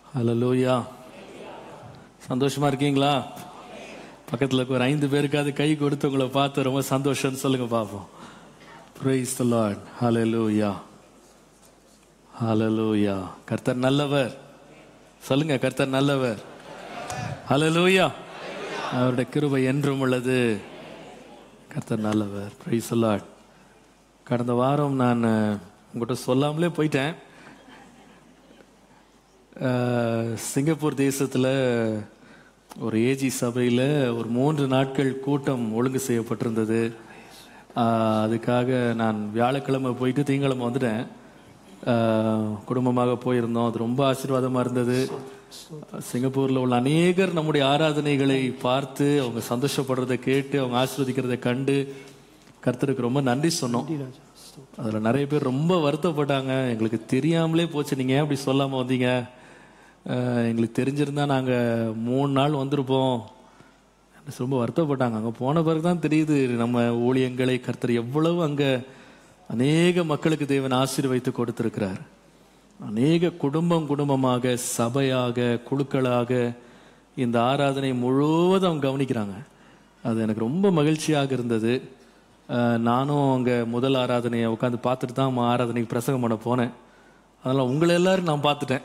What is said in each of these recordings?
ஹல்லேலூயா. சந்தோஷமா இருக்கீங்களா? பக்கத்தில் ஒரு 5 பேருக்காவது கை கொடுத்து உங்களை பார்த்து ரொம்ப சந்தோஷம்னு சொல்லுங்க பார்ப்போம். Praise the Lord. Hallelujah. Hallelujah. கர்த்தர் நல்லவர். சொல்லுங்க, கர்த்தர் நல்லவர். Hallelujah. அவருடைய கிருபை என்றும் உள்ளது. கர்த்தர் நல்லவர். Praise the Lord. கடந்த வாரம் நான் உங்கள்கிட்ட சொல்லாமலே போயிட்டேன். சிங்கப்பூர் தேசத்தில் ஒரு ஏஜி சபையில் ஒரு 3 நாட்கள் கூட்டம் ஒழுங்கு செய்யப்பட்டிருந்தது. அதுக்காக நான் வியாழக்கிழமை போயிட்டு திங்கக்கிழமை வந்துட்டேன். குடும்பமாக போயிருந்தோம். அது ரொம்ப ஆசீர்வாதமாக இருந்தது. சிங்கப்பூரில் உள்ள அநேகர் நம்முடைய ஆராதனைகளை பார்த்து அவங்க சந்தோஷப்படுறதை கேட்டு அவங்க ஆசீர்வதிக்கிறதை கண்டு கர்த்தருக்கு ரொம்ப நன்றி சொன்னோம். அதில் நிறைய பேர் ரொம்ப வருத்தப்பட்டாங்க. எங்களுக்கு தெரியாமலே போச்சு, நீங்கள் ஏன் அப்படி சொல்லாமல் வந்தீங்க, எங்களுக்கு தெரிஞ்சிருந்தா நாங்கள் 3 நாள் வந்திருப்போம். ரொம்ப வருத்தப்பட்டாங்க. அங்கே போன பிறகு தான் தெரியுது நம்ம ஊழியங்களை கர்த்தர் எவ்வளவு அங்கே அநேக மக்களுக்கு தேவன் ஆசீர்வதித்து கொடுத்திருக்கிறார். அநேக குடும்பமாக சபையாக குழுக்களாக இந்த ஆராதனை முழுவதும் அவங்க கவனிக்கிறாங்க. அது எனக்கு ரொம்ப மகிழ்ச்சியாக இருந்தது. நானும் அங்கே முதல் ஆராதனையை உட்காந்து பார்த்துட்டு தான் ஆராதனைக்கு பிரசங்கம் பண்ண போனேன். அதனால் உங்களை எல்லாரும் நான் பார்த்துட்டேன்.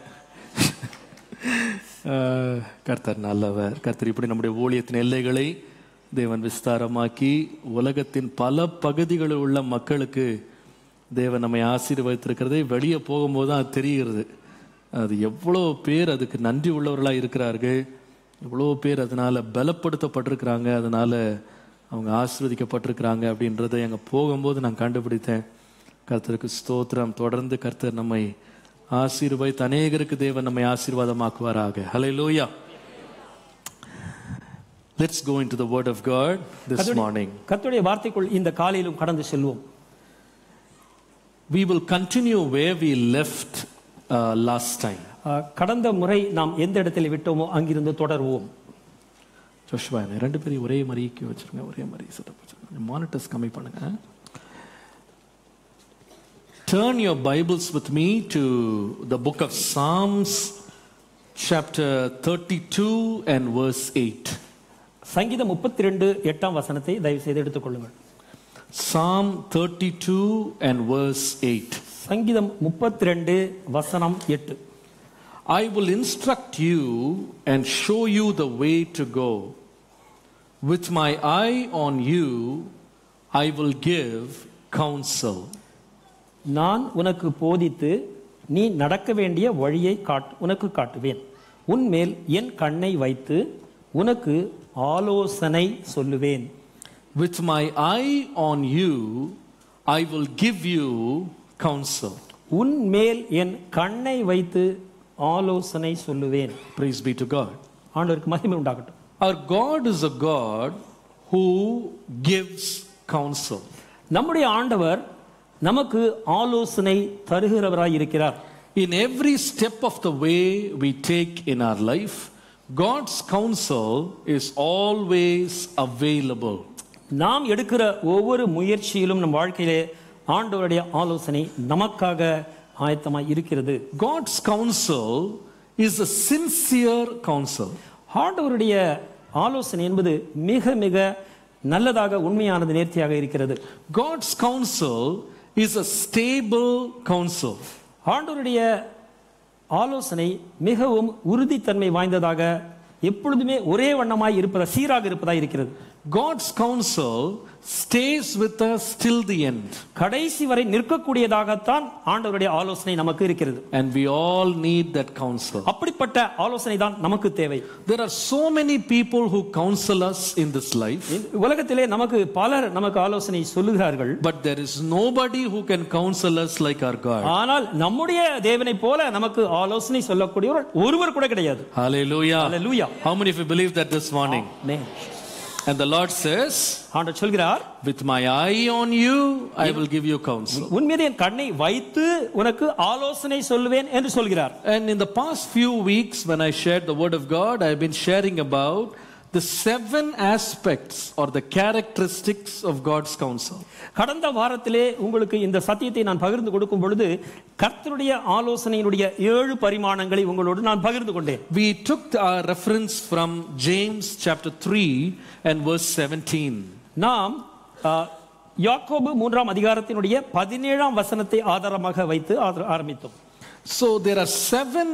கர்த்தர் நல்லவர். கர்த்தர் இப்படி நம்முடைய ஊழியத்தின் எல்லைகளை தேவன் விஸ்தாரமாக்கி உலகத்தின் பல பகுதிகளில் உள்ள மக்களுக்கு தேவன் நம்மை ஆசீர்வதித்திருக்கிறதை வெளியே போகும்போது தான் அது தெரிகிறது. அது எவ்வளோ பேர் அதுக்கு நன்றி உள்ளவர்களாக இருக்கிறார்கள், எவ்வளோ பேர் அதனால் பலப்படுத்தப்பட்டிருக்கிறாங்க, அதனால் அவங்க ஆசீர்வதிக்கப்பட்டிருக்கிறாங்க அப்படின்றத அங்கே போகும்போது நான் கண்டுபிடித்தேன். கர்த்தருக்கு ஸ்தோத்திரம். தொடர்ந்து கர்த்தர் நம்மை ஆசீர்வதித்து அநேகருக்கு தேவன் நம்மை ஆசீர்வாதமாக்குவாராக. ஹல்லேலூயா. Let's go into the word of God this morning. கர்த்தருடைய வார்த்தைக்குள் இந்த காலையிலும் கடந்து செல்வோம். We will continue where we left last time. கடந்த முறை நாம் எந்த இடத்தில் விட்டோமோ அங்கிருந்து தொடர்வோம். ஜோஷுவா, 2 பேரும் ஒரே மாதிரி வச்சிருங்க, ஒரே மாதிரி செட்டப் வச்சிருங்க. மானிட்டர்ஸ் கம்மி பண்ணுங்க. Turn your Bibles with me to the book of Psalms, chapter 32 and verse 8. சங்கீதம் 32 8ஆம் வசனத்தை தயவு செய்து எடுத்துக்கொள்ளுங்கள். Psalm 32 and verse 8. சங்கீதம் 32 வசனம் 8. I will instruct you and show you the way to go. With my eye on you, I will give counsel. நான் உனக்கு போதித்து நீ நடக்க வேண்டிய வழியை உனக்கு காட்டுவேன். உன்மேல் என் கண்ணை வைத்து உனக்கு ஆலோசனை சொல்லுவேன். With my eye on you, I will give you counsel. உன்மேல் என் கண்ணை வைத்து ஆலோசனை சொல்லுவேன். Praise be to God. ஆண்டவருக்கு மகிமை உண்டாகட்டும். Our God is a God who gives counsel. நம்முடைய ஆண்டவர் நமக்கு ஆலோசனை தருகிறவராய் இருக்கிறார். In every step of the way we take in our life, God's counsel is always available. நாம் எடுக்கிற ஒவ்வொரு முயற்சியிலும் நம் வாழ்க்கையிலே ஆண்டவருடைய ஆலோசனை நமக்காக ஆயத்தமாய் இருக்கிறது. God's counsel is a sincere counsel. ஆண்டவருடைய ஆலோசனை என்பது மிக மிக நல்லதாக உண்மையானது நேர்த்தியாக இருக்கிறது. God's counsel is a stable counsel. ஆண்டவருடைய ஆலோசனை மிகவும் உறுதித்தன்மை வாய்ந்ததாக எப்பொழுதுமே ஒரே வண்ணமாய் இருப்பதா சீராக இருப்பதாக இருக்கிறது. God's counsel stays with us till the end. கடைசி வரை நிற்கக்கூடியதாகத்தான் ஆண்டவருடைய ஆலோசனை நமக்கு இருக்கிறது. And we all need that counsel. அப்படிப்பட்ட ஆலோசனை தான் நமக்கு தேவை. There are so many people who counsel us in this life. உலகத்திலே நமக்கு பலர் நமக்கு ஆலோசனை சொல்லுகிறார்கள். But there is nobody who can counsel us like our God. ஆனால் நம்முடைய தேவனை போல நமக்கு ஆலோசனை சொல்லக்கூடியவர் ஒருவர் கூட கிடையாது. Hallelujah. Hallelujah. How many of you believe that this morning? Amen. And the Lord says, ஆண்டவர் சொல்கிறார், with my eye on you, I will give you counsel. உன் மீது என் கண்ணை வைத்து உனக்கு ஆலோசனை சொல்லுவேன் என்று சொல்கிறார். And in the past few weeks when I shared the word of God, I have been sharing about the 7 aspects or the characteristics of God's counsel. கடந்த வாரத்திலே உங்களுக்கு இந்த சத்தியத்தை நான் பகிர்ந்து கொடுக்கும் பொழுது கர்த்தருடைய ஆலோசனையினுடைய 7 பரிமாணங்களை உங்களோடு நான் பகிர்ந்து கொண்டேன். We took our reference from James chapter 3 and verse 17. நாம் யாக்கோபு 3ஆம் அதிகாரத்தினுடைய 17ஆம் வசனத்தை ஆதாரமாக வைத்து ஆரம்பித்தோம். So there are 7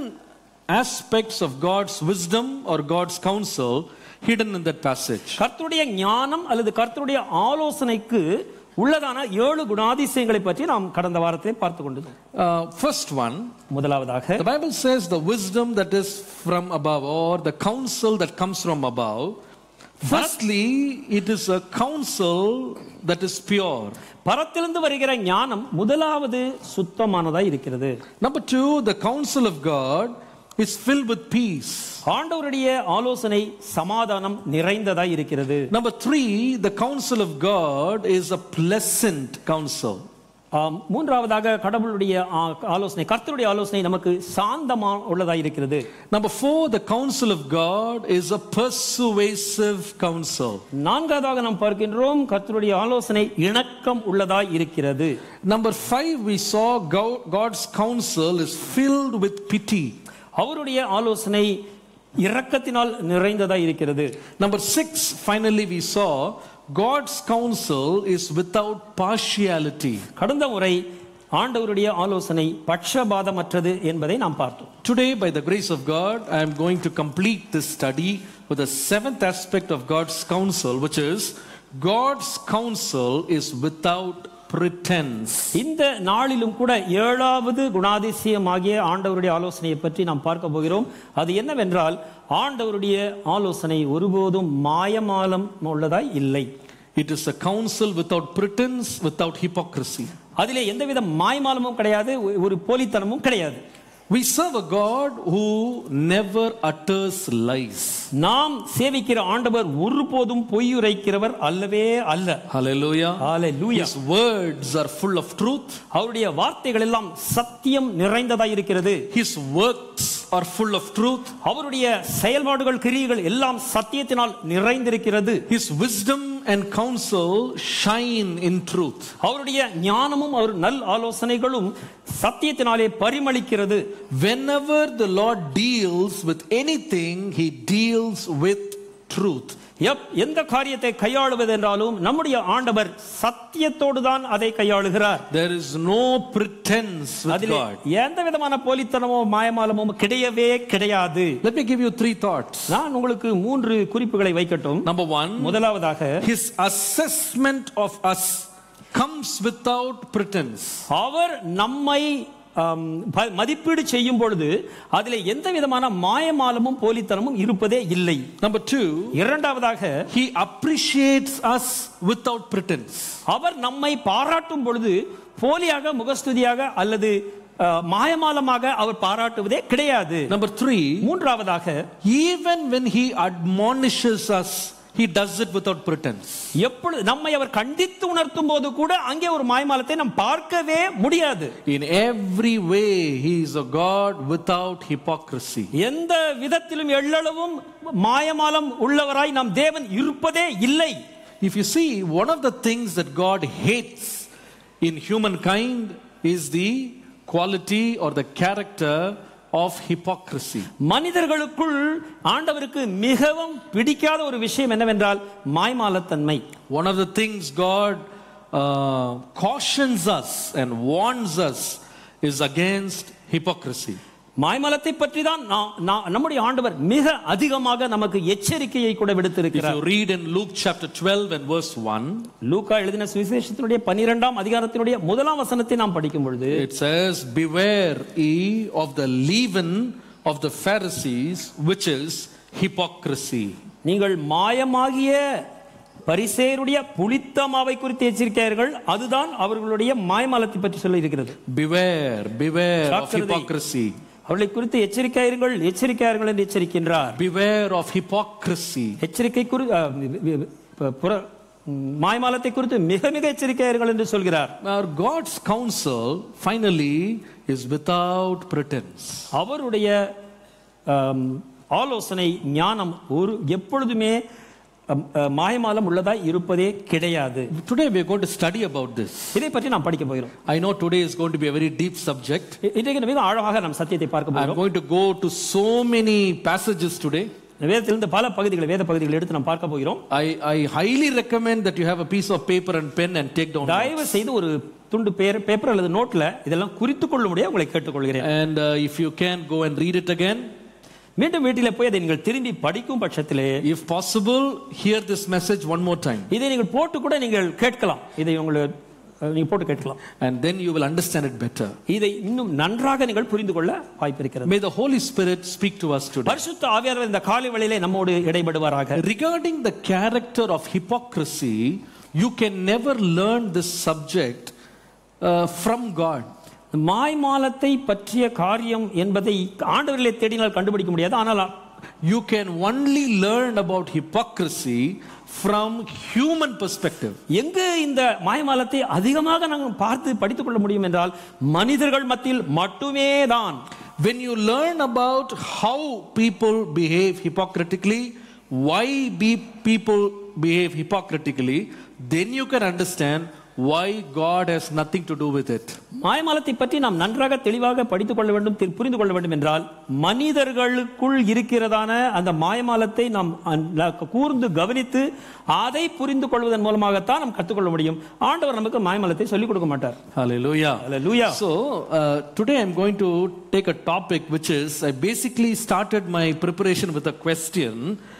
aspects of God's wisdom or God's counsel hidden in that passage. கர்த்தருடைய ஞானம் அல்லது கர்த்தருடைய ஆலோசனைக்கு உள்ளதான 7 குணாதிசயங்களை பற்றி நாம் கடந்த வாரத்தை பார்த்து கொண்டோம். First one, முதலாவதாக the Bible says the wisdom that is from above or the counsel that comes from above. Firstly, it is a counsel that is pure. பரத்திலிருந்து வருகிற ஞானம் முதலாவது சுத்தமானதா இருக்கிறது. Number 2, the counsel of God is filled with peace. ஆண்டவருடைய ஆலோசனை சமாதானம் நிறைந்ததா இருக்கிறது. Number 3, the counsel of God is a pleasant counsel. மூன்றாவதாக கடவுளுடைய ஆலோசனை கர்த்தருடைய ஆலோசனை நமக்கு சாந்தமா உள்ளதா இருக்கிறது. Number 4, the counsel of God is a persuasive counsel. நான்காவதாக நாம் பார்க்கின்றோம் கர்த்தருடைய ஆலோசனை இணக்கம் உள்ளதா இருக்கிறது. Number 5, we saw God's counsel is filled with pity. அவருடைய ஆலோசனை இரக்கத்தினால் நிறைந்ததா இருக்கிறது. Number 6, finally we saw God's counsel is without partiality. கடந்த முறை ஆண்டவருடைய ஆலோசனை பட்சபாதமற்றது என்பதை நாம் பார்த்தோம். Today, by the grace of God, I am going to complete this study with the 7th aspect of God's counsel, which is God's counsel is without pretense. இந்த நாளிலும் கூட 7வது குணாதிசயமாகிய ஆண்டவருடைய ஆலோசனையை பற்றி நாம் பார்க்க போகிறோம். அது என்னவென்றால் ஆண்டவருடைய ஆலோசனை ஒருபோதும் மாயமாலம் உள்ளதாய் இல்லை. It is a counsel without pretense, without hypocrisy. அதிலே எந்தவித மாயமாலமும் கிடையாது, ஒரு போலித்தனமும் கிடையாது. We serve a God who never utters lies. நாம் சேவிக்கிற ஆண்டவர் ஒருபோதும் பொய்யுரைக்கிறவர் அல்லவே அல்ல. Hallelujah. Hallelujah. His words are full of truth. அவருடைய வார்த்தைகள் எல்லாம் சத்தியம் நிறைந்ததாய் இருக்கிறது. His works are full of truth. அவருடைய செயல்பாடுகள் கிரியைகள் எல்லாம் சத்தியத்தினால் நிறைந்திருக்கிறது. His wisdom and counsel shine in truth. அவருடைய ஞானமும் அவர் நல் ஆலோசனைகளும் சத்தியத்தினாலே பரிமளிக்கிறது. Whenever the Lord deals with anything, he deals with truth. எந்த காரியத்தை கையாளுவது என்றாலும் நம்முடைய ஆண்டவர் சத்தியத்தோடு தான் அதை கையாளுகிறார். There is no pretense with God. எந்த விதமான போலித்தனமோ மாயமாலமோ கிடையவே கிடையாது. Let me give you 3 thoughts. நான் உங்களுக்கு 3 குறிப்புகளை வைக்கட்டும். Number 1, முதலாவதாக his assessment of us comes without pretense. அவர் நம்மை மதிப்பீடு செய்யும் பொழுது அதிலே எந்த விதமான மாயமாலமும் போலித்தனமும் இருப்பதே இல்லை. Number 2, இரண்டாவதாக he appreciates us without pretense. அவர் நம்மை பாராட்டும் பொழுது போலியாக முகஸ்துதியாக அல்லது மாயமாலமாக அவர் பாராட்டுவதே கிடையாது. Number 3, மூன்றாவதாக even when he admonishes us, he does it without pretense. எப்பொழுது நம்மை அவர் கண்டித்து உணர்த்தும் போது கூட அங்கே ஒரு மாயமாலத்தை நாம் பார்க்கவே முடியாது. In every way he is a God without hypocrisy. எந்த விதத்திலும் எள்ளளவும் மாயமாலம் உள்ளவராய் நம் தேவன் இருப்பதே இல்லை. If you see, one of the things that God hates in humankind is the quality or the character of hypocrisy. மனிதர்களுக்குள் ஆண்டவருக்கு மிகவும் பிடிக்காத ஒரு விஷயம் என்னவென்றால் மாய்மாலத்தன்மை. One of the things God cautions us and warns us is against hypocrisy. மாய்மாலத்தை பற்றி தான் நம்முடைய ஆண்டவர் மிக அதிகமாக நமக்கு எச்சரிக்கையை கூட விடுத்திருக்கிறார். If you read in Luke chapter 12 and verse 1, லூக்கா எழுதின சுவிசேஷத்தினுடைய 12ஆம் அதிகாரத்தினுடைய 1ஆம் வசனத்தை நாம் படிக்கும் பொழுது it says, beware ye of the leaven of the Pharisees, which is hypocrisy. நீங்கள் மாயமாகிய பரிசேயருடைய புளித்த மாவை குறித்து எச்சரிக்கிறார்கள், அதுதான் அவர்களுடைய மாய்மாலத்தை பற்றி சொல்லி இருக்கிறது. Beware of hypocrisy. அவர்களை குறித்து எச்சரிக்கையாயிருங்கள் என்று எச்சரிக்கின்றார். Beware of hypocrisy. எச்சரிக்கை மாய்மாலத்தை குறித்து மிக மிக எச்சரிக்கையாயிருங்கள் என்று சொல்கிறார். Our God's counsel finally is without pretense. அவருடைய ஆலோசனை ஞானம் எப்பொழுதுமே மாயமாலம் உள்ளதாய் இருப்பதே கிடையாது. Today we are going to study about this. இதை பற்றி நாம் படிக்க போகிறோம். I know today is going to be a very deep subject. இன்றைக்கு மிக ஆழமாக நாம் சத்தியத்தை பார்க்க போகிறோம். I'm going to go to so many passages today. வேதத்திலிருந்து பல பகுதிகளை வேத பகுதிகளை எடுத்து நாம் பார்க்க போகிறோம். I highly recommend that you have a piece of paper and pen and take down. தயவு செய்து ஒரு துண்டு பேப்பர் அல்லது நோட்ல இதெல்லாம் குறித்துக் கொள்ளும்படியா உங்களை கேட்டுக்கொள்கிறேன். And if you can go and read it again. மீண்டும் வீட்டிலே போய் அதை நீங்கள் திரும்பி படிக்கும் பட்சத்திலே if possible hear this message one more time. இதை நீங்கள் போட்டு கூட நீங்கள் கேட்கலாம். இதை நீங்க போட்டு கேட்கலாம். And then you will understand it better. இதை இன்னும் நன்றாக நீங்கள் புரிந்து கொள்ள வாய்ப்பு இருக்கிறது. May the Holy Spirit speak to us today. பரிசுத்த ஆவியானவர் இந்த காலை வேளையிலே நம்மோடு இடைபடுவாராக. Regarding the character of hypocrisy, you can never learn this subject from God. மாய்மாலத்தை பற்றிய காரியம் என்பதை ஆண்டவரிலே தேடினால் கண்டுபிடிக்க முடியாது. ஆனால் you can only learn about hypocrisy from human perspective. எங்கு இந்த மாய்மாலத்தை அதிகமாக நாம் பார்த்து படித்துக் கொள்ள முடியும் என்றால் மனிதர்கள் மத்தியில் மட்டுமே தான். When you learn about how people behave hypocritically, why people behave hypocritically, then you can understand why God has nothing to do with it. மாயமாலத்தை பற்றி நாம் நன்றாக தெளிவாக படித்துக் கொள்ள வேண்டும், புரிந்து கொள்ள வேண்டும் என்றால் மனிதர்களுக்குள் இருக்கிறதான அந்த மாயமாலத்தை நாம் கூர்ந்து கவனித்து அதை புரிந்து கொள்வதன் மூலமாகத்தான் நாம் கற்றுக்கொள்ள முடியும். ஆண்டவர் நமக்கு மாயமாலத்தை சொல்லிக் கொடுக்க மாட்டார். Hallelujah. Hallelujah. So today I'm going to take a topic which is, I basically started my preparation with a question.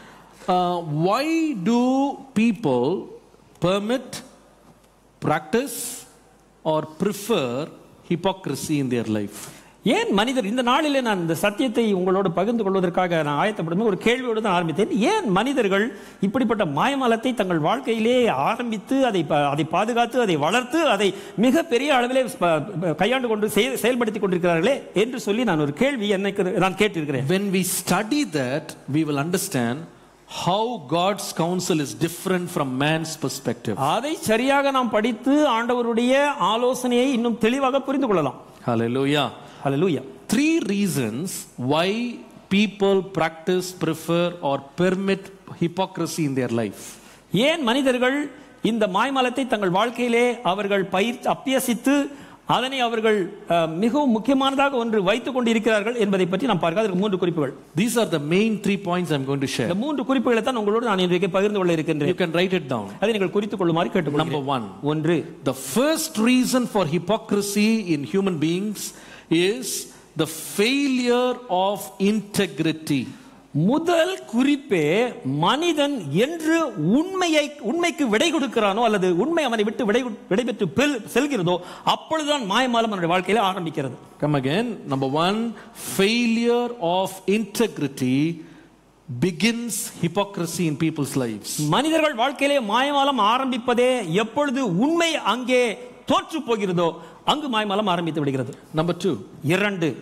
Why do people permit, practice or prefer hypocrisy in their life? ஏன் மனிதர் இந்த நாளிலே நான் இந்த சத்தியத்தை உங்களோடு பகிர்ந்து கொள்வதற்காக நான் ஆயத்தப்படும் ஒரு கேள்வியோடு தான் ஆரம்பித்தேன். ஏன் மனிதர்கள் இப்படிப்பட்ட மாயமாலத்தை தங்கள் வாழ்க்கையிலே ஆரம்பித்து அதை பாதுகாத்து அதை வளர்த்து அதை மிக பெரிய அளவிலே கையாண்டு கொண்டு செயல்படுத்திக் கொண்டிருக்கிறார்களே என்று சொல்லி நான் ஒரு கேள்வி நான் கேட்டிருக்கிறேன். When we study that, we will understand how God's counsel is different from man's perspective. அதை சரியாக நாம் படித்து ஆண்டவருடைய ஆலோசனையை இன்னும் தெளிவாக புரிந்து கொள்ளலாம். Hallelujah. Hallelujah. 3 reasons why people practice, prefer or permit hypocrisy in their life. ஏன் மனிதர்கள் இந்த மாய்மாலத்தை தங்கள் வாழ்க்கையிலே அவர்கள் அபியசித்து அதனை அவர்கள் மிகவும் முக்கியமானதாக ஒன்று வைத்துக் கொண்டு இருக்கிறார்கள் என்பதை பற்றி நாம் பார்க்க. அதற்கு 3 குறிப்புகள். These are the main 3 points I'm going to share. இந்த 3 குறிப்புகளை தான் உங்களோடு நான் இன்றைக்கு பகிர்ந்து கொள்ள இருக்கின்றேன். You can write it down. அதை நீங்கள் குறித்துக் கொள்ளுமாறு கேட்டுக்கொள்கிறேன். Number 1. The first reason for hypocrisy in human beings is the failure of integrity. முதல் குறிப்பே மனிதன் என்று உண்மைக்கு விடை கொடுக்கிறானோ அல்லது உண்மை அவனை விட்டு விடைபெற்று செல்கிறதோ அப்பொழுதுதான் மாயமாலம் அவனுடைய வாழ்க்கையில ஆரம்பிக்கிறது. Come again. Number 1, failure of integrity begins hypocrisy in people's lives. மனிதர்கள் வாழ்க்கையிலே மாயமாலம் ஆரம்பிப்பதே எப்பொழுது உண்மை அங்கே தோற்று போகிறதோ அங்கு மாயமாலம் ஆரம்பித்து விடுகிறது. Number 2. 2.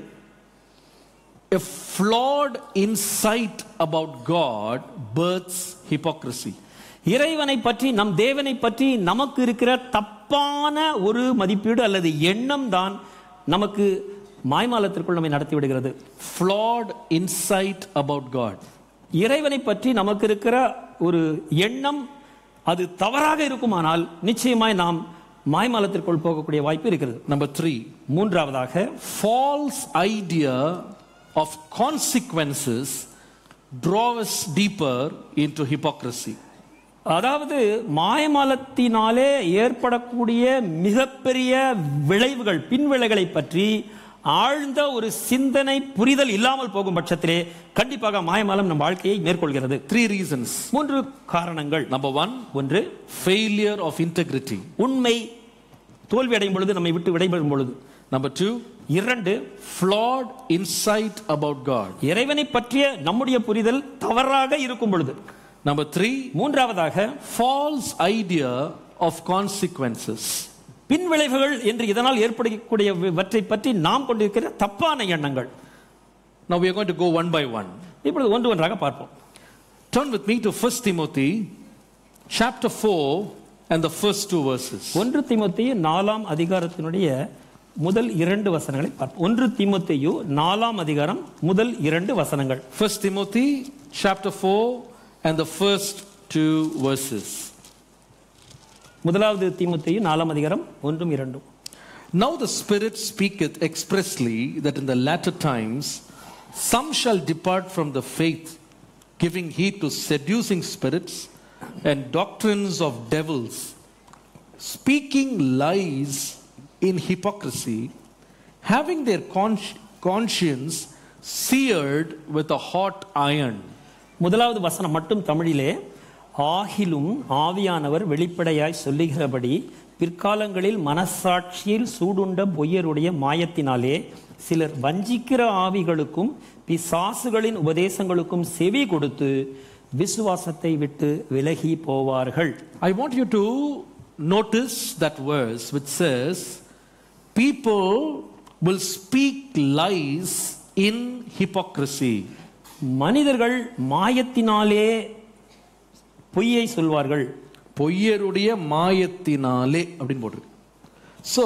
A flawed insight about God births hypocrisy. இறைவனை பற்றி நம் தேவனை பற்றி நமக்கு இருக்கிற தப்பான ஒரு மதிப்பீடு அல்லது எண்ணம் தான் நமக்கு மாய்மாலத்திற்குள் நம்மை நடத்தி விடுகிறது. Flawed insight about God. இறைவனை பற்றி நமக்கு இருக்கிற ஒரு எண்ணம் அது தவறாக இருக்குமானால் நிச்சயமாய் நாம் மாய்மாலத்திற்குள் போகக்கூடிய வாய்ப்பு இருக்கிறது. Number 3. மூன்றாவதாக false idea of consequences draw us deeper into hypocrisy. அதாவது மாயமாலத்தினாலே ஏற்படக்கூடிய மிகப்பெரிய விளைவுகள் பின்விளைவுகளை பற்றி ஆழ்ந்த ஒரு சிந்தனை புரிதல் இல்லாமல் போகும் பட்சத்திலே கண்டிப்பாக மாயமாலம் நம் வாழ்க்கையை மேற்கொள்கிறது. 3 reasons. 3 காரணங்கள். Number 1, failure of integrity. உண்மை தோல்வி அடையும் பொழுது, நம்மை விட்டு விடைபெறும் பொழுது. Number 2, flawed insight about God. இறைவனை பற்றிய நம்முடைய புரிதல் தவறாக இருக்கும் பொழுது. Number 3, மூன்றாவதாக false idea of consequences. பின்விளைவுகள் என்று இதனால் ஏற்படக்கூடியவற்றை பற்றி நாம் கொண்டிருக்கிற தப்பான எண்ணங்கள். Now we are going to go one by one. இப்பொழுது ஒன்றாக பார்ப்போம். Turn with me to 1 Timothy chapter 4 and the first 2 verses. 1 தீமோத்தேயு 4ஆம் அதிகாரத்தினுடைய முதல் 2 வசனங்களை பார்ப்போம். 1 தீமோத்தேயு 4ஆம் அதிகாரம் முதல் 2 வசனங்கள். 1 Timothy chapter 4 and the first 2 verses. முதலாவது தீமோத்தேயு 4ஆம் அதிகாரம் 1 2. Now the Spirit speaketh expressly that in the latter times some shall depart from the faith, giving heed to seducing spirits and doctrines of devils, speaking lies in hypocrisy, having their conscience seared with a hot iron. முதலாவது வசனம் மட்டும் தமிழிலே, ஆகிலும் ஆவியானவர் வெளிப்படையாய் சொல்லுகிறபடி பிற்காலங்களில் மனசாட்சியில் சூடுண்ட பொய்யருடைய மாயத்தினாலே சிலர் வஞ்சிக்கிற ஆவிகளுக்கும் பிசாசுகளின் உபதேசங்களுக்கும் செவி கொடுத்து விசுவாசத்தை விட்டு விலகி போவார்கள். I want you to notice that verse which says people will speak lies in hypocrisy. மனிதர்கள் மாயத்தினாலே பொய்யை சொல்வார்கள். பொய்யருடைய மாயத்தினாலே அப்படின்னு போட்டிருக்கு. So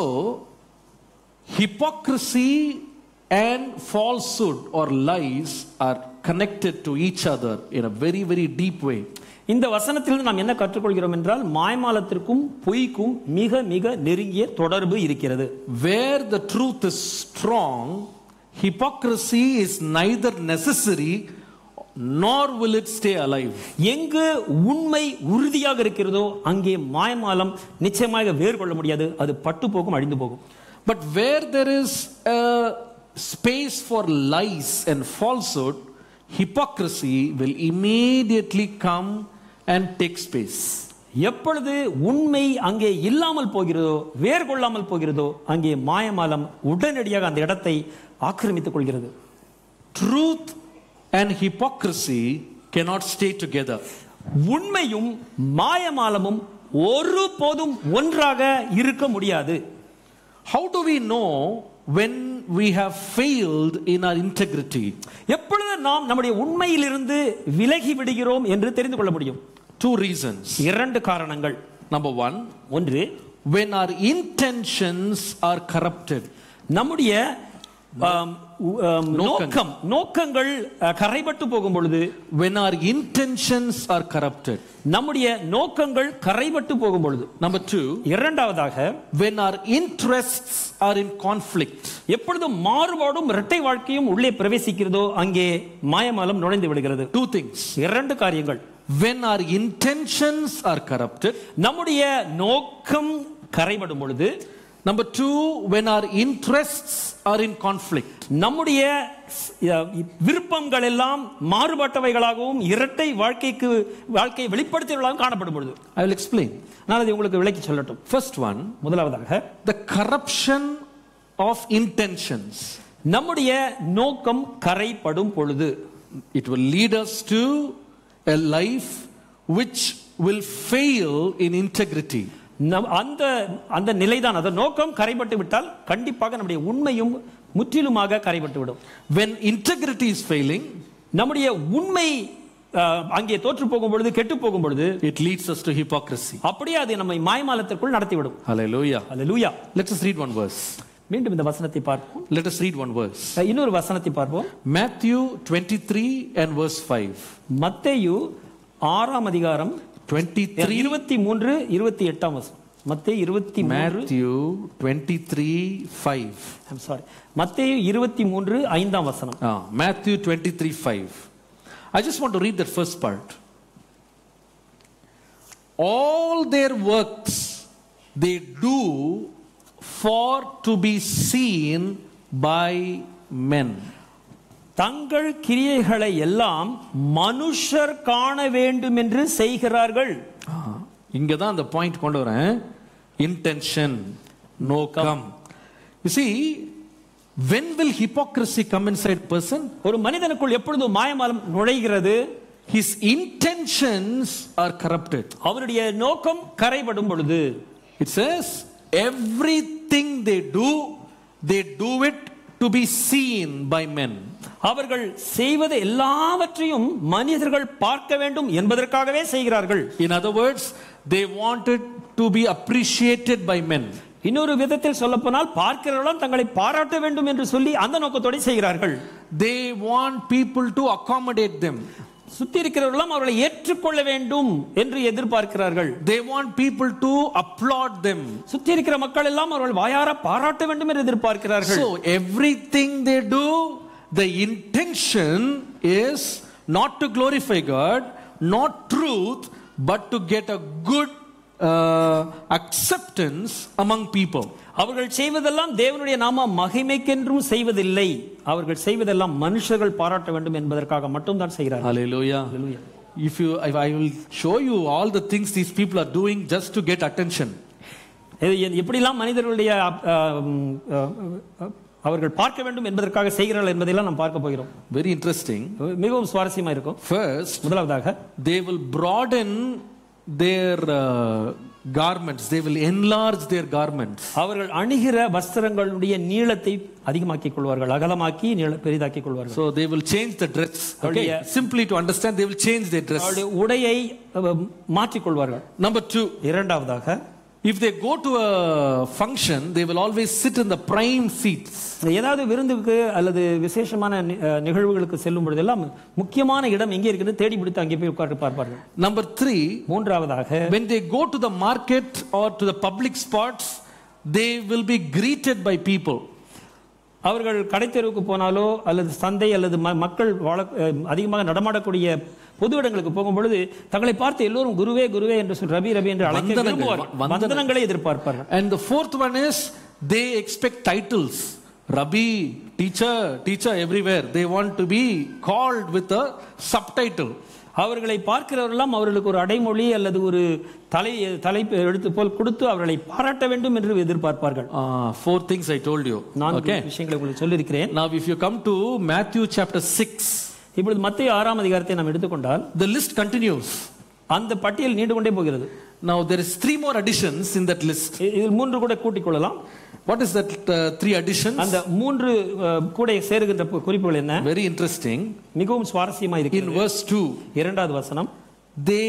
hypocrisy and falsehood or lies are connected to each other in a very very deep way. இந்த வசனத்திலிருந்து நாம் என்ன கற்றுக்கொள்கிறோம் என்றால் மாயமாலத்திற்கும் பொய்க்கும் மிக மிக நெருங்கிய தொடர்பு இருக்கிறது. Where the truth is strong, hypocrisy is neither necessary nor will it stay alive. எங்கு உண்மை உறுதியாக இருக்கிறதோ அங்கே மாயமாலம் நிச்சயமாக வேர் கொள்ள முடியாது, அது பட்டு போகும், அழிந்து போகும். But where there is a space for lies and falsehood, hypocrisy will immediately come and take space. எப்பொழுது உண்மை அங்கே இல்லாமல் போகிறதோ, வேர் கொள்ளாமல் போகிறதோ, அங்கே மாயமாலம் உடனடியாக அந்த இடத்தை ஆக்கிரமித்துக் கொள்கிறது. Truth and hypocrisy cannot stay together. உண்மையும் மாயமாலமும் ஒருபோதும் ஒன்றாக இருக்க முடியாது. How do we know when we have failed in our integrity? எப்பொழுது நாம் நம்முடைய உண்மையிலிருந்து விலகி விடுகிறோம் என்று தெரிந்து கொள்ள முடியும்? 2 reasons. 2 காரணங்கள். Number 1, ஒன்று, when our intentions are corrupted. நம்முடைய நோக்கங்கள் கரைபட்டு போகும் பொழுது, when our intentions are corrupted. நம்முடைய நோக்கங்கள் கரைபட்டு போகும் பொழுது. Number 2, இரண்டாவதாக, when our interests are in conflict. எப்பொழுது மாறுபாடும் இரட்டை வாழ்க்கையும் உள்ளே பிரவேசிக்கிறதோ அங்கே மாயமாலம் நுழைந்து விடுகிறது. 2 things. 2 காரியங்கள். When our intentions are corrupted. நம்முடைய நோக்கம் கரைபடும் பொழுது. Number 2, when our interests are in conflict. நம்முடைய விருப்பங்கள் எல்லாம் மாறுபட்டவைகளாகவும் இரட்டை வாழ்க்கையை வெளிப்படுத்தியவர்களாகவும் காணப்படும் பொழுது. I will explain. நான் அதை உங்களுக்கு விளக்கி சொல்லட்டும். First one, முதலாவதாக, the corruption of intentions. நம்முடைய நோக்கம் கரைபடும் பொழுது it will lead us to a life which will fail in integrity. அந்த நிலைதான், அந்த நோக்கம் கரைபட்டு விட்டால் கண்டிப்பாக நம்முடைய உண்மையும் முற்றிலுமாக கரைபட்டு விடும். When integrity is failing, நம்முடைய உண்மை அங்கே தோற்று போகும் பொழுது, கெட்டு போகும் பொழுது, it leads us to hypocrisy. அப்படியே அது நம்மை மாயமாலத்திற்குள் நடத்திவிடும். Hallelujah. Hallelujah. Let us read one verse. மீண்டும் இந்த வசனத்தை பார்ப்போம். Let us read one verse. இன்னொரு வசனத்தை பார்ப்போம். Matthew 23 and verse 5. மத்தேயு 6ஆம் அதிகாரம் 23 23 28ஆம் வசனம். மத்தேயு 23:5. I'm sorry. மத்தேயு 23 5ஆம் வசனம். Matthew 23:5. I just want to read that first part. All their works they do for to be seen by men. தங்கள் கிரியைகளை எல்லாம் மனுஷர் காண வேண்டும் என்று செய்கிறார்கள். இங்க தான் அந்த பாயிண்ட் கொண்டு வரேன். இன்டென்ஷன், நோக்கம். You see, when will hypocrisy come inside person? ஒரு மனிதனுக்குள் எப்பொழுது மாயமாலம் நுழைகிறது? His intentions are corrupted. அவருடைய நோக்கம் கரைபடும் பொழுது. It says everything they do it to be seen by men. அவர்கள் செய்வது எல்லாவற்றையும் மனிதர்கள் பார்க்க வேண்டும் என்பதற்காகவே செய்கிறார்கள். In other words, they wanted to be appreciated by men. இன்னொரு விதத்தில் சொல்லப்போனால் பார்க்கிறவர்களும் தங்களை பாராட்ட வேண்டும் என்று சொல்லி அந்த நோக்கத்தோடு செய்கிறார்கள். They want people to accommodate them. சுத்தி இருக்கிறவர்களும் அவர்களை ஏற்றுக்கொள்ள வேண்டும் என்று எதிர்பார்க்கிறார்கள். They want people to applaud them. சுத்தி இருக்கிற மக்கள் எல்லாம் அவர்கள் வாயார பாராட்ட வேண்டும் என்று எதிர்பார்க்கிறார்கள். So everything they do, the intention is not to glorify God, not truth, but to get a good acceptance among people. அவர்கள் செய்வதெல்லாம் தேவனுடைய நாம மகிமைக்கென்றும் செய்வதில்லை. அவர்கள் செய்வதெல்லாம் மனுஷர்கள் பாராட்ட வேண்டும் என்பதற்காக மட்டும் தான் செய்கிறார்கள். Hallelujah. Hallelujah. If I will show you all the things these people are doing just to get attention. எப்படிலாம் மனிதர்களுடைய அவர்கள் பார்க்க வேண்டும் என்பதற்காக செய்கிறார்கள் என்பதையெல்லாம் நாம் பார்க்க போகிறோம். Very interesting. மிகவும் சுவாரஸ்யமா இருக்கும். First, முதலாவதாக they will broaden their garments. They will enlarge their garments. அவர்கள் அணிகிற வஸ்திரங்களுடைய நீளத்தை அதிகமாக்கிக் கொள்வார்கள், அகலமாக்கி பெரிதாக்கிக் கொள்வார்கள். So they will change the dress. Okay, simply to understand, they will change their dress. அவருடைய உடையை மாற்றிக் கொள்வார்கள். Number 2, இரண்டாவதாக, if they go to a function, they will always sit in the prime seats. ஏதாவது விருந்துக்கு அல்லது விசேஷமான நிகழ்வுகளுக்கு செல்லும் பொழுதெல்லாம் முக்கியமான இடம் எங்கே இருக்குன்னு தேடி பிடித்து அங்கே போய் உட்கார்ந்து பார்ப்பார்கள். Number 3, மூன்றாவதாக, when they go to the market or to the public spots, they will be greeted by people. அவர்கள் கடைத்தெருவுக்கு போனாலோ அல்லது சந்தை அல்லது மக்கள் அதிகமாக நடமாடக்கூடிய பொது இடங்களுக்கு போகும் பொழுது தங்களை பார்த்து எல்லோரும் குருவே குருவே என்று சொல்லி ரபி ரபி என்று அழைக்க வந்தனங்களை எதிர்பார்ப்பார்கள். And the fourth one is they expect titles. Rabbi, teacher, everywhere. They want to be called with a subtitle. அவர்களை பார்க்கிறவர்களெல்லாம் அவர்களுக்கு ஒரு அடைமொழி அல்லது ஒரு தலைப்பு எடுத்து போல் கொடுத்து அவர்களை பாராட்ட வேண்டும் என்று எதிர்பார்ப்பார்கள். 4 things I told you. நான்கு விஷயங்களை உங்களுக்கு சொல்லியிருக்கிறேன். Now if you come to Matthew chapter 6, இப்பொழுது மத்தேயு 6ஆம் அதிகாரத்தை நாம் எடுத்துக்கொண்டால் the list continues. அந்த பட்டியல் நீண்டு கொண்டே போகிறது. Now there is 3 more additions in that list. இதில் 3 கூட கூட்டிக் கொள்ளலாம். What is that 3 additions? அந்த 3 கூட சேருகின்ற குறிப்புகள் என்ன? Very interesting. மிகவும் சுவாரஸ்யமா இருக்கிறது. In verse 2, இரண்டாவது வசனம், they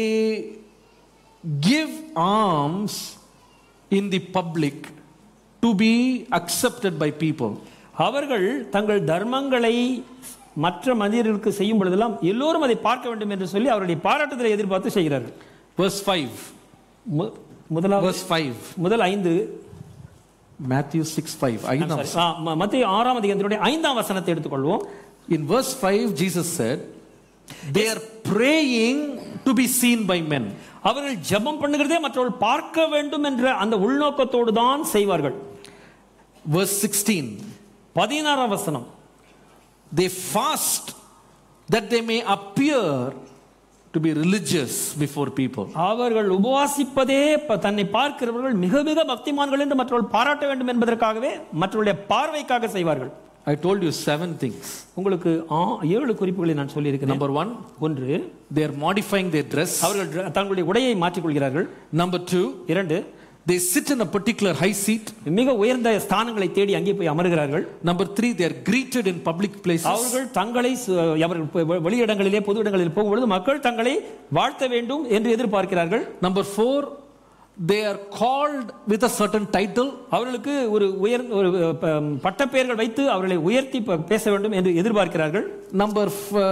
give alms in the public to be accepted by people. அவர்கள் தங்கள் தர்மங்களை மற்ற மனிதர்களுக்கு செய்யும் பொழுதெல்லாம் எல்லோரும் அதை பார்க்க வேண்டும் என்று சொல்லி அவருடைய பாராட்டுதலை எதிர்பார்த்து செய்கிறார்கள். Verse 5. முதலாவது Verse 5. முதல் 5, Matthew 6:5. மத்தேயு 6ஆம் அதிகாரத்தினுடைய 5ஆம் வசனத்தை எடுத்துக்கொள்வோம். In verse 5 Jesus said, they are praying to be seen by men. அவர்கள் ஜெபம் பண்ணுகிறதே மற்றவர்கள் பார்க்க வேண்டும் என்ற அந்த உள்நோக்கத்தோடு தான் செய்வார்கள். Verse 16. 16ஆம் வசனம், they fast that they may appear to be religious before people. அவர்கள் உபவாசிப்பதே தன்னை பார்க்கிறவர்கள் மிக மிக பக்திமான்கள் என்று மற்றவர்கள் பாராட்ட வேண்டும் என்பதற்காகவே மற்றவருடைய பார்வைக்காக செய்வார்கள். I told you 7 things. உங்களுக்கு 7 குறிப்புகளை நான் சொல்லி இருக்கிறேன். Number 1, they are modifying their dress. அவர்கள் தங்களுடைய உடையை மாற்றிக் கொள்கிறார்கள். Number 2, they sit in a particular high seat. மிக உயர்ந்த ஸ்தானங்களை தேடி அங்கே போய் அமர்கிறார்கள். Number 3, they are greeted in public places. அவர்கள் தங்களை வெளியிடங்களிலே பொது இடங்களில் போகும்பொழுது மக்கள் தங்களை வாழ்த்த வேண்டும் என்று எதிர்பார்க்கிறார்கள். Number 4, they are called with a certain title. அவர்களுக்கு ஒரு பட்டப்பெயர்கள் வைத்து அவர்களை உயர்த்தி பேச வேண்டும் என்று எதிர்பார்க்கிறார்கள். Number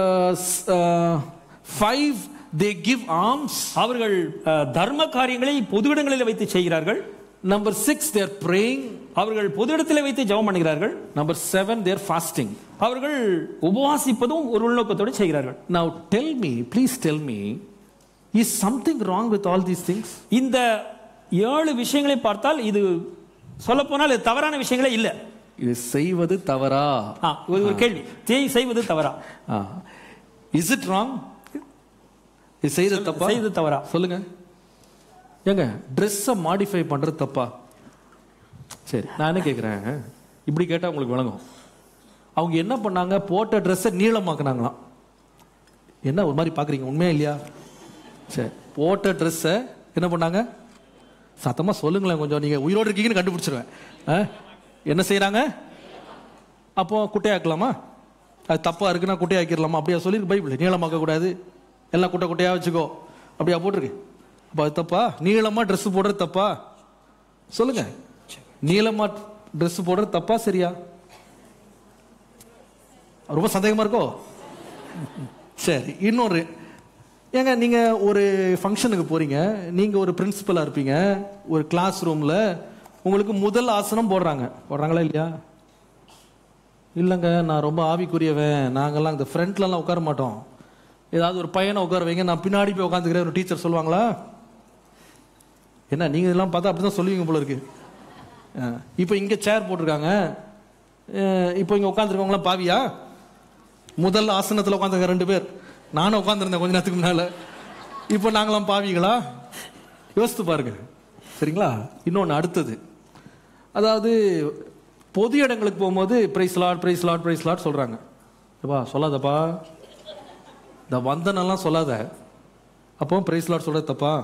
5, they give alms. அவர்கள் தர்ம காரியங்களை பொது இடங்களில் வைத்து செய்கிறார்கள். Number 6, they are praying. அவர்கள் பொது இடத்தில் வைத்து ஜெபம் பண்ணுகிறார்கள். Number 7, they are fasting. அவர்கள் உபவாசிப்பதும் ஒரு உள்நோக்கத்தோடு செய்கிறார்கள். Now please tell me, is something wrong with all these things? இந்த 7 விஷயங்களை பார்த்தால் இது சொல்லப்போனால் இது தவறான விஷயங்களே இல்ல. இது செய்வது தவறா? ஒரு கேள்வி, செய்வது தவறா? Is it wrong? இது செய்வது தப்பா? செய்வது தவறா? சொல்லுங்க. ஏங்க ட்ரெஸ்ஸை மாடிஃபை பண்றது தப்பா? சரி, நான் என்ன கேட்குறேன், இப்படி கேட்டால் உங்களுக்கு விளங்கும். அவங்க என்ன பண்ணாங்க, போட்ட ட்ரெஸ்ஸை நீளமாக்குனாங்களாம். என்ன ஒரு மாதிரி பார்க்குறீங்க, உண்மையா இல்லையா? சரி, போட்ட ட்ரெஸ்ஸை என்ன பண்ணாங்க? சத்தமாக சொல்லுங்களேன் கொஞ்சம், நீங்கள் உயிரோடு இருக்கீங்கன்னு கண்டுபிடிச்சிருவேன். என்ன செய்கிறாங்க? அப்போ குட்டையாக்கலாமா? அது தப்பாக இருக்குன்னா குட்டையாக்கிடலாமா? அப்படியா சொல்லியிருக்கு பைபிள்? நீளமாக்கக்கூடாது, எல்லாம் குட்டையாக வச்சுக்கோ அப்படியா போட்டிருக்கு. அப்போ அது தப்பா? நீளமாக ட்ரெஸ் போடுறது தப்பா? சொல்லுங்க. நீளமா ட்ரெஸ் போடுறது தப்பா சரியா? ரொம்ப சந்தேகமா இருக்கோ? சரி, இன்னொரு, ஏங்க நீங்க ஒரு ஃபங்க்ஷனுக்கு போறீங்க, நீங்க ஒரு பிரின்சிபலா இருப்பீங்க, ஒரு கிளாஸ் ரூம்ல உங்களுக்கு முதல் ஆசனம் போடுறாங்களா இல்லையா? இல்லைங்க நான் ரொம்ப ஆவிக்குரியவன், நாங்கெல்லாம் இந்த ஃப்ரண்ட்லலாம் உட்கார மாட்டோம், ஏதாவது ஒரு பையனை உட்கார வைங்க, நான் பின்னாடி போய் உட்காந்துக்கிறேன் ஒரு டீச்சர் சொல்லுவாங்களா? என்ன நீங்க இதெல்லாம் பார்த்தா அப்படிதான் சொல்லுவீங்க போல இருக்கு. இப்போ இங்க சேர் போட்டிருக்காங்க, இப்போ இங்க உட்காந்துருக்கவங்களாம் பாவியா? முதல் ஆசனத்தில் உட்காந்துருக்க 2 பேர், நானும் உட்காந்துருந்தேன் கொஞ்ச நேரத்துக்கு முன்னால, இப்போ நாங்களாம் பாவிகளா? யோசித்து பாருங்க. சரிங்களா? இன்னொன்று அடுத்தது, அதாவது பொது இடங்களுக்கு போகும்போது praise lord praise lord praise lord சொல்றாங்க. அப்பா சொல்லாதப்பா, இந்த வந்தனெல்லாம் சொல்லாத, அப்போ பிரைஸ் லார்ட் சொல்றது தப்பா?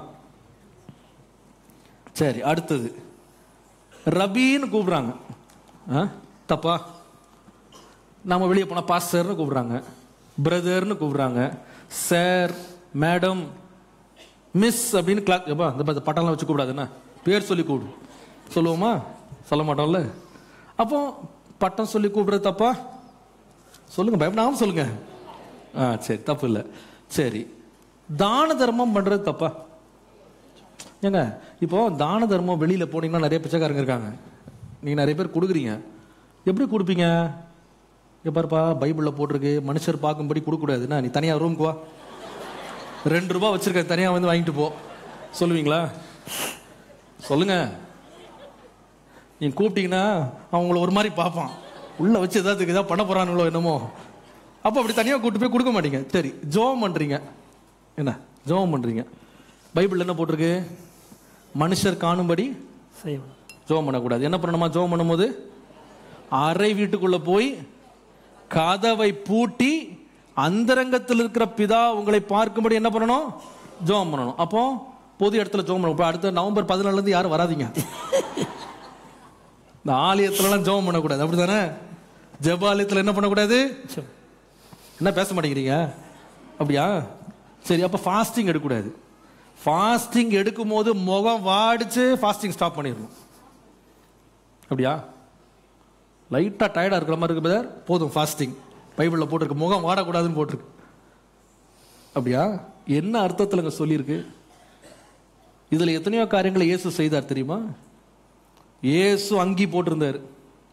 சரி, அடுத்தது ரபின்னு கூப்பிடுறாங்க, தப்பா? நம்ம வெளியே போனா பாஸ்டர்னு கூப்பிடுறாங்க, பிரதர்னு கூப்பிடுறாங்க, சார் மேடம் மிஸ் அப்படின்னு கிளாஸ். இந்த பட்டம்லாம் வச்சு கூப்பிடாது, என்ன பேர் சொல்லி கூப்பிடு சொல்லுவோமா? சொல்ல மாட்டோம்ல. அப்போ பட்டம் சொல்லி கூப்பிடுறது தப்பா? சொல்லுங்க, பயப்படாம சொல்லுங்க. சரி, தப்பு இல்லை. சரி, தான தர்மம் பண்றது தப்பா? ஏங்க இப்போ தான தர்மம் வெளியில போனீங்கன்னா நிறைய பிச்சைக்காரங்க இருக்காங்க, நீங்க நிறைய பேர் கொடுக்குறீங்க, எப்படி கொடுப்பீங்க? இங்க பாருப்பா, பைபிள்ல போட்டிருக்கு மனுஷர் பார்க்கும்படி கொடுக்க கூடாதுன்னா, நீ தனியா ரூமுக்கு வா, 2 ரூபாய் வச்சிருக்க, தனியா வந்து வாங்கிட்டு போ சொல்லுவீங்களா? சொல்லுங்க. நீங்க கூப்பிட்டீங்கன்னா அவங்கள ஒரு மாதிரி பார்ப்பான், உள்ள வச்சு ஏதாவது பண்ண போறானுங்களோ என்னமோ, அப்போ அப்படி தனியா கூப்பிட்டு போய் கொடுக்க மாட்டீங்க. சரி, ஜெபம் பண்றீங்க, என்ன ஜெபம் பண்றீங்க, பைபிள் என்ன போட்டிருக்கு? மனுஷர் காணும்படி ஜெபம் பண்ணக்கூடாது. என்ன பண்ணணுமா? ஜெபம் பண்ணும்போது அறை வீட்டுக்குள்ள போய் கதவை பூட்டி அந்தரங்கத்தில் இருக்கிற பிதா உங்களை பார்க்கும்படி என்ன பண்ணணும்? ஜெபம் பண்ணணும். அப்போ பொது இடத்துல ஜெபம் பண்ணணும். அடுத்த நவம்பர் 14 இருந்து யாரும் வராதிங்க, இந்த ஆலயத்துலலாம் ஜெபம் பண்ணக்கூடாது, அப்படித்தானே? ஜெபாலயத்தில் என்ன பண்ணக்கூடாது? என்ன பேச மாட்டேங்கிறீங்க? அப்படியா? சரி, அப்ப ஃபாஸ்டிங் எடுக்கக்கூடாது. ஃபாஸ்டிங் எடுக்கும் போது முகம் வாடிச்சு ஃபாஸ்டிங் ஸ்டாப் பண்ணிடணும். அப்படியா? லைட்டா டயர்டா இருக்கிற மாதிரி இருக்கு பிரதர், போதும் ஃபாஸ்டிங், பைபிள்ல போட்டிருக்கு முகம் வாடக்கூடாதுன்னு போட்டிருக்கு. அப்படியா? என்ன அர்த்தத்தில் சொல்லியிருக்கு? இதுல எத்தனையோ காரியங்களை இயேசு செய்தார் தெரியுமா? இயேசு அங்கி போட்டிருந்தார்,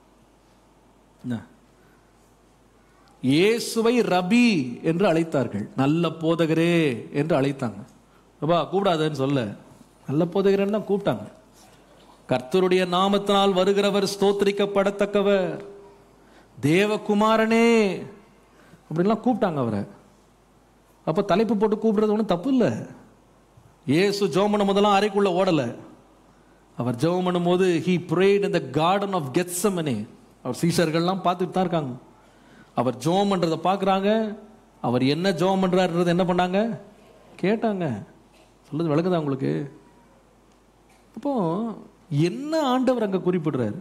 இயேசுவை ரபி என்று அழைத்தார்கள், நல்ல போதகரே என்று அழைத்தாங்க. கூப்பிடாதன்னு சொல்ல, நல்ல போதகரேன்னு தான் கூப்பிட்டாங்க. கர்த்தருடைய நாமத்தினால் வருகிறவர் ஸ்தோத்திரிக்கப்படத்தக்கவர், தேவகுமாரனே அப்படின்லாம் கூப்பிட்டாங்க அவரை. அப்ப தலைப்பு போட்டு கூப்பிடுறது ஒன்றும் தப்பு இல்லை. இயேசு ஜெபம் பண்ணும் போதெல்லாம் அறைக்குள்ள ஓடல. அவர் ஜெபம் பண்ணும் போது he prayed in the garden of Gethsemane. அவர் சீஷர்கள்லாம் பார்த்துட்டு தான் இருக்காங்க. அவர் ஜெபம் பண்றதை பார்க்குறாங்க. அவர் என்ன ஜெபம் பண்றாருன்றது என்ன பண்ணாங்க? கேட்டாங்க. சொல்றது விளங்குதா உங்களுக்கு? அப்போ என்ன ஆண்டவர் அங்க குறிப்பிடுறாரு?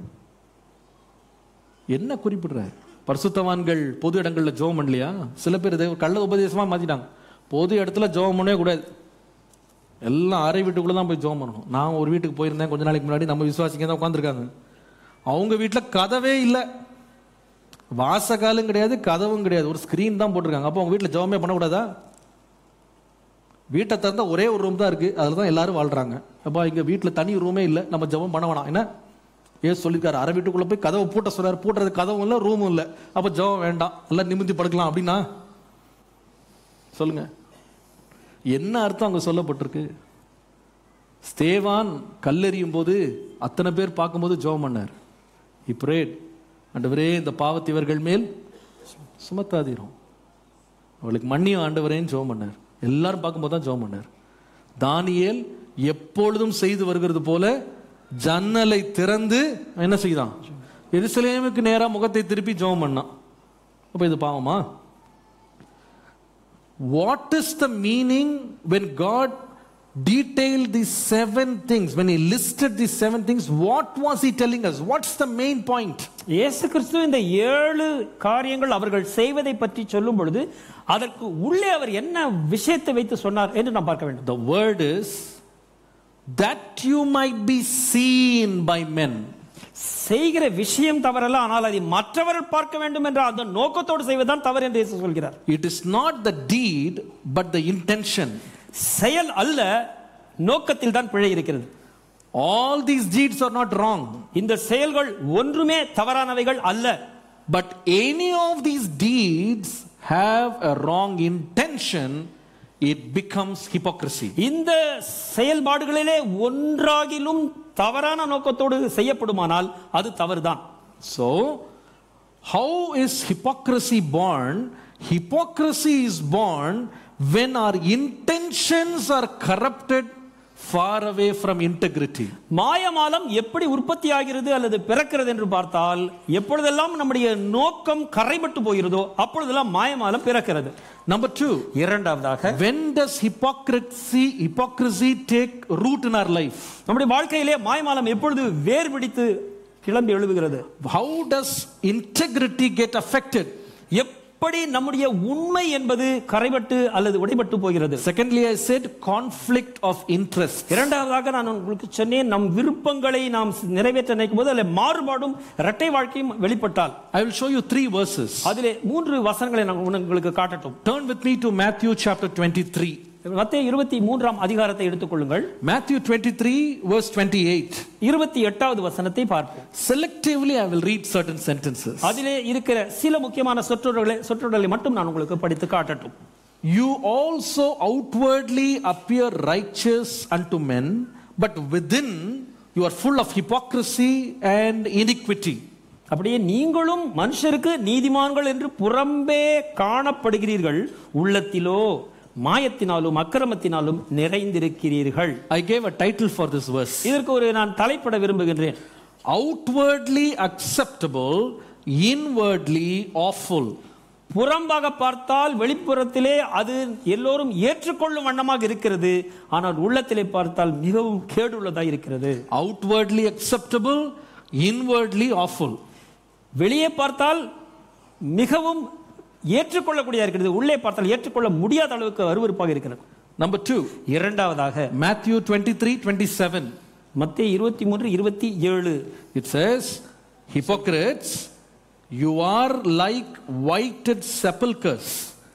என்ன குறிப்பிடுறாரு? பரிசுத்தவான்கள் பொது இடங்கள்ல ஜெபம் பண்ணலையா? சில பேர் இதை கள்ள உபதேசமா மாத்திட்டாங்க. பொது இடத்துல ஜெபம் பண்ணவே கூடாது, எல்லாம் அறை வீட்டுக்குள்ள தான் போய் ஜெபம் பண்ணணும். நான் ஒரு வீட்டுக்கு போயிருந்தேன் கொஞ்ச நாளைக்கு முன்னாடி, நம்ம விசுவாசிங்க தான் உட்காந்துருக்காங்க. அவங்க வீட்டில் கதவே இல்லை, வாசகாலும் கிடையாது, கதவும் கிடையாது, ஒரு ஸ்கிரீன் தான் போட்டிருக்காங்க. அப்போ அவங்க வீட்டில் ஜெபமே பண்ணக்கூடாதா? வீட்டை திறந்தா ஒரே ஒரு ரூம் தான் இருக்கு, அதில் தான் எல்லாரும் வாழ்றாங்க. அப்போ இங்கே வீட்டில் தனி ரூமே இல்லை, நம்ம ஜெபம் பண்ண வேணாம். என்ன ஏன் சொல்லியிருக்காரு? அரை வீட்டுக்குள்ள போய் கதவை பூட்ட சொல்றாரு, பூட்டுறது கதவும் இல்லை ரூமும் இல்லை, அப்போ ஜெபம் வேண்டாம், எல்லாம் நிமிர்ந்து படுக்கலாம் அப்படின்னா சொல்லுங்க, என்ன அர்த்தம் அங்கே சொல்லப்பட்டிருக்கு? ஸ்தேவான் கல்லெறியும் போது அத்தனை பேர் பார்க்கும்போது ஜெபம் பண்ணார். இப்ரேட், ஆண்டவரே இந்த பாவத்தை இவர்கள் மேல் சுமத்தாதீரும், அவளுக்கு மன்னியும் ஆண்டவரேன்னு ஜெபம் பண்ணார். எல்லாரும் பார்க்கும்போது தான் ஜெபம் பண்ணார். தானியேல் எப்பொழுதும் செய்து வருகிறது போல ஜன்னலை திறந்து என்ன செய்தான்? எருசலேமுக்கு நேரா முகத்தை திருப்பி ஜெபம் பண்ணான். அப்ப இது பாவமா? What is the meaning when God detailed these 7 things? When he listed these 7 things, what was he telling us? What's the main point? இயேசு கிறிஸ்து இந்த 7 காரியங்கள் அவர்கள் செய்வதை பற்றி சொல்லும் பொழுது அதற்கு உள்ளே அவர் என்ன விஷயத்தை வைத்து சொன்னார் என்று நாம் பார்க்க வேண்டும். The word is that you might be seen by men. செய்கிற விஷயம் தவறல்ல, ஆனால் அதை மற்றவர்கள் பார்க்க வேண்டும் என்ற அந்த நோக்கத்தோடு செய்வதுதான் தவறு என்று இயேசு சொல்கிறார். It is not the deed but the intention. செயல் அல்ல, நோக்கத்தில் தான் பிழை இருக்கிறது. All these deeds are not wrong. இந்த செயல்கள் ஒன்றுமே தவறானவைகள் அல்ல. But any of these deeds have a wrong intention, it becomes hypocrisy. இந்த செயல்பாடுகளிலே ஒன்றாகிலும் தவறான நோக்கத்தோடு செய்யப்படுமானால் அது தவறுதான். So, how is hypocrisy born? Hypocrisy is born when our intentions are corrupted far away from integrity. மாயமாலம் எப்படி உற்பத்தி ஆகிறது அல்லது பிறக்கிறது என்று பார்த்தால், எப்பொழுதெல்லாம் நம்முடைய நோக்கம் கரைபட்டு போகிறதோ அப்பொழுதெல்லாம் மாயமாலம் பிறக்கிறது. Number 2, இரண்டாவதாக, when does hypocrisy take root in our life? நம்முடைய வாழ்க்கையிலே மாயமாலம் எப்பொழுது வேர் பிடித்து கிளம்பி எழுதுகிறது? How does integrity get affected? எப்படி நம்முடைய உண்மை என்பது கரைபட்டு அல்லது உடைபட்டு போகிறது? Secondly, I said conflict of interest. இரண்டாவதாக நான் உங்களுக்கு சொன்னேன், நம் விருப்பங்களை நாம் நிறைவேற்ற நினைக்கும் போது அதில் மாறுபாடும் இரட்டை வாழ்க்கையும் வெளிப்பட்டால். I will show you 3 verses. அதிலே 3 வசனங்களை நான் உங்களுக்கு காட்டட்டும். Turn with me to Matthew chapter 23. மத்தேயு 23ஆம் அதிகாரத்தை எடுத்துக்கொள்ளுங்கள். Matthew 23 verse 28. 28வது வசனத்தை பார்ப்போம். Selectively I will read certain sentences. அதிலே இருக்கிற சில முக்கியமான சொற்றொடர்களை மட்டும் நான் உங்களுக்கு படித்து காட்டட்டும். You also outwardly appear righteous unto men, but within you are full of hypocrisy and iniquity. அப்படியே நீங்களும் மனுஷருக்கு நீதிமான்கள் என்று புறம்பே காணப்படுகிறீர்கள், உள்ளத்திலோ மாயத்தினாலும் அக்கிரமத்தினாலும் நிறைந்திருக்கிறீர்கள். I gave a title for this verse. இதற்கு நான் தலைப்பட விரும்புகின்றேன். Outwardly acceptable, inwardly awful. புறம்பாக பார்த்தால் வெளிப்புறத்திலே அது எல்லோரும் ஏற்றுக்கொள்ளும் வண்ணமாக இருக்கிறது, ஆனால் உள்ளத்திலே பார்த்தால் மிகவும் கேடுள்ளதாக இருக்கிறது. Outwardly acceptable, inwardly awful. வெளியே பார்த்தால் மிகவும் ஏற்றுக்கொள்ளக்கூடிய இருக்கிறது, உள்ளே பார்த்தால் ஏற்றுக்கொள்ள முடியாத அளவுக்கு அருவருப்பாக இருக்கிறது. Number 2, இரண்டாவதாக Matthew 23:27. மத்தேயு 23:27. It says, hypocrites, you are like whited sepulchres,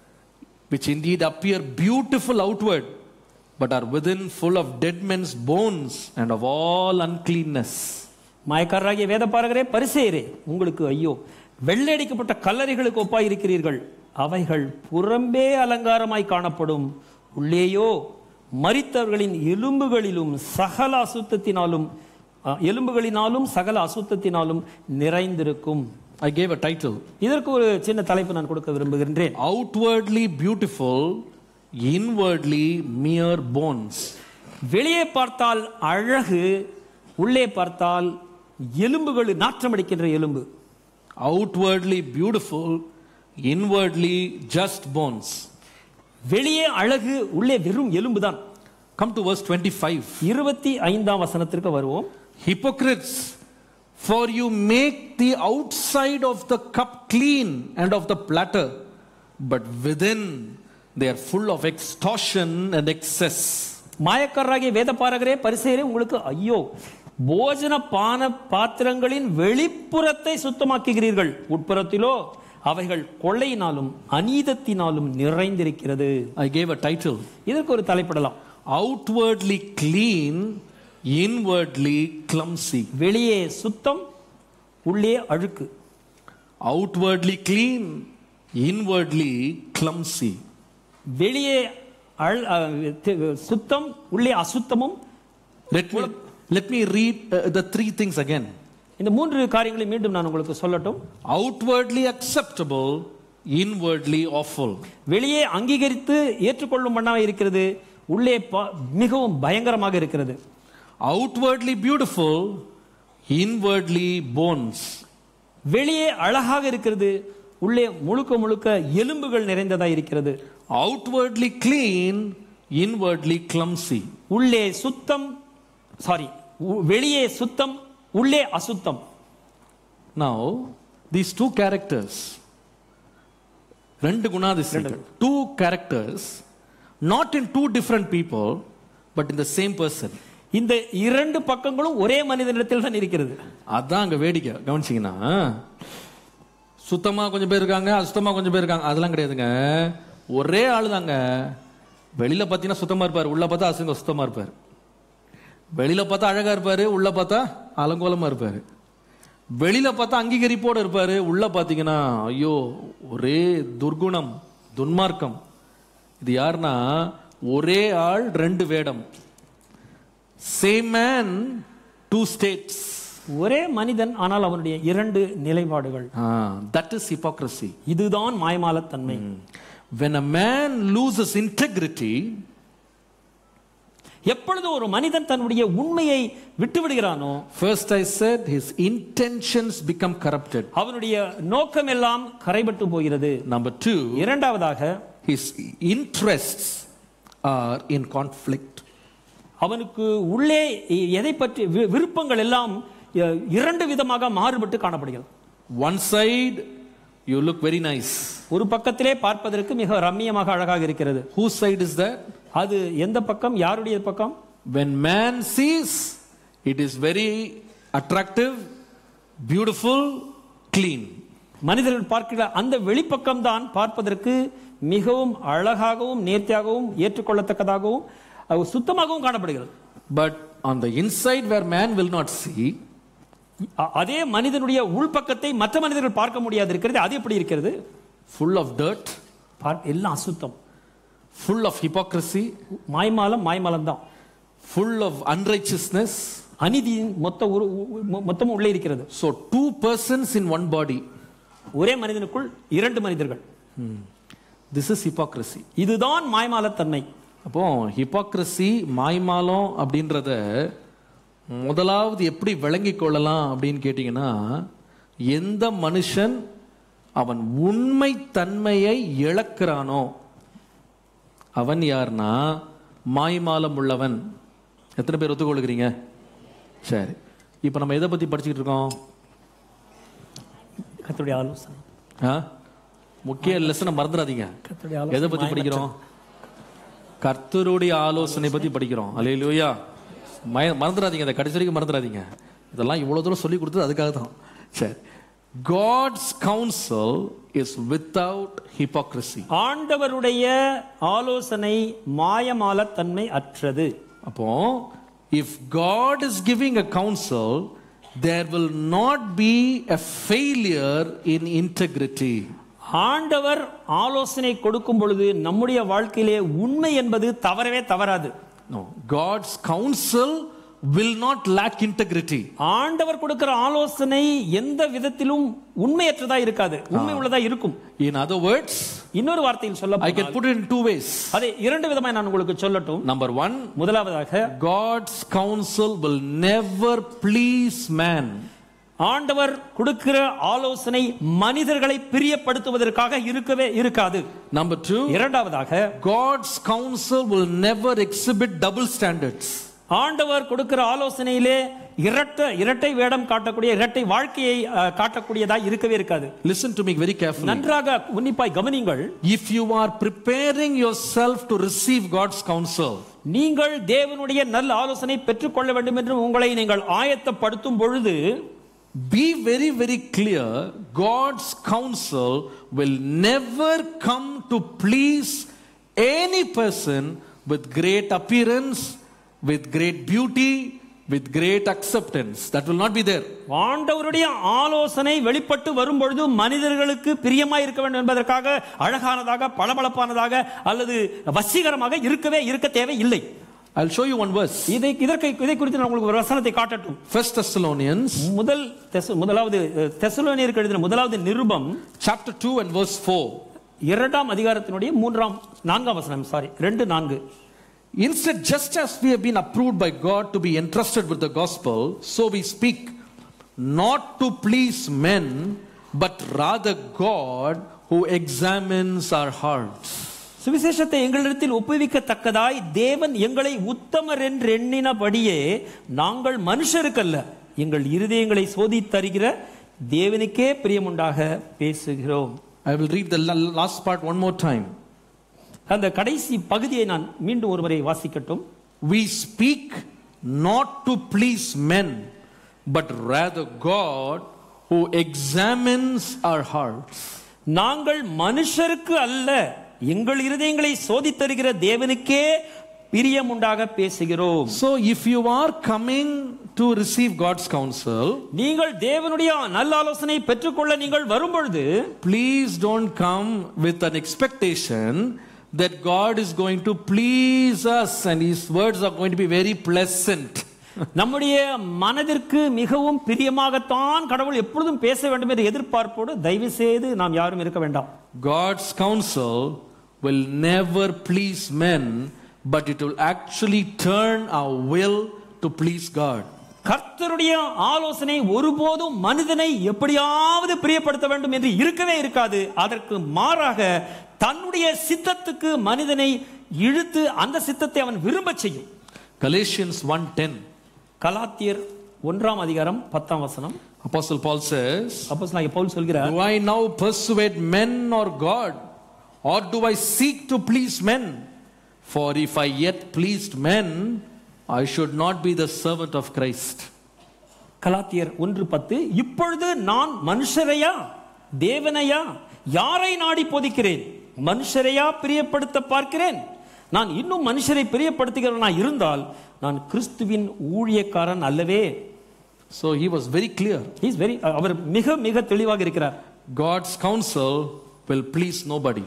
which indeed appear beautiful outward, but are within full of dead men's bones and of all uncleanness. மாயக்காரராகிய வேதபாரகரே, பரிசேயரே, உங்களுக்கு ஐயோ, வெள்ளையடிக்கப்பட்ட கல்லறைகளுக்கு ஒப்பாய் இருக்கிறீர்கள். அவைகள் புறம்பே அலங்காரமாய் காணப்படும், உள்ளேயோ மரித்தவர்களின் எலும்புகளினாலும் சகல அசுத்தத்தினாலும் நிறைந்திருக்கும். I gave a title. இதற்கு சின்ன தலைப்பு நான் கொடுக்க விரும்புகின்றேன். Outwardly beautiful, inwardly mere bones. வெளியே பார்த்தால் அழகு, உள்ளே பார்த்தால் எலும்புகள், நாற்றமடிக்கின்ற எலும்பு. Outwardly beautiful, inwardly just bones. வெளியே அழகு, உள்ளே வெறும் எலும்புதான். Come to verse 25. 25ஆம் வசனத்திற்கு வருவோம். Hypocrites, for you make the outside of the cup clean and of the platter, but within they are full of extortion and excess. மாயக்காரராகிய வேதபாரகரே, பரிசேயரே, உங்களுக்கு ஐயோ, போஜன பான பாத்திரங்களின் வெளிப்புறத்தை சுத்தமாக்குகிறீர்கள், உட்புறத்திலோ அவைகள் கொள்ளையினாலும் அநீதத்தினாலும் நிறைந்திருக்கிறது. I gave a title. இதற்கு தலைப்பிடலாம். Outwardly clean, inwardly clumsy. வெளியே சுத்தம், உள்ளே அழுக்கு. Outwardly clean, inwardly clumsy. வெளியே சுத்தம், உள்ளே அசுத்தமும். Let me read the 3 things again. இந்த 3 காரியங்களை மீண்டும் நான் உங்களுக்கு சொல்லட்டும். Outwardly acceptable, inwardly awful. வெளியே அங்கீகரித்து ஏற்றுக்கொள்ளும் வண்ணமாக இருக்கிறது, உள்ளே மிகவும் பயங்கரமாக இருக்கிறது. Outwardly beautiful, inwardly bones. வெளியே அழகாக இருக்கிறது, உள்ளே முழுக்க எலும்புகள் நிறைந்ததாக இருக்கிறது. Outwardly clean, inwardly clumsy. உள்ளே சுத்தம், வெளியே சுத்தம், உள்ளே அசுத்தம். Now these 2 characters, 2 குணாதிசயங்கள், 2 characters, not in 2 different people but in the same person. இந்த இரண்டு பக்கங்களும் ஒரே மனிதனிடத்தில் தான் இருக்கிறது. அதான் அங்க வேடிக்கை. கவனிச்சீங்கன்னா சுத்தமா கொஞ்சம் பேர் இருக்காங்க, அசுத்தமா கொஞ்சம் பேர் இருக்காங்க, அதெல்லாம் கிடையாதுங்க. ஒரே ஆளு தாங்க. வெளியில பாத்தீங்கன்னா சுத்தமா இருப்பாரு, உள்ள பார்த்தா அசுங்க சுத்தமா இருப்பாரு. வெளியில பார்த்தா அழகா இருப்பாரு, உள்ள பார்த்தா அலங்கோலமா இருப்பாரு. வெளியில பார்த்தா அங்கீகரிப்போட இருப்பாரு, உள்ள பாத்தீங்கன்னா ஐயோ ஒரே துர்குணம், துன்மார்க்கம். இது யாருன்னா ஒரே ஆள் ரெண்டு வேடம். Same man two states. ஒரே மனிதன், ஆனால் அவனுடைய இரண்டு நிலைப்பாடுகள். That is hypocrisy. இதுதான் மாய்மாலத்தன்மை. When a man loses integrity, எப்பொழுது ஒரு மனிதன் தன்னுடைய உண்மையை விட்டு விடுகிறானோ, first I said his intentions become corrupted. அவனுடைய நோக்கம் எல்லாம் கரைபட்டு போகிறது. Number 2, இரண்டாவதாக his interests are in conflict. அவனுக்கு உள்ளே எதை பற்றி விருப்பங்கள் எல்லாம் இரண்டு விதமாக மாறுபட்டு காணப்படுகிறது. One side you look very nice. ஒரு பக்கத்திலே பார்ப்பதற்கு மிக ரம்மியமாக அழகாக இருக்கிறது. Whose side is that? அது எந்த பக்கம்? யாருடைய பக்கம்? When man sees, it is very attractive, beautiful, clean. மனிதர்கள் பார்க்கிற அந்த வெளிப்பக்கம் தான் பார்ப்பதற்கு மிகவும் அழகாகவும் நேர்த்தியாகவும் ஏற்றுக்கொள்ளத்தக்கதாகவும் சுத்தமாகவும் காணப்படுகிறது. But on the inside where man will not see, அதே மனிதனுடைய உள்பக்கத்தை மற்ற மனிதர்கள் பார்க்க முடியாது இருக்கிறது. அது எப்படி இருக்கிறது? full of dirt, எல்லாம் அசுத்தம், full of hypocrisy, மாய்மாலம் தான், full of unrighteousness, அநீதியின் மொத்தமும் உள்ளே இருக்கிறது. So two persons in one body. ஒரே மனிதனுக்குள் இரண்டு மனிதர்கள். This is hypocrisy. இதுதான் மாய்மாலத்தன்மை. அப்போ ஹிப்போக்ரசி, மாய்மாலம் அப்படின்றத முதலாவது எப்படி விளங்கி கொள்ளலாம் அப்படின்னு கேட்டீங்கன்னா, எந்த மனுஷன் அவன் உண்மை தன்மையை இழக்கிறானோ அவன் யார்னா மாய்மாலம் உள்ளவன். எத்தனை பேர் ஒத்துக்கொள்கிறீங்க? சரி, இப்ப நம்ம எதை பத்தி படிச்சுக்கிட்டு இருக்கோம்? கர்த்தருடைய ஆலோசனை. முக்கிய லெசனை மறந்துடாதீங்க. எதை பத்தி படிக்கிறோம்? கர்த்தருடைய ஆலோசனை பத்தி படிக்கிறோம். அல்லேலூயா. மறந்துடாதீங்க, அதை கடைசி வரைக்கும் மறந்துடாதீங்க. இதெல்லாம் இவ்வளவு தூரம் சொல்லி கொடுத்தது அதுக்காக தான். சரி, God's counsel is without hypocrisy. ஆண்டவருடைய ஆலோசனை மாயமாலத்தன்மை அற்றது. அப்போ if God is giving a counsel, there will not be a failure in integrity. ஆண்டவர் ஆலோசனை கொடுக்கும் பொழுது நம்முடைய வாழ்க்கையிலே உண்மை என்பது தவறவே தவறாது. No, God's counsel will not lack integrity. ஆண்டவர் கொடுக்கிற ஆலோசனை எந்த விதத்திலும் உண்மையற்றதா இருக்காது, உண்மை உள்ளதா இருக்கும். In other words, இன்னொரு வார்த்தையில் சொல்ல I can put it in two ways. அதை இரண்டு விதமாய் நான் உங்களுக்கு சொல்லட்டும். Number 1, முதலாவதாக, God's counsel will never please man. ஆண்டவர் கொடுக்கிற ஆலோசனை மனிதர்களை பிரியப்படுத்துவதற்காக இருக்கவே இருக்காது. Number 2, இரண்டாவதாக, God's counsel will never exhibit double standards. ஆண்டவர் கொடுக்கிற ஆலோசனையிலே இரட்டை வேடம் காட்டக்கூடிய, இரட்டை வாழ்க்கையை காட்டக்கூடியதா இருக்கவே இருக்காது. Listen to me very carefully. நன்றாக உன்னிப்பாய் கவனியுங்கள். If you are preparing yourself to receive God's counsel, நீங்கள் தேவனுடைய நல்ல ஆலோசனை பெற்றுக்கொள்ள வேண்டும் என்று உங்களை நீங்கள் ஆயத்தப்படுத்தும் பொழுது, be very very clear, God's counsel will never come to please any person with great appearance, with great beauty, with great acceptance. That will not be there. ஆண்டவருடைய ஆலோசனை வெளிப்பட்டு வரும் பொழுது மனிதர்களுக்கு பிரியமாய் இருக்க வேண்டும் என்பதற்காக அழகானதாக, பளபளப்பானதாக அல்லது வசீகரமாக இருக்க தேவை இல்லை. I'll show you one verse. இதை குறித்து நான் உங்களுக்கு ஒரு வசனத்தை காட்டட்டும். First Thessalonians, முதலாவது தெசலோனியருக்கு எழுதின முதலாவது நிருபம், chapter 2 and verse 4. இரண்டாம் அதிகாரத்தினுடைய 4ஆம் வசனம். 2:4. Instead, just as we have been approved by God to be entrusted with the gospel, so we speak, not to please men, but rather God who examines our hearts. சுவிசேஷத்தை எங்களிடத்தில் ஒப்புவிக்கத்தக்கதாய் தேவன் எங்களை உத்தமர் என்று எண்ணினபடியே நாங்கள் மனுஷருக்கல்ல, எங்கள் இருதயங்களை சோதித்தருகிற தேவனுக்கே பிரியமுண்டாக பேசுகிறோம். I will read the last part one more time. அந்த கடைசி பகுதியை நான் மீண்டும் ஒருமுறை வாசிக்கட்டும். We speak not to please men, but rather God who examines our hearts. நாங்கள் மனுஷருக்கு அல்ல, எங்கள் இருதயங்களை சோதித்தருகிற தேவனுக்கே பிரியமுண்டாக பேசுகிறோம். So if you are coming to receive God's counsel, நீங்கள் தேவனுடைய நல்ல ஆலோசனை பெற்றுக்கொள்ள நீங்கள் வரும்பொழுது, please don't come with an expectation that God is going to please us and his words are going to be very pleasant. நம்முடைய மனதிற்கு மிகவும் பிரியமாகத்தான் கடவுள் எப்பொழுதும் பேச வேண்டும் என்ற எதிர்பார்ப்போடு தயவு செய்து நாம் யாரும் இருக்க வேண்டாம். God's counsel will never please men, but it will actually turn our will to please God. கர்த்தருடைய ஆலோசனை ஒருபோதும் மனிதனை எப்படியாவது பிரியப்படுத்த வேண்டும் என்று இருக்கவே இருக்காது. அதற்கு மாறாக தன்னுடைய சித்தத்துக்கு மனிதனை இழுத்து அந்த சித்தத்தை அவன் விரும்ப செய்யும். Galatians 1:10. கலாத்தியர் 1ஆம் அதிகாரம் 10ஆம் வசனம். Apostle Paul says, அப்போஸ்தலனாகிய பவுல் சொல்கிறார், do I now persuade men or God, or do I seek to please men? For if I yet pleased men, I should not be the servant of Christ. கலாத்தியர் 1:10. இப்பொழுது நான் மனுஷரையா தேவனையா யாரை நாடி போதிக்கிறேன்? மனுஷரையா பிரியப்படுத்த பார்க்கிறேன்? நான் இன்னும் மனுஷரை பிரியப்படுத்துகிறவனா இருந்தால் நான் கிறிஸ்துவின் ஊழியக்காரன் அல்லவே. So he was very clear. அவர் மிக மிக தெளிவாக இருக்கிறார். God's counsel will please nobody.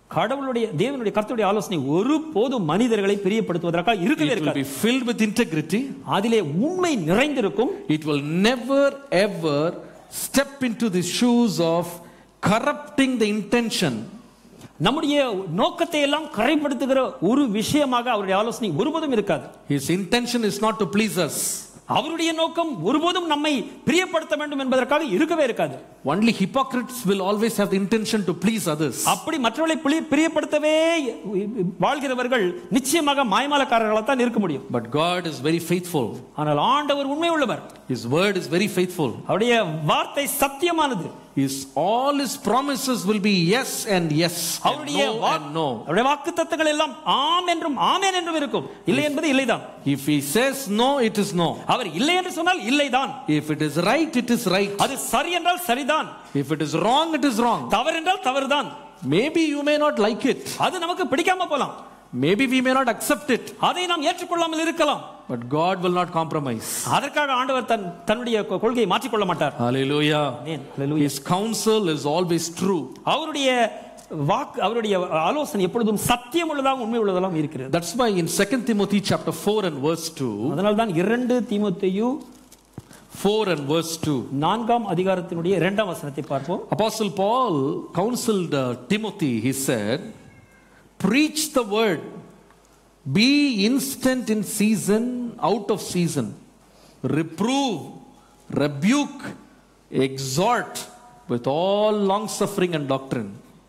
தேவனுடைய கர்த்தருடைய ஆலோசனை ஒருபோதும் மனிதர்களை பிரியப்படுத்துவதற்காக இருக்கவே இருக்காது. It will be filled with integrity. அதிலே உண்மை நிறைந்திருக்கும். It will never ever step into the shoes of corrupting the intention. நம்முடைய நோக்கத்தை எல்லாம் கரைப்படுத்துகிற ஒரு விஷயமாக அவருடைய ஆலோசனை ஒருபோதும் இருக்காது. His intention is not to please us. அவருடைய நோக்கம் ஒருபோதும் நம்மை பிரியப்படுத்த வேண்டும் என்பதற்காக இருக்கவே இருக்காது. Only hypocrites will always have the intention to please others. அப்படி மற்றவர்களை பிரியப்படுத்தவே வாழ்கிறவர்கள் நிச்சயமாக மாயமாலக்காரர்களாக தான் இருக்க முடியும். But God is very faithful. ஆனால் ஆண்டவர் உண்மை உள்ளவர். His word is very faithful. அவருடைய வார்த்தை சத்தியமானது. All his promises will be yes and yes and no and no. அவருடைய வாக்குத்தத்தங்கள் எல்லாம் ஆம் என்றும் ஆமென் என்றும் இருக்கும். இல்லை என்பது இல்லைதான். If he says no, it is no. அவர் இல்லை என்று சொன்னால் இல்லைதான். If it is right, it is right. அது சரி என்றால் சரிதான். If it is wrong, it is wrong. தவறு என்றால் தவறுதான். Maybe you may not like it. அது நமக்கு பிடிக்காம போலாம். Maybe we may not accept it. அதை நாம் ஏற்றுக்கொள்ளாமல் இருக்கலாம். But God will not compromise. அதற்காக ஆண்டவர் தன்னுடைய கொள்கையை மாற்றிக் கொள்ள மாட்டார். Hallelujah. Hallelujah. His counsel is always true. அவருடைய ஆலோசனை எப்பொழுதும் சத்தியம் உள்ளதாக உண்மை உள்ளதாக இருக்கிறது. That's why in 2 Timothy chapter 4 and verse 2. அதனால தான் 2 தீமோத்தேயு 4 and verse 2. 4ஆம் அதிகாரத்தினுடைய 2ஆம் வசனத்தை பார்ப்போம். Apostle Paul counseled Timothy. He said, preach the word, be instant in season, out of season, reprove, rebuke, exhort with all long suffering and doctrine.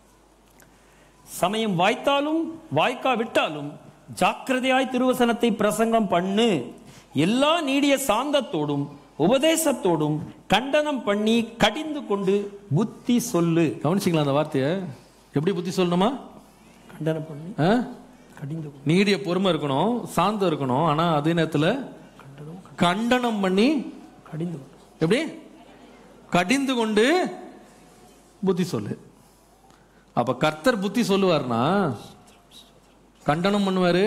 சமயம் வாய்த்தாலும் வாய்க்காவிட்டாலும் ஜாக்கிரதையாய் திருவசனத்தை பிரசங்கம் பண்ணு, எல்லா நீடிய சாந்தத்தோடும் உபதேசத்தோடும் கண்டனம் பண்ணி கடிந்து கொண்டு புத்தி சொல்லு. கவனிச்சிங்களா அந்த வார்த்தையை? எப்படி புத்தி சொல்லணுமா? கண்டனம் பண்ணி கடிந்து. நீடிய பொறுமை இருக்கணும், சாந்தம் இருக்கணும், ஆனா அதே நேரத்தில் கண்டனம் பண்ணி கடிந்து. எப்படி? கடிந்து கொண்டு புத்தி சொல்லு. அப்ப கர்த்தர் புத்தி சொல்லுவார்னா கண்டனம் பண்ணுவாரு,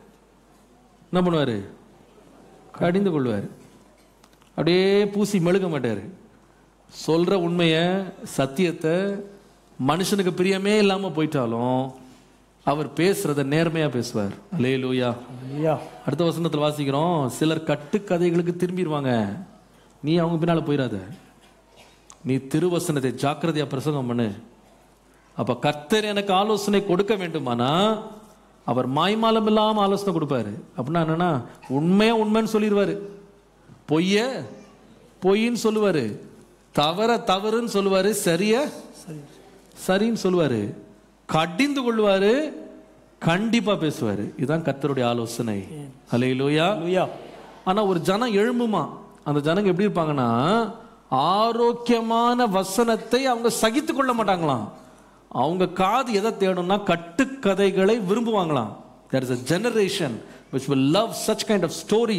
என்ன பண்ணுவாரு? கடிந்து கொள்வாரு. அப்படியே பூசி மெழுக மாட்டாரு. சொல்ற உண்மைய சத்தியத்தை மனுஷனுக்கு பிரியமே இல்லாம போயிட்டாலும் அவர் பேசுறத நேர்மையா பேசுவார். அல்லேலூயா. அடுத்த வசனத்தில் வாசிக்கிறோம், சிலர் கட்டுக்கதைகளுக்கு திரும்பிடுவாங்க. நீ அவங்க பின்னால போயிடாத, நீ திருவசனத்தை ஜாக்கிரதையா பிரசங்கம் பண்ணு. அப்ப கர்த்தர் எனக்கு ஆலோசனை கொடுக்க வேண்டுமானா அவர் மாய்மாலம் இல்லாம ஆலோசனை கொடுப்பாரு. அப்படின்னா என்னன்னா, உண்மையா உண்மைன்னு சொல்லிடுவாரு, பொய்ய பொய்ன்னு சொல்லுவாரு, தவற தவறுன்னு சொல்லுவாரு, சரிய சரின்னு சொல்லுவாரு, கடிந்து கொள்வாரு, கண்டிப்பா பேசுவாரு. இதுதான் கர்த்தருடைய ஆலோசனை. அல்லேலூயா. ஆனா ஒரு ஜனம் எழும்புமா, அந்த ஜனங்க எப்படி இருப்பாங்கன்னா, ஆரோக்கியமான வசனத்தை அவங்க சகித்து கொள்ள மாட்டாங்களாம். அவங்க காது எதை தேடும்னா கட்டுக்கதைகளை விரும்புவாங்களாம். There is a generation which will love such kind of stories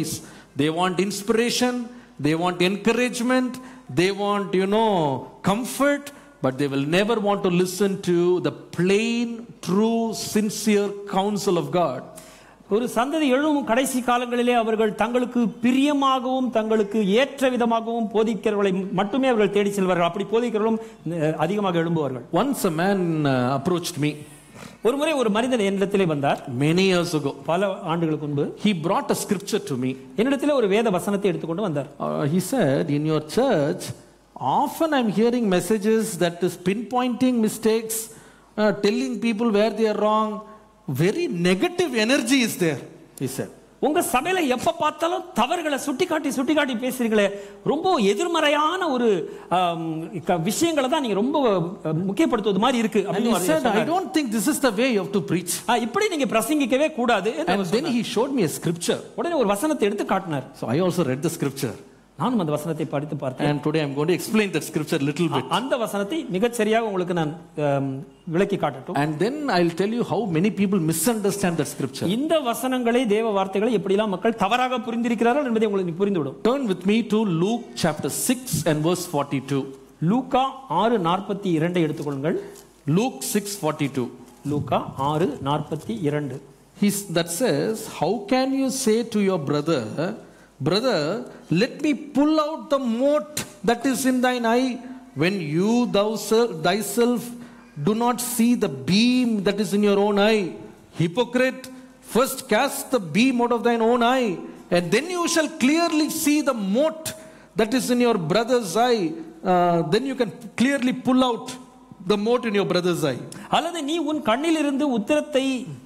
They want inspiration, they want encouragement, they want, comfort, but they will never want to listen to the plain, true, sincere counsel of God. ஒரு சந்ததி எழும் கடைசி காலங்களிலே அவர்கள் தங்களுக்கு பிரியமாகவும் தங்களுக்கு ஏற்ற விதமாகவும் போதிக்கிறவர்களை மட்டுமே அவர்கள் தேடி செல்வார்கள். அப்படி போதிக்கிறவர்களும் அதிகமாக எழும்புவார்கள். Once a man approached me. ஒரு முறை ஒரு மனிதன் என்னிடத்திலே வந்தார். Many years ago. பல ஆண்டுகளுக்கு முன்பு. He brought a scripture to me. என்னிடத்திலே ஒரு வேத வசனத்தை எடுத்துக்கொண்டு வந்தார். He said, in your church, often I'm hearing messages that is pinpointing mistakes, telling people where they are wrong. Very negative energy is there, he said. உங்க சபையில எப்ப பார்த்தாலும் தவறுகளை சுட்டிக்காட்டி பேசுறீங்களே, ரொம்ப எதிர்மறையான ஒரு விஷயங்களை தான் நீங்க ரொம்ப முக்கியப்படுத்துவது மாதிரி இருக்கு. He said, I don't think this is the way you have to preach. இப்படி நீங்க பிரசங்கிக்கவே கூடாது. And then he showed me a scripture. உடனே ஒரு வசனத்தை எடுத்து காட்டினார். So I also read the scripture. நானும் அந்த வசனத்தை படித்து பார்த்தேன். And today I'm going to explain that scripture a little bit. அந்த வசனத்தை மிகச் சரியாக உங்களுக்கு நான் விளக்கி காட்டட்டும். And then I'll tell you how many people misunderstand that scripture. இந்த வசனங்களை, தேவ வார்த்தைகளை எப்படிலாம் மக்கள் தவறாக புரிந்திருக்கிறார்கள் என்பதை உங்களுக்கு புரிந்துவிடும். Turn with me to Luke chapter 6 and verse 42. லூக்கா 6:42 எடுத்துக்கொள்ளுங்கள். Luke 6:42. Luca 6:42. That says, how can you say to your brother, let me pull out the mote that is in thine eye, when you thyself do not see the beam that is in your own eye? Hypocrite, first cast the beam out of thine own eye, and then you shall clearly see the mote that is in your brother's eye. Then you can clearly pull out the mote in your brother's eye. அல்லது நீ உன் கண்ணிலிருந்து உத்திரத்தை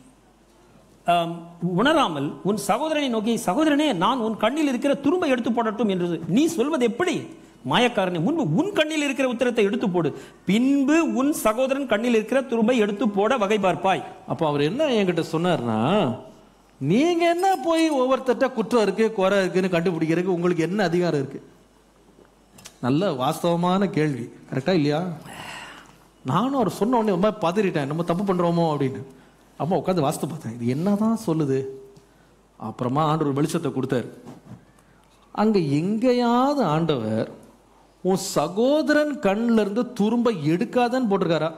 உணராமல் உன் சகோதரனை நோக்கி, சகோதரனே, நான் உன் கண்ணில் இருக்கிற துரும்பை எடுத்து போடட்டும் என்று நீ சொல்வது எப்படி? மாயக்காரனே, முன்பு உன் கண்ணில் இருக்கிற உத்திரத்தை எடுத்து போடு, பின்பு உன் சகோதரன் கண்ணில் இருக்கிற துரும்பை எடுத்து போட வகை பார்ப்பாய். அப்ப அவர் என்ன என்கிட்ட சொன்னார்னா, நீங்க என்ன போய் ஒவ்வொருத்தட்ட குற்றம் இருக்கு குறை இருக்குன்னு கண்டுபிடிக்கிறதுக்கு உங்களுக்கு என்ன அதிகாரம் இருக்கு? நல்ல வாஸ்தவமான கேள்வி, கரெக்டா இல்லையா? நானும் அவர் சொன்ன உடனே ரொம்ப பதறிட்டேன், நம்ம தப்பு பண்றோமோ அப்படின்னு. அப்போ உட்காந்து வாஸ்து பார்த்தேன், இது என்னதான் சொல்லுது. அப்புறமா ஆண்டவர் வெளிச்சத்தை கொடுத்தாரு. அங்க எங்கேயாவது ஆண்டவர் உன் சகோதரன் கண்ணில இருந்து துரும்ப எடுக்காதன்னு போட்டிருக்காரா?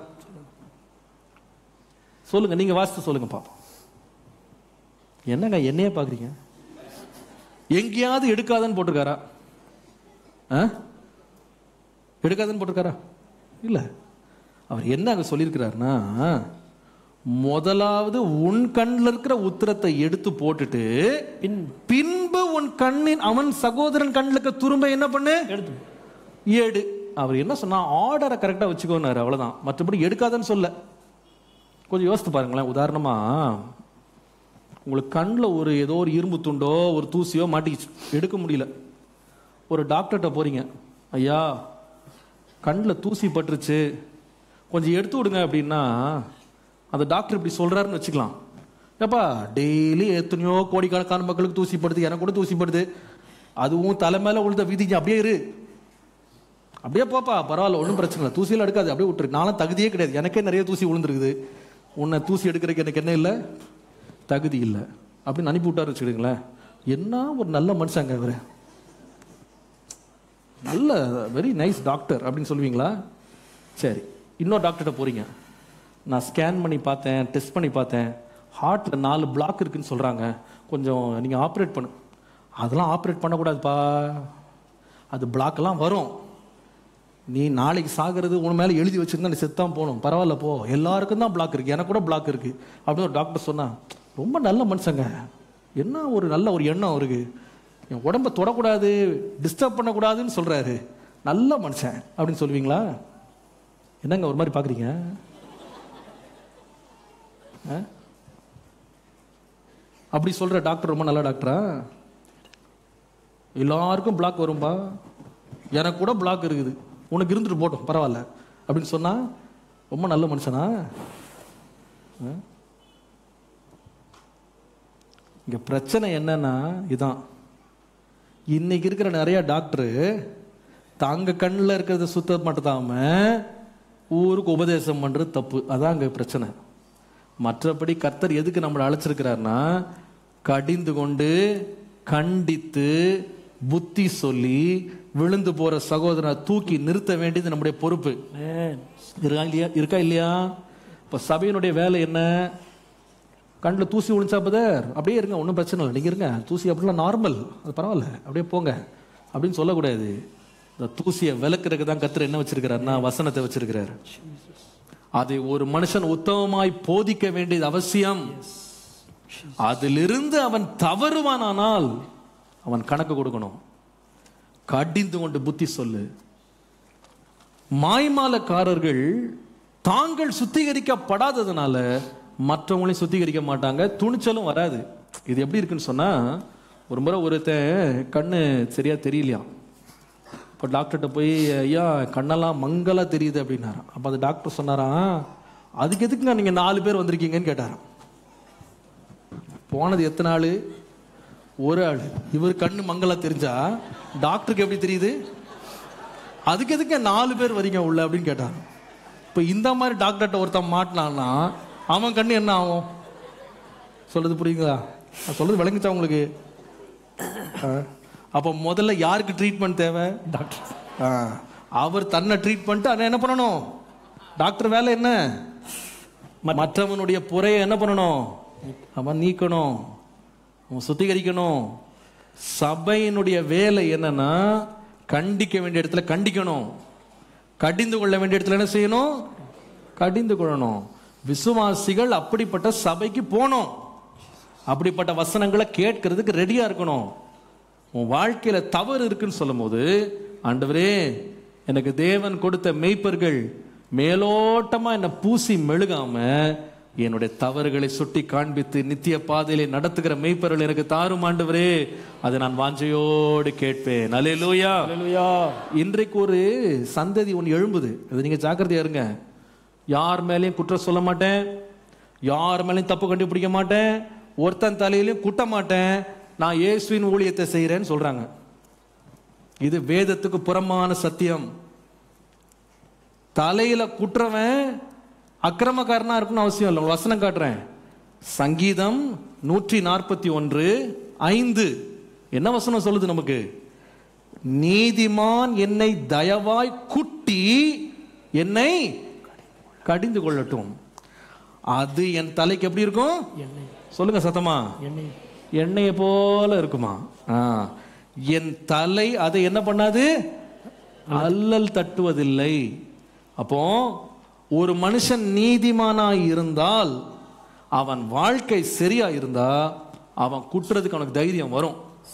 சொல்லுங்க, நீங்க வாஸ்து சொல்லுங்க பாப்போம். என்னங்க என்னைய பாக்குறீங்க? எங்கேயாவது எடுக்காதன்னு போட்டிருக்காரா? எடுக்காதன்னு போட்டிருக்காரா? இல்ல. அவர் என்ன அங்க சொல்லியிருக்கிறாருன்னா, முதலாவது உன் கண்ணில் இருக்கிற உத்திரத்தை எடுத்து போட்டுட்டு பின்பு உன் கண்ணின் அவன் சகோதரன் கண்ணில் இருக்க துரும்ப என்ன பண்ணு, எடு. அவர் என்ன சொன்னா, ஆர்டரை கரெக்டா வச்சுக்கோனாரு, அவ்வளவுதான். மற்றபடி எடுக்காதன்னு சொல்ல. கொஞ்சம் யோசித்து பாருங்களேன். உதாரணமா உங்களுக்கு கண்ணில் ஏதோ ஒரு இரும்பு துண்டோ ஒரு தூசியோ மாட்டிக்கிச்சு, எடுக்க முடியல. ஒரு டாக்டர்கிட்ட போறீங்க, ஐயா கண்ணில் தூசி பட்டுருச்சு, கொஞ்சம் எடுத்து விடுங்க அப்படின்னா, அந்த டாக்டர் இப்படி சொல்றாருன்னு வச்சுக்கலாம். ஏப்பா, டெய்லி எத்தனையோ கோடிக்கணக்கான மக்களுக்கு தூசிப்படுது, எனக்கு கூட தூசிப்படுது, அதுவும் தலை மேல உழுத விதிங்க, அப்படியே இரு, அப்படியே போப்பா, பரவாயில்ல, ஒன்றும் பிரச்சனை இல்லை, தூசியெல்லாம் எடுக்காது, அப்படியே விட்டுரு. நானும் தகுதியே கிடையாது, எனக்கே நிறைய தூசி விழுந்துருக்குது, உன்னை தூசி எடுக்கிறதுக்கு எனக்கு என்ன இல்லை, தகுதி இல்லை அப்படின்னு அனுப்பி விட்டாரு வச்சுக்கிடுங்களேன். என்ன ஒரு நல்ல மனுஷங்க இவரு, நல்ல வெரி நைஸ் டாக்டர் அப்படின்னு சொல்லுவீங்களா? சரி, இன்னொரு டாக்டர்கிட்ட போறீங்க, நான் ஸ்கேன் பண்ணி பார்த்தேன், டெஸ்ட் பண்ணி பார்த்தேன், ஹார்ட்ல 4 பிளாக் இருக்குன்னு சொல்றாங்க, கொஞ்சம் நீங்க ஆப்ரேட் பண்ணு. அதெல்லாம் ஆப்ரேட் பண்ணக்கூடாதுப்பா, அது பிளாக் எல்லாம் வரும், நீ நாளைக்கு சாகிறது உன் மேலே எழுதி வச்சிருந்தா நீ செத்தான் போகணும், பரவாயில்ல போ, எல்லாருக்கும் தான் பிளாக் இருக்கு, எனக்கு கூட பிளாக் இருக்கு அப்படின்னு ஒரு டாக்டர் சொன்னா, ரொம்ப நல்ல மனுஷங்க, என்ன ஒரு நல்ல ஒரு எண்ணம் அவருக்கு, என் உடம்ப தொடக்கூடாது, டிஸ்டர்ப் பண்ணக்கூடாதுன்னு சொல்றாரு, நல்ல மனுஷன் அப்படின்னு சொல்லுவீங்களா? என்னங்க ஒரு மாதிரி பாக்குறீங்க? அப்படி சொல்ற டாக்டர் ரொம்ப நல்ல டாக்டரா? எல்லாருக்கும் பிளாக் வரும்பா, எனக்கு கூட பிளாக் இருக்குது, உனக்கு இருந்துட்டு போட்டோம் பரவாயில்ல அப்படின்னு சொன்னா ரொம்ப நல்ல மனுஷனா? இங்க பிரச்சனை என்னன்னா, இதான் இன்னைக்கு இருக்கிற நிறைய டாக்டரு தாங்க கண்ணில் இருக்கிறத சுத்த மாட்டாம ஊருக்கு உபதேசம் பண்றது தப்பு, அதான் அங்க பிரச்சனை. மற்றபடி கர்த்தர் எதுக்கு நம்மளை அழைச்சிருக்கிறார்னா, கடிந்து கொண்டு கண்டித்து புத்தி சொல்லி விழுந்து போற சகோதரனை தூக்கி நிறுத்த வேண்டியது நம்முடைய பொறுப்பு. இருக்கா இல்லையா? இப்ப சபையினுடைய வேலை என்ன? கண்ணில் தூசி விழுந்தா பதர் அப்படியே இருங்க, ஒன்றும் பிரச்சனை இல்லை, நீங்க இருங்க, தூசி அப்படிலாம் நார்மல், அது பரவாயில்ல, அப்படியே போங்க அப்படின்னு சொல்லக்கூடாது. இந்த தூசியை விளக்குறதுக்கு தான் கர்த்தர் என்ன வச்சிருக்கிறாருன்னா வசனத்தை வச்சிருக்கிறார். அதை ஒரு மனுஷன் உத்தமமாய் போதிக்க வேண்டியது அவசியம். அதிலிருந்து அவன் தவறுவானால் அவன் கணக்கு கொடுக்கணும். கடிந்து கொண்டு புத்தி சொல்லு. மாய்மாலக்காரர்கள் தாங்கள் சுத்திகரிக்கப்படாததுனால மற்றவங்களையும் சுத்திகரிக்க மாட்டாங்க, துணிச்சலும் வராது. இது எப்படி இருக்குன்னு சொன்னா, ஒரு முறை ஒருத்தன் கண்ணு சரியா தெரியலையா, இப்போ டாக்டர்கிட்ட போய் ஐயா கண்ணெல்லாம் மங்கலா தெரியுது அப்படின்னாராம். அப்போ அந்த டாக்டர் சொன்னாராம், அதுக்கு எதுக்குங்க நீங்க 4 பேர் வந்திருக்கீங்கன்னு கேட்டாராம். போனது எத்தனை ஆளு? ஒரு ஆள். இவர் கண்ணு மங்களா தெரிஞ்சா டாக்டருக்கு எப்படி தெரியுது? அதுக்கு எதுக்கு 4 பேர் வரீங்க உள்ள அப்படின்னு கேட்டாங்க. இப்போ இந்த மாதிரி டாக்டர்கிட்ட ஒருத்தன் மாட்டினான்னா அவன் கண்ணு என்ன ஆகும்? சொல்றது புரியுங்களா? சொல்றது விளங்குச்சா உங்களுக்கு? அப்போ முதல்ல யாருக்கு ட்ரீட்மெண்ட் தேவை? டாக்டர். அவர் தன்னை ட்ரீட் பண்ணிட்டு அதை என்ன பண்ணணும்? டாக்டர் வேலை என்ன? மற்றவனுடைய புறையை என்ன பண்ணணும்? அவன் நீக்கணும், அவன் சுத்திகரிக்கணும். சபையினுடைய வேலை என்னன்னா, கண்டிக்க வேண்டிய இடத்துல கண்டிக்கணும், கடிந்து கொள்ள வேண்டிய இடத்துல என்ன செய்யணும்? கடிந்து கொள்ளணும். விசுவாசிகள் அப்படிப்பட்ட சபைக்கு போனோம், அப்படிப்பட்ட வசனங்களை கேட்கறதுக்கு ரெடியா இருக்கணும். உன் வாழ்க்கையில தவறு இருக்குன்னு சொல்லும் போது, ஆண்டவரே எனக்கு தேவன் கொடுத்த மெய்ப்பர்கள் மேலோட்டமா என்ன பூசி மெழுகாம என்னுடைய தவறுகளை சுட்டி காண்பித்து நித்திய பாதையிலே நடத்துகிற மெய்ப்பர்கள் எனக்கு தாரும் ஆண்டவரே, அதை நான் வாஞ்சையோடு கேட்பேன். அல்லேலூயா. இன்றைக்கு ஒரு சந்ததி ஒன்று எழும்புது, அது நீங்க ஜாக்கிரதையா இருங்க. யார் மேலேயும் குற்றம் சொல்ல மாட்டேன், யார் மேலேயும் தப்பு கண்டுபிடிக்க மாட்டேன், ஒருத்தன் தலையிலையும் குட்ட மாட்டேன், நான் இயேசுவின் ஊழியத்தை செய்யறேன்னு சொல்றாங்க. இது வேதத்துக்கு புறம்பான சத்தியம். தலையில குற்றவன் அக்கிரமக்காரனா இருக்குன்னு அவசியம் இல்லை. வசனம் காட்டுறேன். சங்கீதம் 141:5 என்ன வசனம் சொல்லுது நமக்கு? நீதிமான் என்னை தயவாய் குட்டி என்னை கடிந்து கொள்ளட்டும். அது என் தலைக்கு எப்படி இருக்கும்? சொல்லுங்க சத்தமா. எண்ணெயை போல இருக்குமா? என் தலை அதை என்ன பண்ணாது? அல்லல் தட்டுவதில்லை. அப்போ ஒரு மனுஷன் நீதிமானாய் இருந்தால், அவன் வாழ்க்கை சரியா இருந்தா, அவன் குற்றத்துக்கு அவனுக்கு தைரியம் வரும்.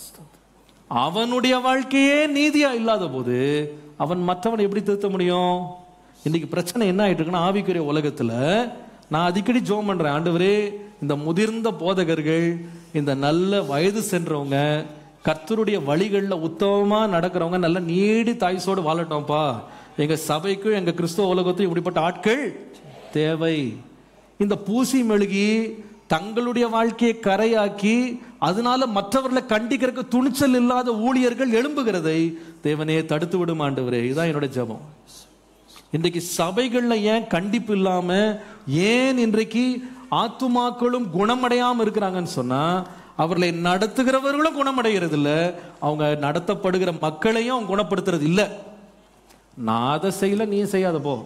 அவனுடைய வாழ்க்கையே நீதியா இல்லாத போது அவன் மற்றவனை எப்படி திருத்த முடியும்? இன்னைக்கு பிரச்சனை என்ன ஆயிட்டு இருக்குன்னா, ஆவிக்குரிய உலகத்துல நான் அடிக்கடி ஜெபம் பண்றேன், ஆண்டவரே இந்த முதிர்ந்த போதகர்கள், இந்த நல்ல வயது சென்றவங்க, கர்த்தருடைய வழிகளில் உத்தமமா நடக்கிறவங்க நல்ல நீடி தாய்சோடு வாழட்டோம்ப்பா. எங்க சபைக்கும் எங்க கிறிஸ்தவ உலகத்தையும் இப்படிப்பட்ட ஆட்கள் தேவை. இந்த பூசி மெழுகி தங்களுடைய வாழ்க்கையை கரையாக்கி அதனால மற்றவர்களை கண்டிக்கிறதுக்கு துணிச்சல் இல்லாத ஊழியர்கள் எழும்புகிறதை தேவனே தடுத்து விடும் ஆண்டவரே. இதுதான் என்னோட ஜெபம். இன்றைக்கு சபைகள்ல ஏன் கண்டிப்பு இல்லாம, ஏன் இன்றைக்கு ஆத்துமாக்களும் குணமடையாம இருக்கிறாங்கன்னு சொன்னா, அவர்களை நடத்துகிறவர்களும் குணமடைகிறது இல்லை, அவங்க நடத்தப்படுகிற மக்களையும் அவங்க குணப்படுத்துறது இல்லை. நான் அதை செய்யல, நீ செய்யாத போ,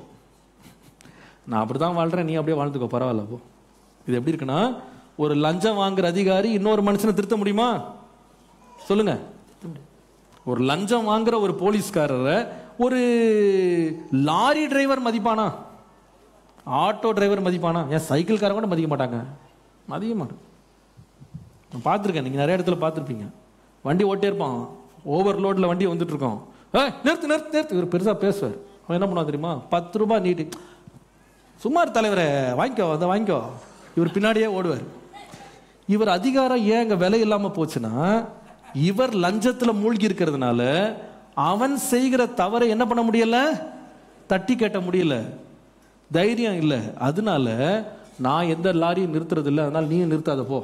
நான் அப்படிதான் வாழ்றேன், நீ அப்படியே வாழ்ந்துக்கோ, பரவாயில்ல போ. இது எப்படி இருக்குன்னா, ஒரு லஞ்சம் வாங்குற அதிகாரி இன்னொரு மனுஷனை திருத்த முடியுமா? சொல்லுங்க. ஒரு லஞ்சம் வாங்குற ஒரு போலீஸ்காரரை ஒரு லாரி டிரைவர் மதிப்பானா? ஆட்டோ டிரைவர் மதிப்பானா? ஏன் சைக்கிள்காரங்க கூட மதிக்க மாட்டாங்க, மதிக்க மாட்டாங்க. நான் பார்த்துருக்கேன், நீங்கள் நிறைய இடத்துல பார்த்துருப்பீங்க. வண்டி ஓட்டே இருப்பான், ஓவர்லோடில் வண்டி வந்துட்டு இருக்கோம், நிறுத்து நிறுத்து நிறுத்து, இவர் பெருசாக பேசுவார். அவன் என்ன பண்ணுவான் தெரியுமா? 10 ரூபாய் நீட்டி, சுமார் தலைவரை வாங்கிக்கோ, அதை வாங்கிக்கோ. இவர் பின்னாடியே ஓடுவார். இவர் அதிகாரம் ஏன் இங்கே விலை இல்லாமல் போச்சுன்னா, இவர் லஞ்சத்தில் மூழ்கி இருக்கிறதுனால அவன் செய்கிற தவறை என்ன பண்ண முடியல? தட்டி கேட்ட முடியல, தைரியம் இல்லை. அதனால நான் எந்த லாரியும் நிறுத்துறது இல்லை, அதனால நீயும் நிறுத்தாத போ.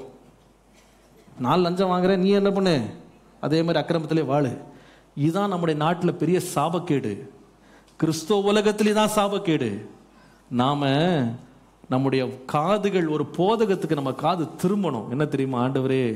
நான் லஞ்சம் வாங்குறேன், நீ என்ன பண்ணு, அதே மாதிரி அக்கிரமத்திலே வாழு. இதுதான் நம்முடைய நாட்டில் பெரிய சாபக்கேடு. கிறிஸ்தவ உலகத்திலே தான் சாபக்கேடு. நாம நம்முடைய காதுகள் ஒரு போதகத்துக்கு நம்ம காது திரும்பணும். என்ன தெரியுமா? ஆண்டவரே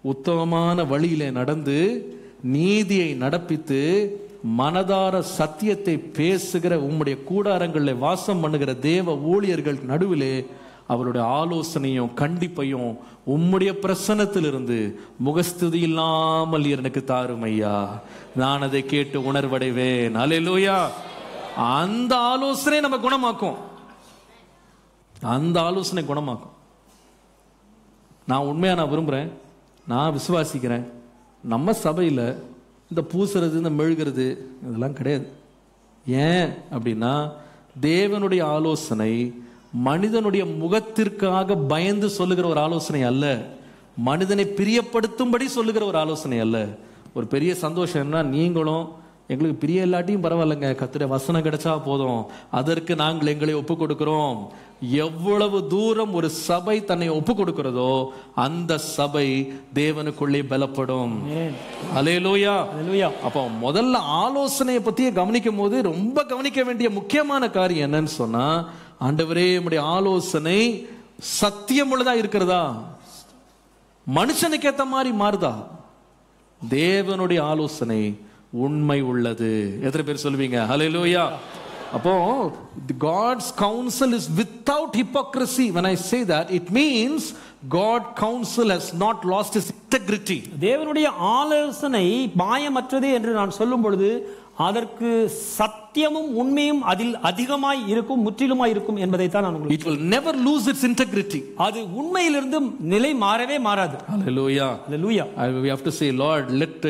உத்தமமான வழியிலே நடந்து நீதியை நடப்பித்து மனதார சத்தியத்தை பேசுகிற உம்முடைய கூடாரங்களில் வாசம் பண்ணுகிற தேவ ஊழியர்கள் நடுவிலே அவருடைய ஆலோசனையும் கண்டிப்பையும் உம்முடைய பிரசன்னத்திலிருந்து முகஸ்துதி இல்லாமல் எனக்கு தாரும் ஐயா, நான் அதை கேட்டு உணர்வடைவேன். அல்லேலூயா. அந்த ஆலோசனை நம்ம குணமாக்கும். அந்த ஆலோசனை குணமாக்கும். நான் உண்மையா நான் விரும்புறேன், நான் விசுவாசிக்கிறேன், நம்ம சபையில் இந்த பூசுறது இந்த மெழுகிறது இதெல்லாம் கிடையாது. ஏன் அப்படின்னா தேவனுடைய ஆலோசனை மனிதனுடைய முகத்திற்காக பயந்து சொல்லுகிற ஒரு ஆலோசனை அல்ல, மனிதனை பிரியப்படுத்தும்படி சொல்லுகிற ஒரு ஆலோசனை அல்ல. ஒரு பெரிய சந்தோஷம் என்ன, நீங்களும் எங்களுக்கு பிரிய இல்லாட்டியும் பரவாயில்லைங்க, கர்த்தருடைய வசனம் கிடைச்சா போதும், அதற்கு நாங்கள் எங்களை ஒப்பு கொடுக்கிறோம். எவ்வளவு தூரம் ஒரு சபை தன்னை ஒப்பு கொடுக்கிறதோ அந்த சபை தேவனுக்குள்ளே பலப்படும். அல்லேலூயா. அப்போ முதல்ல ஆலோசனையை பத்தியே கவனிக்கும் போது ரொம்ப கவனிக்க வேண்டிய முக்கியமான காரியம் என்னன்னு சொன்னா, ஆண்டவரே உம்முடைய ஆலோசனை சத்தியம் உள்ளதா இருக்கிறதா, மனுஷனுக்கு ஏத்த மாதிரி மாறுதா, தேவனுடைய ஆலோசனை உண்மை உள்ளது. எத்தனை பேர் சொல்லுவீங்க ஹல்லேலூயா? அப்போ God's counsel is without hypocrisy. When I say that, it means God counsel has not lost its integrity. தேவனுடைய ஆலோசனை மாயமற்றது என்று நான் சொல்லும் பொழுது அதற்கு சத்தியமும் உண்மையும் அதில் அதிகமாய் இருக்கும், முற்றிலுமாய் இருக்கும் என்பதை தான் நான் உங்களுக்கு. It will never lose its integrity. அது உண்மையிலிருந்து நிலை மாறவே மாறாது. Hallelujah. Hallelujah. We have to say, Lord, let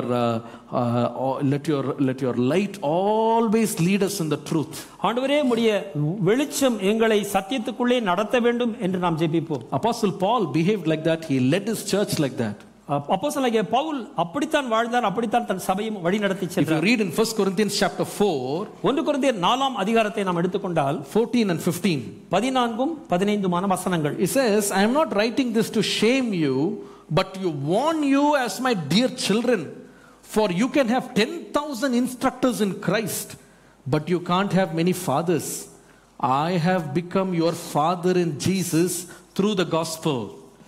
your light always lead us in the truth. ஆண்டவரே உம்முடைய வெளிச்சம் எங்களை சத்தியத்துக்குள்ளே நடத்த வேண்டும் என்று நாம் ஜெபிப்போம். Apostle Paul behaved like that. He led his church like that. அப்போஸ்தலனாகிய பவுல் அப்படித்தான் வாழ்ந்தார், அப்படித்தான் தன் சபையும் வழி நடத்தி சென்றார். If you read in 1 Corinthians chapter 4, 1 கொரிந்தியர் 4ஆம் அதிகாரத்தை நாம் எடுத்துக்கொண்டால் 14 and 15, 14ம் 15மான வசனங்கள். It says, I am not writing this to shame you, but to warn you as my dear children, for you can have 10,000 instructors in Christ, but you can't have many fathers. I have become your father in Jesus through the gospel.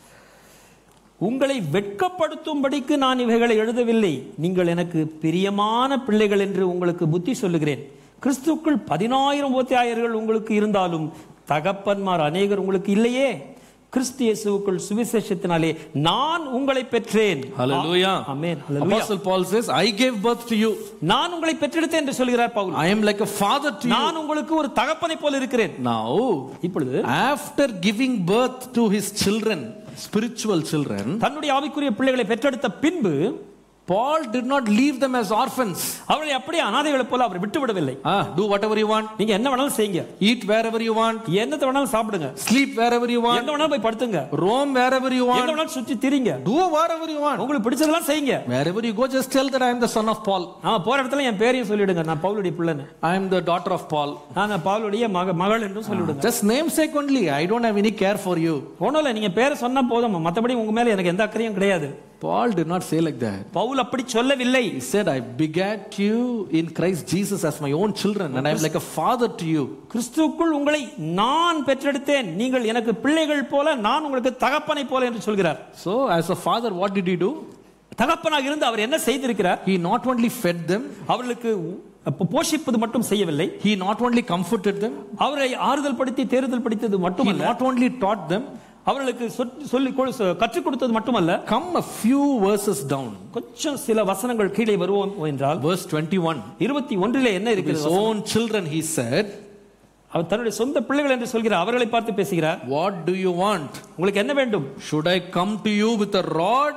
உங்களை வெட்கப்படுத்தும்படிக்கு நான் இவைகளை எழுதவில்லை, நீங்கள் எனக்கு பிரியமான பிள்ளைகள் என்று உங்களுக்கு புத்தி சொல்லுகிறேன். கிறிஸ்துவுக்குள் 10,000 உபதேசகர்கள் உங்களுக்கு இருந்தாலும் தகப்பன்மார் அநேகர் உங்களுக்கு இல்லையே. கிறிஸ்து இயேசுவுக்குள் சுவிசேஷத்தினாலே நான் உங்களை பெற்றேன். ஹல்லேலூயா. ஆமென். ஹல்லேலூயா. Apostle Paul says, I gave birth to you. நான் உங்களை பெற்றெடுத்தேன் என்று சொல்கிறார் Pavul. I am like a father to you. நான் உங்களுக்கு ஒரு தகப்பனை போல இருக்கிறேன். Now, இப்பொழுது after giving birth to his children, spiritual children, தன்னுடைய ஆவிக்குரிய பிள்ளைகளை பெற்றெடுத்த பின்பு Paul did not leave them as orphans. அவர்களை அப்படியே அனாதைகளைப் போல அவர் விட்டு விடவில்லை. Do whatever you want. நீங்க என்ன வேணாலும் செய்யுங்க. Eat wherever you want. என்னத்தை வேணாலும் சாப்பிடுங்க. Sleep wherever you want. எங்க வேணாலும் போய் படுத்துங்க. Roam wherever you want. எங்க வேணாலும் சுற்றி திரிங்க. Do whatever you want. உங்களுக்கு பிடிச்சதெல்லாம் செய்யுங்க. Wherever you go, just tell that I am the son of Paul. போற இடத்துல என் பேரையும் சொல்லிடுங்க, நான் பவுலுடைய பிள்ளைன்னு. I am the daughter of Paul. நான் பவுலுடைய மகள் என்று சொல்லிடுங்க. Just namesake only. I don't have any care for you. ஒண்ணுல நீங்க பேரை சொன்னா போதும், மத்தபடி உங்க மேல எனக்கு எந்த அக்கறையும் கிடையாது. Paul did not say like that. Pavul அப்படி சொல்லவில்லை. He said, I begat you in Christ Jesus as my own children and I am like a father to you. கிறிஸ்துவுக்குள் உங்களை நான் பெற்றெடுத்தேன், நீங்கள் எனக்கு பிள்ளைகள் போல, நான் உங்களுக்கு தகப்பனை போல என்று சொல்கிறார். So as a father, what did he do? தகப்பனாக இருந்து அவர் என்ன செய்திருக்கிறார்? He not only fed them, அவர்களுக்கு போஷிப்பது மட்டும் செய்யவில்லை. He not only comforted them, அவரை ஆறுதல் படுத்தி தேறுதல் படுத்தியது மட்டுமல்ல. He not only taught them, அவர்களுக்கு சொல்லி கற்றுக் கொடுத்தது மட்டுமல்ல. Come a few verses down. கொஞ்சம் சில வசனங்கள் கீழே வருவோம் என்றால் verse 21, 21லே என்ன இருக்கிறது? His own children, he said, அவர் தன்னுடைய சொந்த பிள்ளைகள் என்று சொல்கிறார், அவர்களை பார்த்து பேசுகிறார். What do you want? உங்களுக்கு என்ன வேண்டும்? Should I come to you with a rod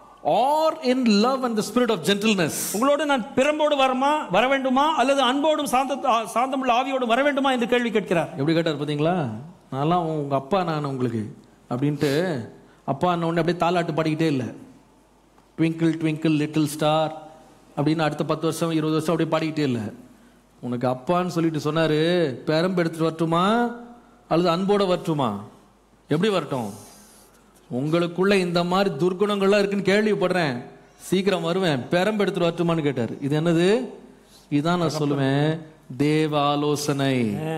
or in love and the spirit of gentleness? உங்களோடு நான் பிரம்போடு வர வேண்டுமா அல்லது அன்போடும் சாந்தமுள்ள ஆவியோடும் வர வேண்டுமா என்று கேள்வி கேட்கிறார். எப்படி கேட்டார் பாத்தீங்களா? நான்லாம் உங்க அப்பா, நான் உங்களுக்கு அப்படின்ட்டு அப்பா ஒன்று அப்படியே தாலாட்டு பாடிக்கிட்டே இல்லை. ட்விங்கிள் ட்விங்கிள் லிட்டில் ஸ்டார் அப்படின்னு அடுத்த 10 வருஷம் 20 வருஷம் அப்படியே பாடிக்கிட்டே இல்லை. உனக்கு அப்பான்னு சொல்லிட்டு சொன்னாரு, பெரம்பு எடுத்துட்டு வரட்டுமா அல்லது அன்போட வரட்டுமா? எப்படி வரட்டும்? உங்களுக்குள்ள இந்த மாதிரி துர்குணங்கள்லாம் இருக்குன்னு கேள்விப்படுறேன், சீக்கிரம் வருவேன், பெரம்பு எடுத்துட்டு வரட்டுமான்னு கேட்டார். இது என்னது? இதான் நான் சொல்லுவேன், தேவ ஆலோசனை.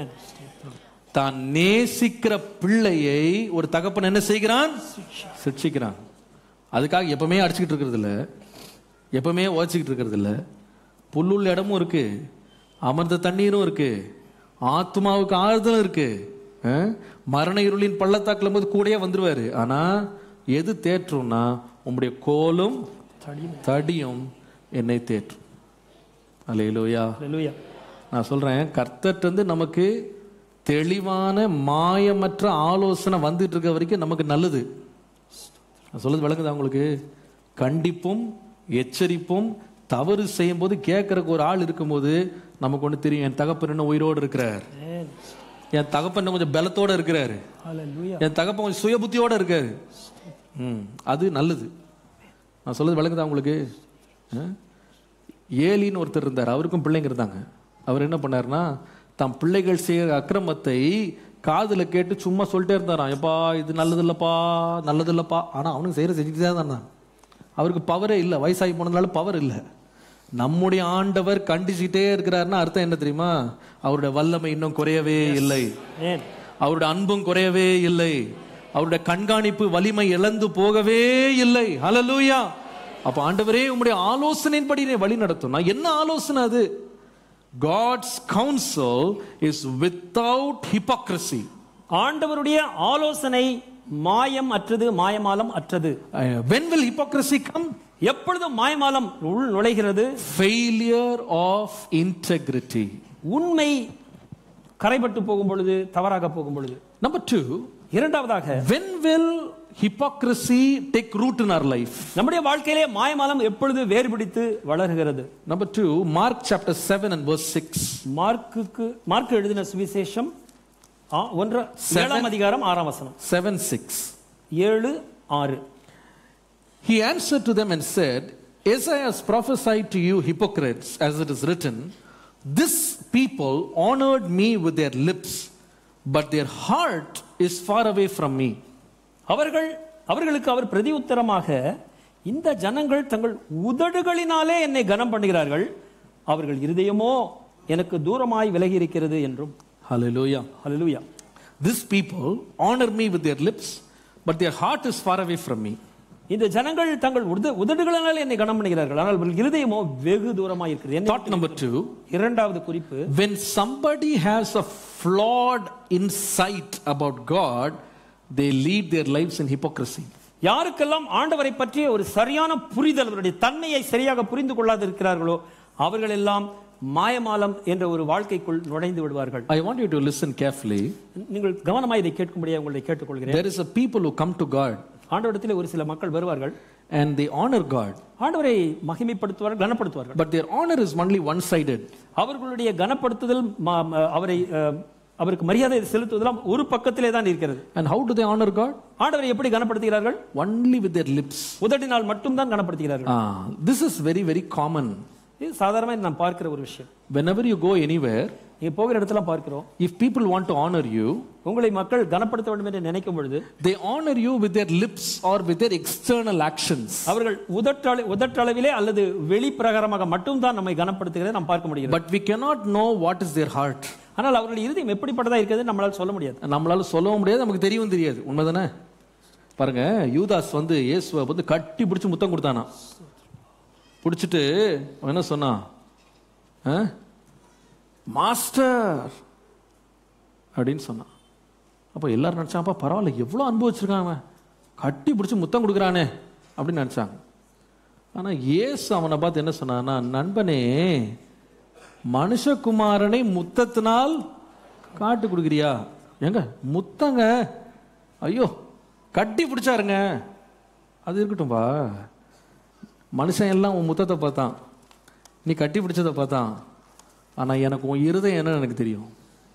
தான் நேசிக்கிற பிள்ளையை ஒரு தகப்பன் என்ன செய்கிறான்? சிட்சிக்கிறான். அதுக்காக எப்பவுமே அடிச்சுக்கிட்டு இருக்கிறது இல்லை, எப்பவுமே ஓச்சிக்கிட்டு இருக்கிறது இல்லை. புல்லுள்ள இடமும் இருக்கு, அமர்ந்த தண்ணீரும் இருக்கு, ஆத்மாவுக்கு ஆறுதலும் இருக்கு. மரண இருளின் பள்ளத்தாக்குல போது கூடயே வந்துருவாரு. ஆனா எது தேற்றும்னா உங்களுடைய கோலும் தடியும் என்னை தேற்றும். அல்லேலூயா. நான் சொல்றேன், கர்த்தர் நமக்கு தெளிவான மாயமற்ற ஆலோசனை வந்துட்டு இருக்க வரைக்கும் நமக்கு நல்லது. நான் சொல்றது விளங்குதா உங்களுக்கு? கண்டிப்பும் எச்சரிப்பும் தவறு செய்யும் போது கேட்கறக்கு ஒரு ஆள் இருக்கும்போது நமக்கு ஒண்ணு தெரியும், என் தகப்பன் இன்னும் உயிரோடு இருக்கிறார், என் தகப்பன் கொஞ்சம் பலத்தோட இருக்கிறாரு, என் தகப்பன் கொஞ்சம் சுய புத்தியோட இருக்காரு. அது நல்லது. நான் சொல்றது விளங்குதா உங்களுக்கு? ஏலின்னு ஒருத்தர் இருந்தார், அவருக்கும் பிள்ளைங்க இருந்தாங்க. அவர் என்ன பண்ணாருன்னா, தம் பிள்ளைகள் செய்யற அக்கிரமத்தை காதுல கேட்டு சும்மா சொல்லிட்டே இருந்தாராம், எப்பா இது நல்லது இல்லப்பா, நல்லது இல்லப்பா. ஆனா அவனுக்கு செய்யற செஞ்சுட்டு தான் இருந்தான். அவருக்கு பவரே இல்லை, வயசாகி போனதுனால பவர் இல்லை. நம்முடைய ஆண்டவர் கண்டிச்சுட்டே இருக்கிறாருன்னா அர்த்தம் என்ன தெரியுமா? அவருடைய வல்லமை இன்னும் குறையவே இல்லை, அவருடைய அன்பும் குறையவே இல்லை, அவருடைய கண்காணிப்பு வலிமை இழந்து போகவே இல்லை. ஹல்லேலூயா. அப்ப ஆண்டவரே உம்முடைய ஆலோசனையின்படி வழி நடத்தும். என்ன ஆலோசனை அது? God's counsel is without hypocrisy. ஆண்டவருடைய ஆலோசனை மாயம் அற்றது, மாயமாலம் அற்றது. When will hypocrisy come? எப்பொழுது மாயமாலம் உள் நுழைகிறது? Failure of integrity. உண்மை கரைபட்டு போகும் பொழுது, தவறாக போகும் பொழுது. Number 2, இரண்டாவதாக, when will hypocrisy take root in our life? நம்முடைய வாழ்க்கையிலே மாயமாலம் எப்பொழுது வேர்பிடித்து வளர்கிறது? Number 2, Mark chapter 7 and verse 6. Mark எழுதின சுவிசேஷம் 7ஆம் அதிகாரம் 6ஆம் வசனம். 7:6. 7:6. He answered to them and said, Isaiah has prophesied to you hypocrites, as it is written, this people honored me with their lips, but their heart is far away from me. அவர்களுக்கு அவர் பிரதியுத்தரமாக, இந்த ஜனங்கள் தங்கள் உதடுகளினாலே என்னை கனம் பண்ணுகிறார்கள், அவர்கள் இருதயமோ எனக்கு தூரமாய் விலகி இருக்கிறது என்றும். Hallelujah. Hallelujah. These people honor me with their lips, but their heart is far away from me. இந்த ஜனங்கள் தங்கள் உதடுகளினாலே என்னை கனம் பண்ணுகிறார்கள், ஆனால் அவர்கள் இருதயமோ வெகு தூரமாய் இருக்கிறது. Thought number 2. இரண்டாவது குறிப்பு, when somebody has a flawed insight about God, they lead their lives in hypocrisy. யாருக்கெல்லாம் ஆண்டவரை பற்றிய ஒரு சரியான புரிதல், அவருடைய தன்மையை சரியாக புரிந்து கொள்ளாது இருக்கிறார்களோ அவர்கள் எல்லாம் மாயமாலம் என்ற ஒரு வாழ்க்கைக்குள் நுழைந்து விடுவார்கள். I want you to listen carefully. நீங்கள் கவனமாய் இதை கேட்கும்படியாக உங்களை கேட்டுக்கொள்கிறேன். There is a people who come to God. ஆண்டவரிடத்தில் ஒரு சில மக்கள் வருவார்கள், and they honor God. ஆண்டவரை மகிமைப்படுத்துவார்கள், கனப்படுத்துவார்கள். But their honor is only one sided. அவர்களுடைய கனப்படுத்துதல், அவருக்கு மரியாதை செலுத்துவதெல்லாம் ஒரு பக்கத்திலே தான் இருக்கிறது. And how do they honor God? ஆண்டவரை எப்படி கனப்படுத்துகிறார்கள்? Only with their lips. உதடினால் மட்டும் தான் கனப்படுத்துகிறார்கள். This is very very common. இது சாதாரணமாக நான் பார்க்கிற ஒரு விஷயம். Whenever you go anywhere, நீங்க போகிற இடத்துல பார்க்கிறோம், if people want to honor you, உங்களை மக்கள் கனப்படுத்த வேண்டும் என்று நினைக்கும் பொழுது, they honor you with their lips or with their external actions. அவர்கள் உதட்டளவிலே அல்லது வெளி பிரகாரமாக மட்டும் தான் நம்மை கனப்படுத்துகிறதை நாம் பார்க்க முடிகிறது. But we cannot know what is their heart. ஆனால் அவர்களுடைய இருதயம் எப்படிப்பட்டதா இருக்கிறது நம்மளால சொல்ல முடியாது. நம்மளால சொல்லவும் முடியாது, நமக்கு தெரியவும் தெரியாது. உண்மைதானே? பாருங்க, யூதாஸ் இயேசுவை கட்டி பிடிச்சு முத்தம் கொடுத்தானா. பிடிச்சிட்டு என்ன சொன்னா, மாஸ்டர் அப்படின்னு சொன்னான். அப்போ எல்லாரும் நினைச்சாப்பா, பரவாயில்ல, எவ்வளோ அன்பு வச்சிருக்காங்க, கட்டி பிடிச்சி முத்தம் கொடுக்குறானே அப்படின்னு நினைச்சாங்க. ஆனால் இயேசு அவனை பார்த்து என்ன சொன்னான்னா, நண்பனே, மனுஷகுமாரனை முத்தத்தினால் காட்டு கொடுக்குறியா? எங்க முத்தங்க, ஐயோ கட்டி பிடிச்சாருங்க, அது இருக்கட்டும்பா. மனுஷன் எல்லாம் உன் முத்தத்தை பார்த்தான், நீ கட்டி பிடிச்சதை பார்த்தான், ஆனா எனக்கு உன் இருதயம் என்ன எனக்கு தெரியும்.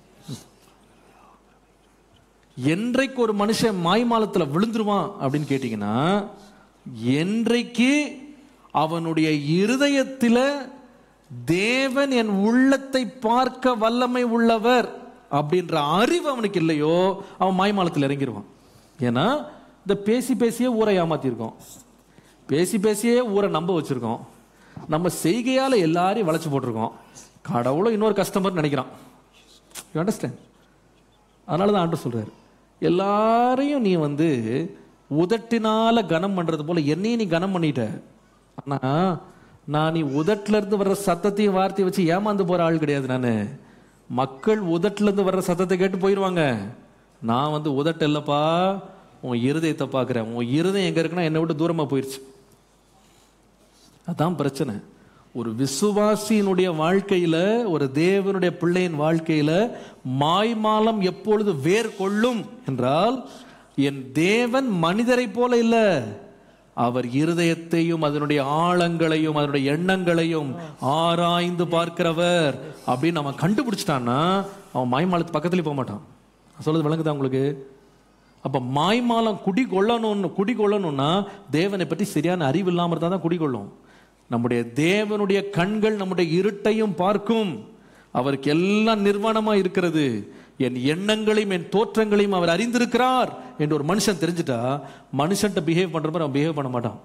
என்றைக்கு ஒரு மனுஷன் மாய்மாலத்தில் விழுந்துருவான் அப்படின்னு கேட்டீங்கன்னா, என்றைக்கு அவனுடைய இருதயத்தில் தேவன் என் உள்ளத்தை பார்க்க வல்லமை உள்ளவர் அப்படின்ற அறிவு அவனுக்கு இல்லையோ, அவன் மாய்மாலத்தில் இறங்கிடுவான். ஏன்னா இந்த பேசி பேசியே ஊரை ஏமாத்திருக்கோம், பேசி பேசியே ஊரை நம்ப வச்சிருக்கோம், நம்ம செய்கையால எல்லாரையும் வளைச்சு போட்டிருக்கோம். கடவுளும் இன்னொரு கஸ்டமர் நினைக்கிறான். You understand? அதனால தான் ஆண்டவர் சொல்றாரு, எல்லாரையும் நீ உதட்டினால கனம் பண்றது போல என்னையும் நீ கனம் பண்ணிட்ட. ஆனா நான் நீ உதட்டுல இருந்து வர்ற சத்தத்தையும் வார்த்தையை வச்சு ஏமாந்து போற ஆள் கிடையாது. நானு மக்கள் உதட்டுல இருந்து வர்ற சத்தத்தை கேட்டு போயிருவாங்க. நான் வந்து உதட்டு இல்லப்பா, உன் இருதயத்தை பாக்குறேன். உன் இருதயம் எங்க இருக்குன்னா என்னை விட்டு தூரமா போயிருச்சு. அதான் பிரச்சனை. ஒரு விசுவாசியினுடைய வாழ்க்கையில, ஒரு தேவனுடைய பிள்ளையின் வாழ்க்கையில மாய்மாலம் எப்பொழுது வேர் கொள்ளும் என்றால், என் தேவன் மனிதரை போல இல்ல, அவர் இருதயத்தையும் அதனுடைய ஆழங்களையும் அதனுடைய எண்ணங்களையும் ஆராய்ந்து பார்க்கிறவர் அப்படின்னு அவன் கண்டுபிடிச்சிட்டான்னா அவன் மாய்மாலத்து பக்கத்துலயே போக மாட்டான். சொல்றது விளங்குதா உங்களுக்கு? அப்ப மாய்மாலம் குடிகொள்ளணும்னா தேவனை பற்றி சரியான அறிவு இல்லாம இருந்தா தான் குடிகொள்ளும். நம்முடைய தேவனுடைய கண்கள் நம்முடைய இருட்டையும் பார்க்கும். அவருக்கு எல்லாம் நிர்வாணமா இருக்கிறது. என் எண்ணங்களையும் என் தோற்றங்களையும் அவர் அறிந்திருக்கிறார் என்று ஒரு மனுஷன் தெரிஞ்சுட்டா, மனுஷன்ட்ட பிஹேவ் பண்ற மாதிரி அவன் பிஹேவ் பண்ண மாட்டான்.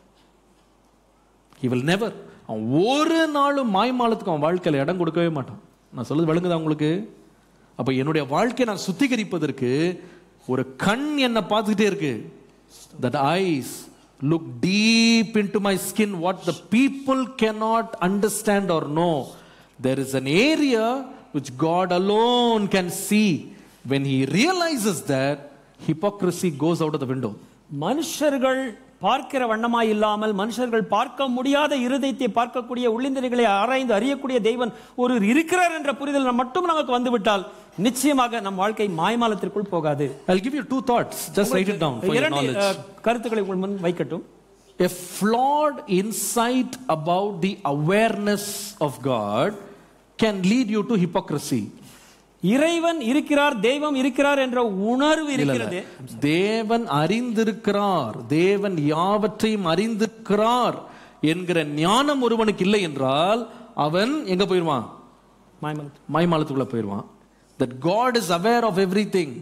he will never. அவன் ஒரு நாளும் மாய்மாலத்துக்கு அவன் வாழ்க்கையில இடம் கொடுக்கவே மாட்டான். நான் சொல்றது விளங்குதா உங்களுக்கு? அப்ப என்னுடைய வாழ்க்கையை நான் சுத்திகரிப்பதற்கு ஒரு கண் என்னை பார்த்துக்கிட்டே இருக்கு. that eyes look deep into my skin, what the people cannot understand or know. There is an area which God alone can see. When he realizes that, hypocrisy goes out of the window. மனுஷர்கள் பார்க்கிற வண்ணமாய் இல்லாமல் மனுஷர்கள் பார்க்க முடியாத இருதயத்தை பார்க்கக்கூடிய உள்ளிந்திரிகளை ஆராய்ந்து அறியக்கூடிய தெய்வன் ஒரு இருக்கிறார் என்ற புரிதல் மட்டும் நமக்கு வந்துவிட்டால் நிச்சயமாக நம் வாழ்க்கை மாய்மாலத்திற்குள் போகாது. I'll give you two thoughts, just write it down for your knowledge. கருத்துக்களை உங்கள் முன் வைக்கட்டும். A flawed insight about the awareness of God can lead you to hypocrisy. இறைவன் இருக்கிறார், தெய்வம் இருக்கிறார் என்ற உணர்வு இருக்கிறது. தேவன் அறிந்திருக்கிறார், தேவன் யாவற்றையும் அறிந்திருக்கிறார் என்கிற ஞானம் ஒருவனுக்கு இல்லை என்றால் அவன் எங்க போயிருவான்? மாய்மாலத்துக்குள்ள போயிருவான். That God is aware of everything.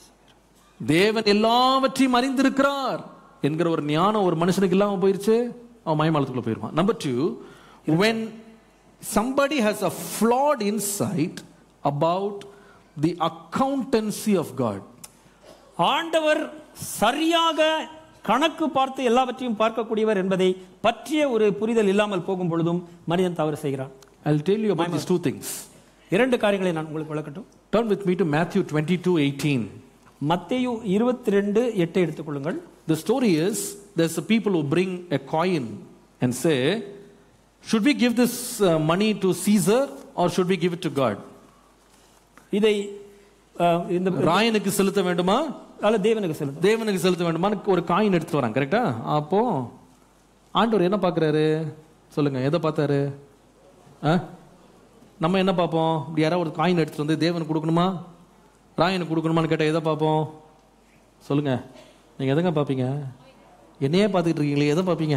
தேவன் எல்லாவற்றையும் அறிந்திருக்கிறார் என்கிற ஒரு ஞானம் ஒரு மனுஷனுக்கு இல்லாம போயிருச்சு, அவன் மாய்மாலத்துக்குள்ள போயிருவான். Number 2, when somebody has a flawed insight about the accountancy of God. ஆண்டவர் சரியாக கணக்கு பார்த்து எல்லாவற்றையும் பார்க்கக்கூடியவர் என்பதை பற்றிய ஒரு புரிதல் இல்லாமல் போகும் பொழுதும் மனிதன் தவறு செய்கிறான். I'll tell you about these two things. இரண்டு காரியங்களை நான் உங்களுக்கு விளக்கட்டும். Turn with me to Matthew 22:18. மத்தேயு 22:8 எடுத்துக்கொள்ளுங்கள். The story is, there's a people who bring a coin and say, should we give this money to Caesar or should we give it to God? இதை இந்த ராயனுக்கு செலுத்த வேண்டுமா அல்ல தேவனுக்கு செலுத்த வேண்டுமா ஒரு காயின் எடுத்துட்டு வராங்க. கரெக்டா? அப்போ ஆண்டவர் என்ன பார்க்கறாரு சொல்லுங்க? எதை பார்த்தாரு? நம்ம என்ன பார்ப்போம்? இப்படி யாராவது ஒரு காயின் எடுத்துட்டு வந்து தேவனுக்கு கொடுக்கணுமா ராயனுக்கு கொடுக்கணுமான்னு கேட்டால் எதை பார்ப்போம்? சொல்லுங்க, நீங்க எதங்க பார்ப்பீங்க? என்னையே பார்த்துக்கிட்டு இருக்கீங்களே, எதை பார்ப்பீங்க?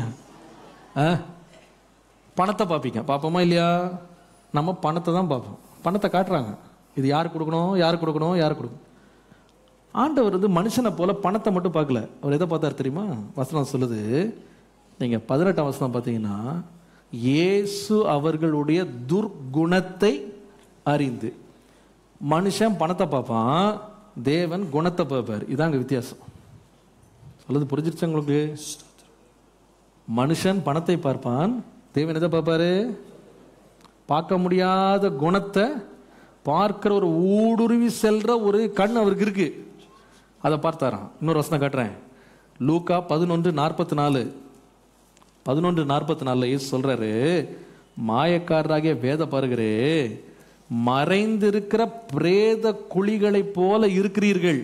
பணத்தை பார்ப்பீங்க. பார்ப்போமா இல்லையா? நம்ம பணத்தை தான் பார்ப்போம். பணத்தை காட்டுறாங்க, இது யாருக்கு கொடுக்கணும், யாருக்கு கொடுக்கணும், யாருக்கு கொடுக்கணும். ஆண்டவர் வந்து மனுஷனை போல பணத்தை மட்டும் பார்க்கல. அவர் எதை பார்த்தாரு தெரியுமா? வசனம் சொல்லுது, நீங்க 18ஆம் வசனம் பார்த்தீங்கன்னா, இயேசு அவர்களுடைய துர்குணத்தை அறிந்து. மனுஷன் பணத்தை பார்ப்பான், தேவன் குணத்தை பார்ப்பார். இதாங்க வித்தியாசம். சொல்லுது புரிஞ்சிருச்சு உங்களுக்கு? மனுஷன் பணத்தை பார்ப்பான், தேவன் எதை பார்ப்பாரு? பார்க்க முடியாத குணத்தை பார்க்கிற ஒரு ஊடுருவி செல்ற ஒரு கண் அவருக்கு இருக்கு, அதை பார்த்தாராம். இன்னொரு வசனம் காட்டுறேன். லூக்கா 11:44. 11:44 இயேசு சொல்றாரு, மாயக்காரராகிய வேத பாருகிறே, மறைந்திருக்கிற பிரேத குழிகளை போல இருக்கிறீர்கள்,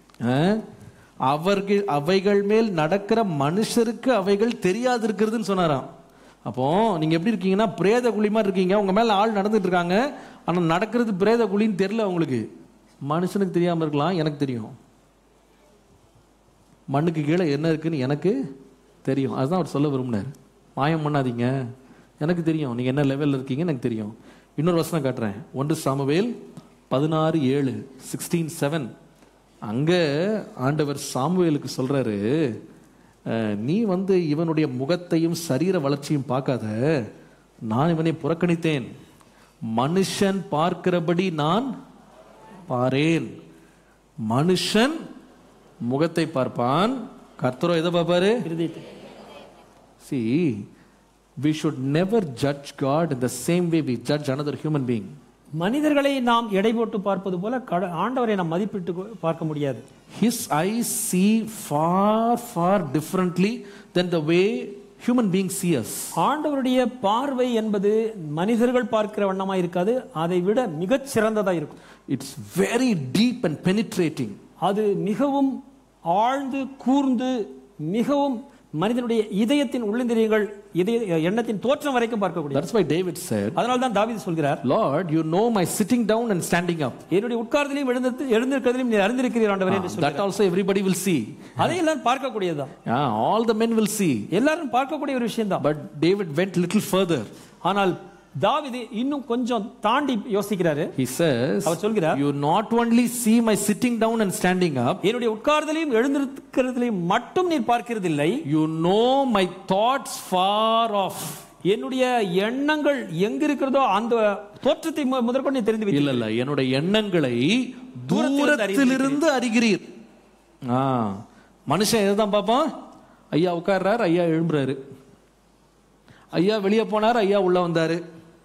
அவைகள் மேல் நடக்கிற மனுஷருக்கு அவைகள் தெரியாது இருக்கிறதுன்னு சொன்னாராம். அப்போ நீங்க எப்படி இருக்கீங்கன்னா பிரேத குழி மாதிரி இருக்கீங்க. உங்க மேல ஆள் நடந்துட்டு இருக்காங்க, ஆனா நடக்கிறது பிரேத குழின்னு தெரியல உங்களுக்கு. மனுஷனுக்கு தெரியாம இருக்கலாம், எனக்கு தெரியும். மண்ணுக்கு கீழே என்ன இருக்குன்னு எனக்கு தெரியும். அதுதான் அவர் சொல்ல விரும்பினார். மாயம் பண்ணாதீங்க, எனக்கு தெரியும் நீங்க என்ன லெவல்ல இருக்கீங்க, எனக்கு தெரியும். இன்னொரு வசனம் காட்டுறேன். 1 சாமுவேல் 16:7, 16:7. அங்க ஆண்டவர் சாமுவேலுக்கு சொல்றாரு, நீ வந்து இவனுடைய முகத்தையும் சரீர வளர்ச்சியும் பார்க்காத, நான் இவனை புறக்கணித்தேன், மனுஷன் பார்க்கிறபடி நான் பாரேன். மனுஷன் முகத்தை பார்ப்பான், கர்த்தரோ எதை பார்ப்பாரு? இருதயத்தை. See, we should never judge God in the same way we judge another human being. மனிதர்களை நாம் எடை போட்டு பார்ப்பது போல ஆண்டவரை நாம் மதிப்பிட்டு பார்க்க முடியாது. His eyes see far differently than the way human beings see us. ஆண்டவருடைய பார்வை என்பது மனிதர்கள் பார்க்கிற வண்ணமா இருக்காது, அதை விட மிகச் சிறந்ததா இருக்கும். It's very deep and penetrating. அது மிகவும் ஆழ்ந்து கூர்ந்து மிகவும் மனிதனுடைய இதயத்தின் உள்ளிந்திரியங்கள் எண்ணத்தின் தோற்றம் வரைக்கும் பார்க்கக்கூடிய. That's why David said, அதனால தான் தாவீது சொல்கிறார், Lord, you know my sitting down and standing up. என்னுடைய உட்கார்ந்தலையும் எழுந்திருக்கிறதையும் நீர் அறிந்திருக்கிறீர் ஆண்டவரே என்று சொல்கிறார். That also everybody will see. அதை எல்லாரும் பார்க்கக்கூடியதுதான். All the men will see. எல்லாரும் பார்க்கக்கூடிய ஒரு விஷயம் தான். But David went little further. ஆனால் தாவீது இன்னும் கொஞ்சம் தாண்டி யோசிக்கிறாரு. He says, அவர் சொல்கிறார், you not only see my sitting down and standing up, என்னுடைய உட்கார்தலையும் எழுந்திருக்கிறதையும் மட்டும் நீர் பார்க்கிறதில்லை, you know my thoughts far off. என்னுடைய எண்ணங்கள் எங்க இருக்கிறதோ அந்த தோற்றத்தை முதற்கொண்டு நீ தெரிந்து வைத்தீர். இல்ல என்னுடைய எண்ணங்களை தூரத்திலிருந்து அறிகிறீர். மனுஷன் எதுதான் பாப்பான்? ஐயா உட்கார்றாரு, ஐயா எழும்புறாரு, ஐயா வெளியே போனாரு, ஐயா உள்ள வந்தாரு,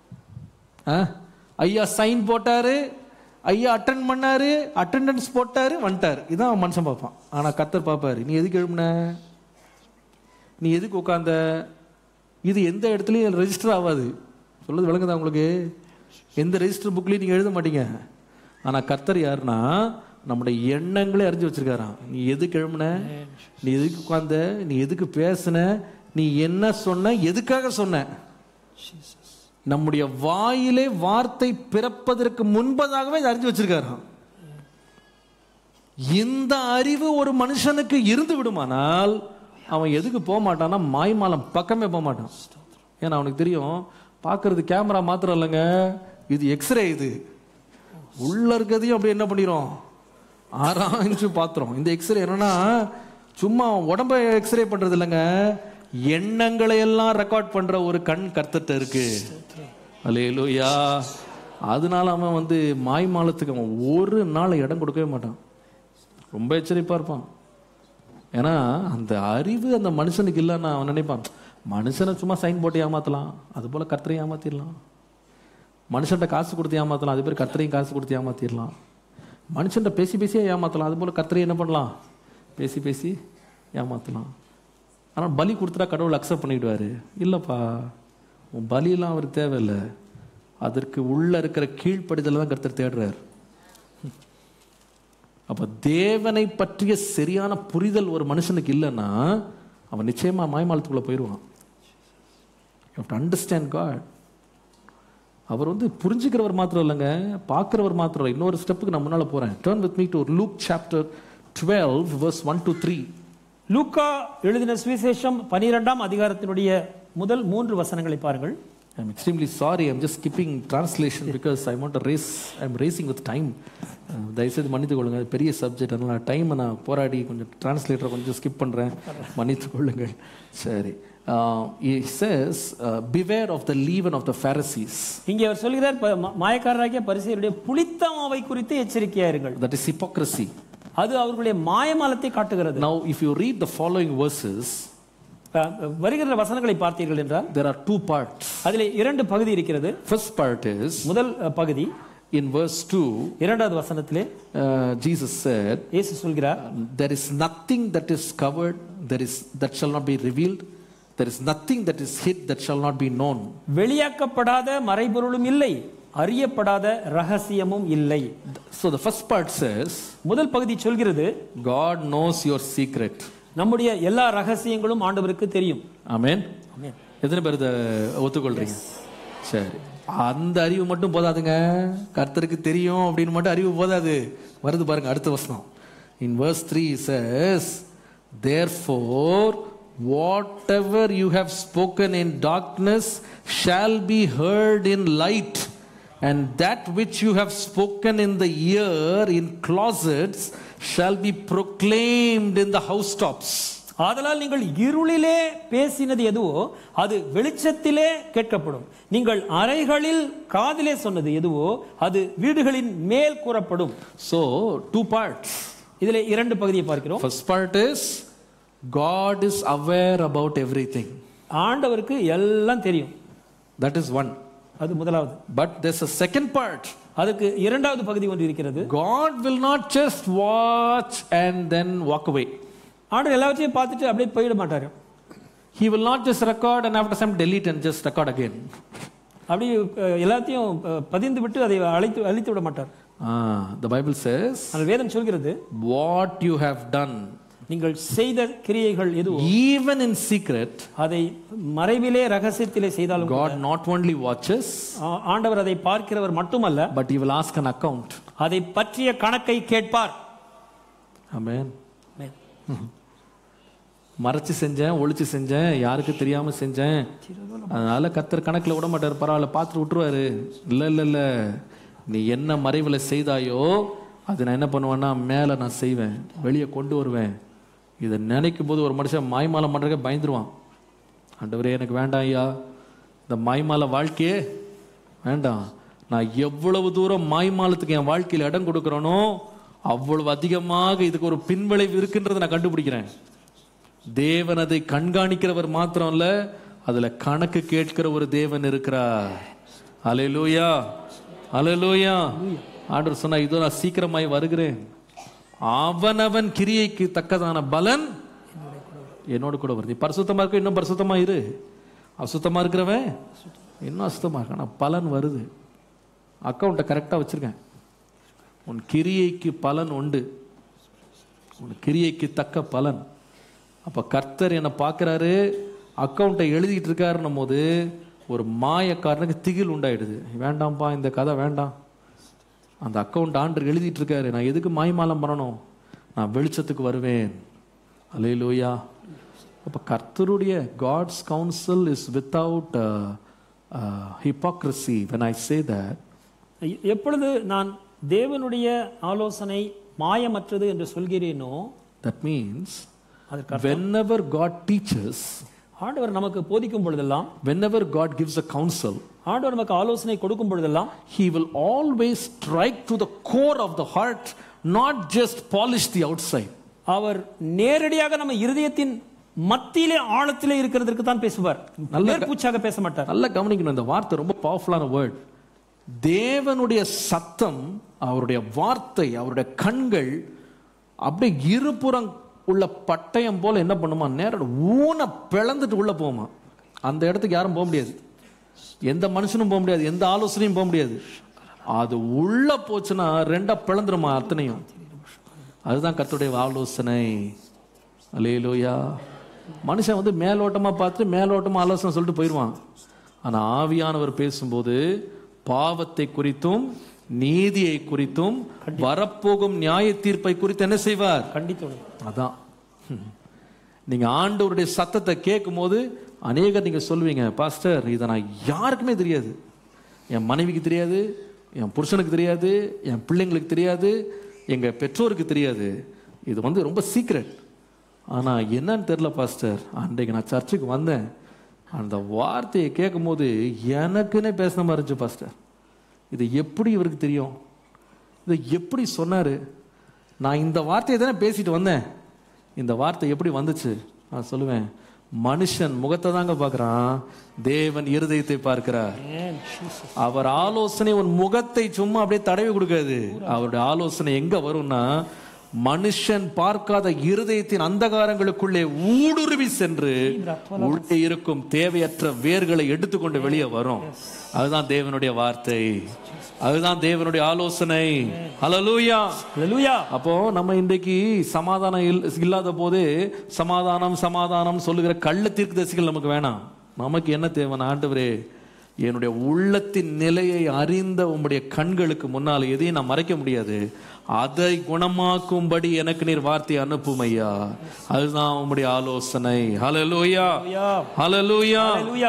ஐயா சைன் போட்டாரு, ஐயா அட்டெண்ட் பண்ணாரு, அட்டெண்டன்ஸ் போட்டாரு, வந்துட்டாரு. இதான் மனுஷன் பார்ப்பான். ஆனா கர்த்தர் பார்ப்பாரு, நீ எதுக்கு எழும்புன, நீ எதுக்கு உட்கார்ந்த, இது எந்த இடத்துலயும் ரெஜிஸ்டர் ஆகாது. சொல்றது விளங்குதா உங்களுக்கு? எந்த ரெஜிஸ்டர் புக்லயும் நீங்க எழுத மாட்டீங்க. ஆனா கர்த்தர் யாருன்னா நம்முடைய எண்ணங்களே அறிஞ்சு வச்சிருக்காராம். நீ எதுக்கு எழும்புன, நீ எதுக்கு உட்கார்ந்த, நீ எதுக்கு பேசுன, நீ என்ன சொன்ன, எதுக்காக சொன்ன. நம்முடைய வாயிலே வார்த்தை பிறப்பதற்கு முன்பதாகவே அறிஞ்சு வச்சிருக்காராம். இந்த அறிவு ஒரு மனுஷனுக்கு இருந்து விடுமானால் அவன் எதுக்கு போக மாட்டான்னா மாய்மாலம் பக்கமே போக மாட்டான். ஏன்னா அவனுக்கு தெரியும், பார்க்கறது கேமரா மாத்திரம் இல்லைங்க, இது எக்ஸ்ரே, இது உள்ள இருக்கிறதையும் அப்படி என்ன பண்ணிரும், 6 இன்ச்சு பாத்திரம். இந்த எக்ஸ்ரே என்னன்னா சும்மா உடம்ப எக்ஸ்ரே பண்றது இல்லைங்க, எண்ணங்களை எல்லாம் ரெக்கார்ட் பண்ற ஒரு கண் கர்த்தர்ட்ட இருக்கு. அல்லேலூயா. அதனால அவன் வந்து மாய்மாலத்துக்கு அவன் ஒரு நாள் இடம் கொடுக்கவே மாட்டான். ரொம்ப எச்சரிப்பா இருப்பான். ஏன்னா அந்த அறிவு அந்த மனுஷனுக்கு இல்லைன்னா அவன் நினைப்பான், மனுஷனை சும்மா சைன் போட்டு ஏமாத்தலாம், அது போல கர்த்தரையும் ஏமாத்திடலாம். மனுஷன்ட்ட காசு கொடுத்து ஏமாத்தலாம், அது பேர் கர்த்தரையும் காசு கொடுத்து ஏமாத்திடலாம். மனுஷன்ட்ட பேசியே ஏமாத்தலாம், அது போல கர்த்தரையும் என்ன பண்ணலாம், பேசி ஏமாத்தலாம். ஆனால் பலி கொடுத்துட்டா கடவுள் அக்செப்ட் பண்ணிடுவாரு. இல்லைப்பா, உன் பலியெல்லாம் அவருக்கு தேவையில்லை, அதற்கு உள்ள இருக்கிற கீழ்ப்படிதல் தான் கர்த்தர் தேடுறார். அப்போ தேவனை பற்றிய சரியான புரிதல் ஒரு மனுஷனுக்கு இல்லைன்னா அவன் நிச்சயமா மாய்மாலத்துக்குள்ள போயிடுவான். You have to understand God. அவர் வந்து புரிஞ்சுக்கிறவர் மாத்திரம் இல்லைங்க, பார்க்கிறவர் மாத்திரம் இல்லை. இன்னொரு ஸ்டெப்புக்கு நான் முன்னால போறேன். Turn with me to Luke chapter 12 verse 1 to 3. லூக்கா எழுதின சுவிசேஷம் 12ஆம் அதிகாரத்தினுடைய முதல் 3 வசனங்களை பாருங்கள். I'm extremely sorry, I'm just skipping translation because I want to race, I'm racing with time. தயவுசெய்து மன்னித்து கொள்ளுங்க, பெரிய சப்ஜெக்ட், அதனால டைம் நான் போராடி கொஞ்சம் டிரான்ஸ்லேட்டரை கொஞ்சம் ஸ்கிப் பண்றேன், மன்னித்து கொள்ளுங்கள். சரி. He says, beware of the leaven of the Pharisees. இங்கே அவர் சொல்கிறார், மாயக்காரராகிய பரிசேயருடைய புளித்த மாவை குறித்து எச்சரிக்கையா இருங்கள். That is hypocrisy. அது அவர்களுடைய மாயமாலத்தை காட்டுகிறது. Now if you read the following verses, வருகிற வசனங்களை பார்த்தீர்கள் என்றால் there are 2 parts. அதிலே 2 பகுதி இருக்கிறது. First part is, முதல் பகுதி in verse 2, இரண்டாவது வசனத்திலே Jesus said, இயேசு சொல்கிறார், there is nothing that is covered that shall not be revealed, there is nothing that is hid that shall not be known. வெளியாக்கப்படாத மறைபொருளும் இல்லை, அறியப்படாத ரகசியமும் இல்லை. So the first part says, முதல் பகுதி சொல்கிறது, God knows your secret. நம்முடைய எல்லா ரகசியங்களும் ஆண்டவருக்கு தெரியும். ஆமென். எத்தனை பேர் இதை ஒத்துக்கொள்றீங்க? சரி. அந்த அறிவு மட்டும் போதாதுங்க, கர்த்தருக்கு தெரியும் அப்படின்னு மட்டும் அறிவு போதாது. வருது பாருங்க அடுத்த வசனம். In verse 3 says, therefore whatever you have spoken in darkness shall be heard in light, and that which you have spoken in the ear in closets shall be proclaimed in the housetops. ஆதலால் நீங்கள் இருளிலே பேசினது எதுவோ அது வெளிச்சத்திலே கேட்கப்படும், நீங்கள் அறைகளில் காதிலே சொன்னது எதுவோ அது வீடுகளின் மேல் கூறப்படும். So 2 parts. இதிலே 2 பகுதியை பார்க்கிறோம். First part is God is aware about everything. ஆண்டவருக்கு எல்லாம் தெரியும். That is one. அது முதலாவது. But there's a second part. அதுக்கு இரண்டாவது பகுதி ஒன்று இருக்கிறது. God will not just watch and then walk away. ஆண்டவர் எல்லாவற்றையும் பார்த்துட்டு அப்படியே போயிட மாட்டாரு. He will not just record and after some delete and just record again. அப்படி எல்லாத்தையும் பதிந்து விட்டு அதை அழித்து விட மாட்டார். The Bible says, அந்த வேதம் சொல்கிறது, what you have done, நீங்கள் செய்த கிரியைகள் எதுவோ, even in secret, அதை மறைவிலே ரகசியத்திலே செய்தாலும் God not only watches, ஆண்டவர் அதை பார்க்கிறவர் மட்டுமல்ல, but he will ask an account. அதை பற்றிய கணக்கை கேட்பார். Amen. மறைச்சு செஞ்சேன், ஒளிச்சு செஞ்சேன், யாருக்கு தெரியாம செஞ்சேன், அதனால கர்த்தர் கணக்குல விட மாட்டார், பரவாயில்ல பார்த்துட்டு விட்டுருவாரு. இல்ல நீ என்ன மறைவுல செய்தாயோ அது நான் என்ன பண்ணுவேன்னா மேல நான் செய்வேன், வெளியே கொண்டு வருவேன். இதை நினைக்கும் போது ஒரு மனுஷன் மாய்மாலம் பண்றதுக்கே பயந்துருவான். ஆண்டவரே எனக்கு வேண்டாம் ஐயா, இந்த மாய்மால வாழ்க்கையே வேண்டாம். நான் எவ்வளவு தூரம் மாய்மாலத்துக்கு என் வாழ்க்கையில் இடம் கொடுக்கிறேனோ அவ்வளவு அதிகமாக இதுக்கு ஒரு பின்விளைவு இருக்குன்றதை நான் கண்டுபிடிக்கிறேன். தேவன் அதை கண்காணிக்கிறவர் மாத்திரம் இல்ல, அதுல கணக்கு கேட்கிற ஒரு தேவன் இருக்கிறார். அல்லேலூயா, அல்லேலூயா. ஆண்டவர் சொன்னா, இதோ நான் சீக்கிரமாய் வருகிறேன், அவனவன் கிரியைக்கு தக்கதான பலன் என்னோடு கூட வருது. பரிசுத்தமா இருக்க இன்னும் பரிசுத்தமா இரு, அசுத்தமா இருக்கிறவன் இன்னும் அசுத்தமா இருக்க, ஆனா பலன் வருது. அக்கௌண்ட்டை கரெக்டா வச்சிருக்கேன். உன் கிரியைக்கு பலன் உண்டு, உன் கிரியைக்கு தக்க பலன். அப்ப கர்த்தர் என்ன பார்க்கிறாரு, அக்கௌண்ட்டை எழுதிட்டு இருக்காருன்னும் போது ஒரு மாயக்காரனுக்கு திகில் உண்டாயிடுது. வேண்டாம்ப்பா, இந்த கதை வேண்டாம். அந்த அக்கௌண்ட் ஆண்டர் எழுதிட்டு இருக்காரு, நான் எதுக்கு மாய்மாலம் பண்ணணும், நான் வெளிச்சத்துக்கு வருவேன். அல்லேலூயா. அப்ப கர்த்தருடைய God's counsel is without hypocrisy. When I say that, எப்பொழுது நான் தேவனுடைய ஆலோசனை மாயமற்றது என்று சொல்கிறேனோ, that means whenever God teaches, ஆண்டவர் நமக்கு போதிக்கும் பொழுதெல்லாம், whenever God gives a counsel, ஆண்டவர் நமக்கு ஆலோசனை கொடுக்கும் பொழுதெல்லாம், he will always strike to the core of the heart, not just polish the outside. அவர் நேரடியாக நம்ம இருதயத்தின் மத்தியிலே ஆழத்திலே இருக்கிறதுக்கு தான் பேசுவார், நேர்பூச்சாக பேச மாட்டார். நல்ல கவனிக்கணும், இந்த வார்த்தை ரொம்ப பவர்ஃபுல்லான வேர்ட். தேவனுடைய சத்தம், அவருடைய வார்த்தை, அவருடைய கண்கள் அப்படியே இருபுறம் உள்ள பட்டயம் போல என்ன பண்ணுமா, நேரோட ஊனை பிளந்துட்டு உள்ள போகுமா. அந்த இடத்துக்கு யாரும் போக முடியாது, எந்த மனுஷனும் போக முடியாது, எந்த ஆலோசனையும் போக முடியாது. அது உள்ள போச்சுன்னா ரெண்டா பிளந்துருமா அத்தனையும். அதுதான் கர்த்தருடைய ஆலோசனை. அல்லேலூயா. மனுஷன் வந்து மேலோட்டமா பார்த்து மேலோட்டமா ஆலோசனை சொல்லிட்டு போயிடுவான். ஆனா ஆவியானவர் பேசும்போது பாவத்தை குறித்தும் நீதியை குறித்தும் வரப்போகும் நியாய தீர்ப்பை குறித்து என்ன செய்வார், கண்டித்து. அதான் நீங்க ஆண்டவருடைய சத்தத்தை கேட்கும் போது அநேகர் நீங்க சொல்லுவீங்க, பாஸ்டர் இதை நான் யாருக்குமே தெரியாது, என் மனைவிக்கு தெரியாது, என் புருஷனுக்கு தெரியாது, என் பிள்ளைங்களுக்கு தெரியாது, எங்க பெற்றோருக்கு தெரியாது, இது வந்து ரொம்ப சீக்ரெட். ஆனா என்னன்னு தெரியல பாஸ்டர், அன்றைக்கு நான் சர்ச்சுக்கு வந்தேன், அந்த வார்த்தையை கேட்கும் போது எனக்குன்னே பேசின மாதிரி இருந்துச்சு பாஸ்டர். இது எப்படி இவருக்கு தெரியும், இதை எப்படி சொன்னாரு, நான் இந்த வார்த்தையை தானே பேசிட்டு வந்தேன், இந்த வார்த்தை எப்படி வந்துச்சு. நான் சொல்லுவேன், மனுஷன் முகத்தை தாங்க பார்க்கிறான், தேவன் இருதயத்தை பார்க்கிறார். அவர் ஆலோசனை உன் முகத்தை சும்மா அப்படியே தடவி கொடுக்காது. அவருடைய ஆலோசனை எங்க வரும்னா, மனுஷன் பார்க்காத இருதயத்தின் அந்தகாரங்களுக்குள்ளே ஊடுருவி சென்று உள்ளே இருக்கும் தேவையற்ற வேர்களை எடுத்துக்கொண்டு வெளியே வரும். அதுதான் தேவனுடைய வார்த்தை, அதுதான் தேவனுடைய ஆலோசனை. ஹல்லேலூயா, ஹல்லேலூயா. அப்போ நம்ம இன்றைக்கு சமாதானம் இல்லாத போது சமாதானம் சமாதானம் சொல்லுகிற கள்ள தீர்க்கதரிசிகள் நமக்கு வேணாம். நமக்கு என்ன தேவை, ஆண்டவரே என்னுடைய உள்ளத்தின் நிலையை அறிந்த உம்முடைய கண்களுக்கு முன்னால் எதையும் நான் மறைக்க முடியாது, அதை குணமாக்கும்படி எனக்கு நீர் வார்த்தை அனுப்பும் ஐயா. அதுதான் உம்முடைய ஆலோசனை. ஹல்லேலூயா, ஹல்லேலூயா.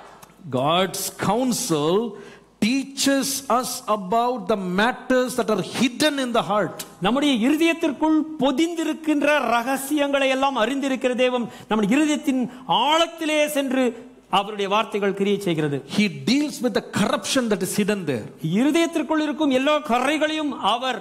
God's counsel teaches us about the matters that are hidden in the heart. நம்முடைய இருதயத்திற்குள் பொதிந்திருக்கின்ற ரகசியங்களை எல்லாம் அறிந்திருக்கிற தேவன் நம்முடைய இருதயத்தின் ஆழத்திலே சென்று அவருடைய வார்த்தைகள் கிரியை செய்கிறது. He deals with the corruption that is hidden there. இருதயத்திற்குள் இருக்கும் எல்லா கரைகளையும் அவர்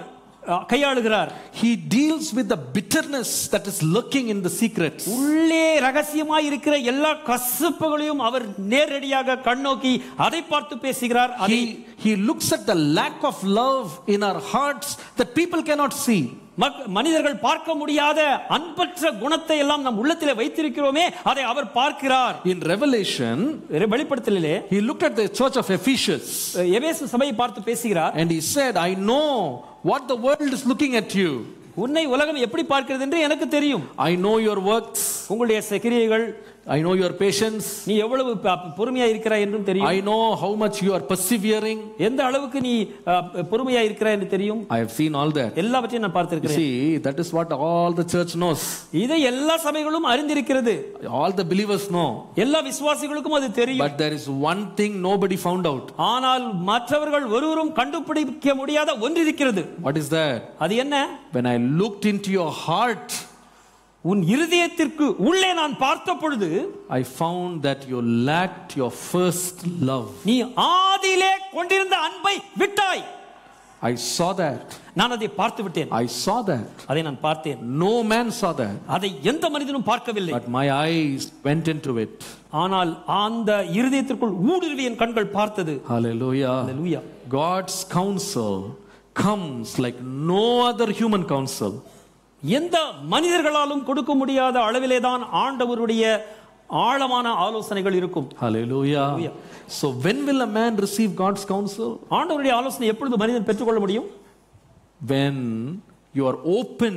கையாளுகிறார். He deals with the bitterness that is lurking in the secrets. உள்ளே ரகசியமாய் இருக்கிற எல்லா கசப்புகளையும் அவர் நேரடியாக கண்ணோக்கி அதை பார்த்து பேசுகிறார். He looks at the lack of love in our hearts that people cannot see. மனிதர்கள் பார்க்க முடியாத அன்பற்ற குணத்தை எல்லாம் நம் உள்ளத்திலே வைத்திருக்கிறோமே, அதை அவர் பார்க்கிறார். In Revelation, வெளிப்படுத்தலிலே he looked at the church of Ephesus, எபேசு சபையை பார்த்து பேசுகிறார். and he said, I know what the world is looking at you. உன்னை உலகம் எப்படி பார்க்கிறது என்று எனக்கு தெரியும். I know your works, உங்களுடைய கிரியைகள், I know your patience, நீ எவ்வளவு பொறுமையா இருக்கிறாய் என்றும் தெரியும். I know how much you are persevering, எந்த அளவுக்கு நீ பொறுமையா இருக்கிறாய் என்று தெரியும். I have seen all that. எல்லாவற்றையும் நான் பார்த்திருக்கிறேன். See, that is what all the church knows. இதை எல்லா சபைகளும் அறிந்திருக்கிறது. All the believers know. எல்லா விசுவாசிகளுக்கும் அது தெரியும். But there is one thing nobody found out. ஆனால் மற்றவர்கள் ஒருவரும் கண்டுபிடிக்க முடியாத ஒன்று இருக்கிறது. What is that? அது என்ன? When I looked into your heart, உன் இருதயத்திற்கு உள்ளே நான் பார்த்த பொழுது, I found that you lacked your first love. நீ ஆதியிலே கொண்டிருந்த அன்பை விட்டாய். I saw that. நான் அதை பார்த்து விட்டேன். I saw that. அதை நான் பார்த்தேன். No man saw that. அதை எந்த மனிதனும் பார்க்கவில்லை. But my eyes went into it. ஆனால் அந்த இருதயத்திற்குள் ஊடுருவி என் கண்கள் பார்த்தது. Hallelujah. Hallelujah. God's counsel comes like no other human counsel. எந்த மனிதர்களாலும் கொடுக்க முடியாத அளவிலே தான் ஆண்டவருடைய ஆழமான ஆலோசனைகள் இருக்கும். Hallelujah. So when will a man receive God's counsel? ஆண்டவருடைய ஆலோசனை எப்பொழுது மனிதன் பெற்றுக்கொள்ள முடியும்? When you are open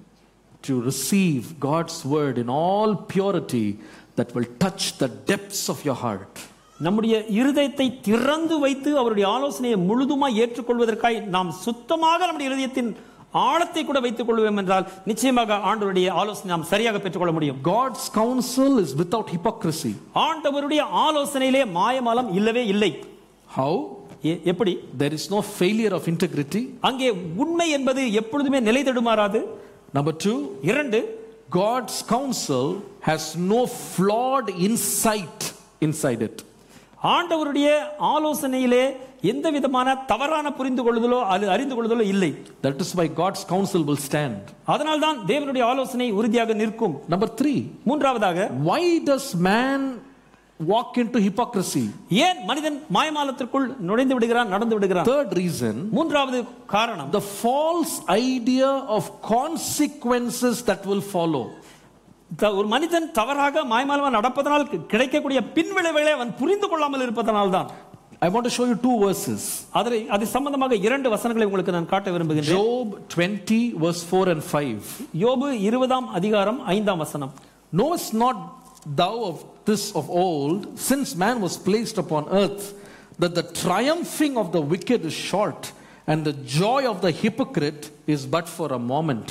to receive God's word in all purity that will touch the depths of your heart. நம்முடைய இருதயத்தை திறந்து வைத்து அவருடைய ஆலோசனையை முழுதுமாய் ஏற்றுக்கொள்வதற்காய் நாம் சுத்தமாக நம்முடைய இருதயத்தின் ஆழத்தை கூட வைத்துக் கொள்வோம் என்றால் நிச்சயமாக ஆண்டவருடைய ஆலோசனை நாம் சரியாக பெற்றுக்கொள்ள முடியும். God's counsel is without hypocrisy. ஆண்டவருடைய ஆலோசனையிலே மாயமாலம் இல்லவே இல்லை. How? எப்படி? There is no failure of integrity. அங்கே உண்மை என்பது எப்பொழுதுமே நிலை தடுமாறாது. Number 2, 2, God's counsel has no flawed insight inside it. ஆண்டவருடைய ஆலோசனையிலே எந்த விதமான தவறான புரிந்து கொள்ளுதலோ அல்லது அறிந்து கொள்ளுதலோ இல்லை. That is why God's counsel will stand. அதனால் தான் தேவனுடைய ஆலோசனை உறுதியாக நிற்கும். Number 3, மூன்றாவதாக, why does man walk into hypocrisy? ஏன் மனிதன் மாயமாலத்திற்குள் நுழைந்து விடுகிறான், நடந்து விடுகிறான்? Third reason, மூன்றாவது காரணம், the false idea of consequences that will follow. ஒரு மனிதன் தவறாக மாயமாலமாக நடப்பதனால் கிடைக்கக்கூடிய பின்விளைவுகளை அவன் புரிந்து கொள்ளாமல் இருப்பதனால் தான். I want to show you 2 verses. அது சம்பந்தமாக 2 வசனங்களை உங்களுக்கு நான் காட்ட விரும்புகிறேன். Job 20 verse 4 and 5. யோபு 20ஆம் அதிகாரம் 5ஆம் வசனம். Knowest not thou of this of old, since man was placed upon earth, that the triumphing of the wicked is short, and the joy of the hypocrite is but for a moment.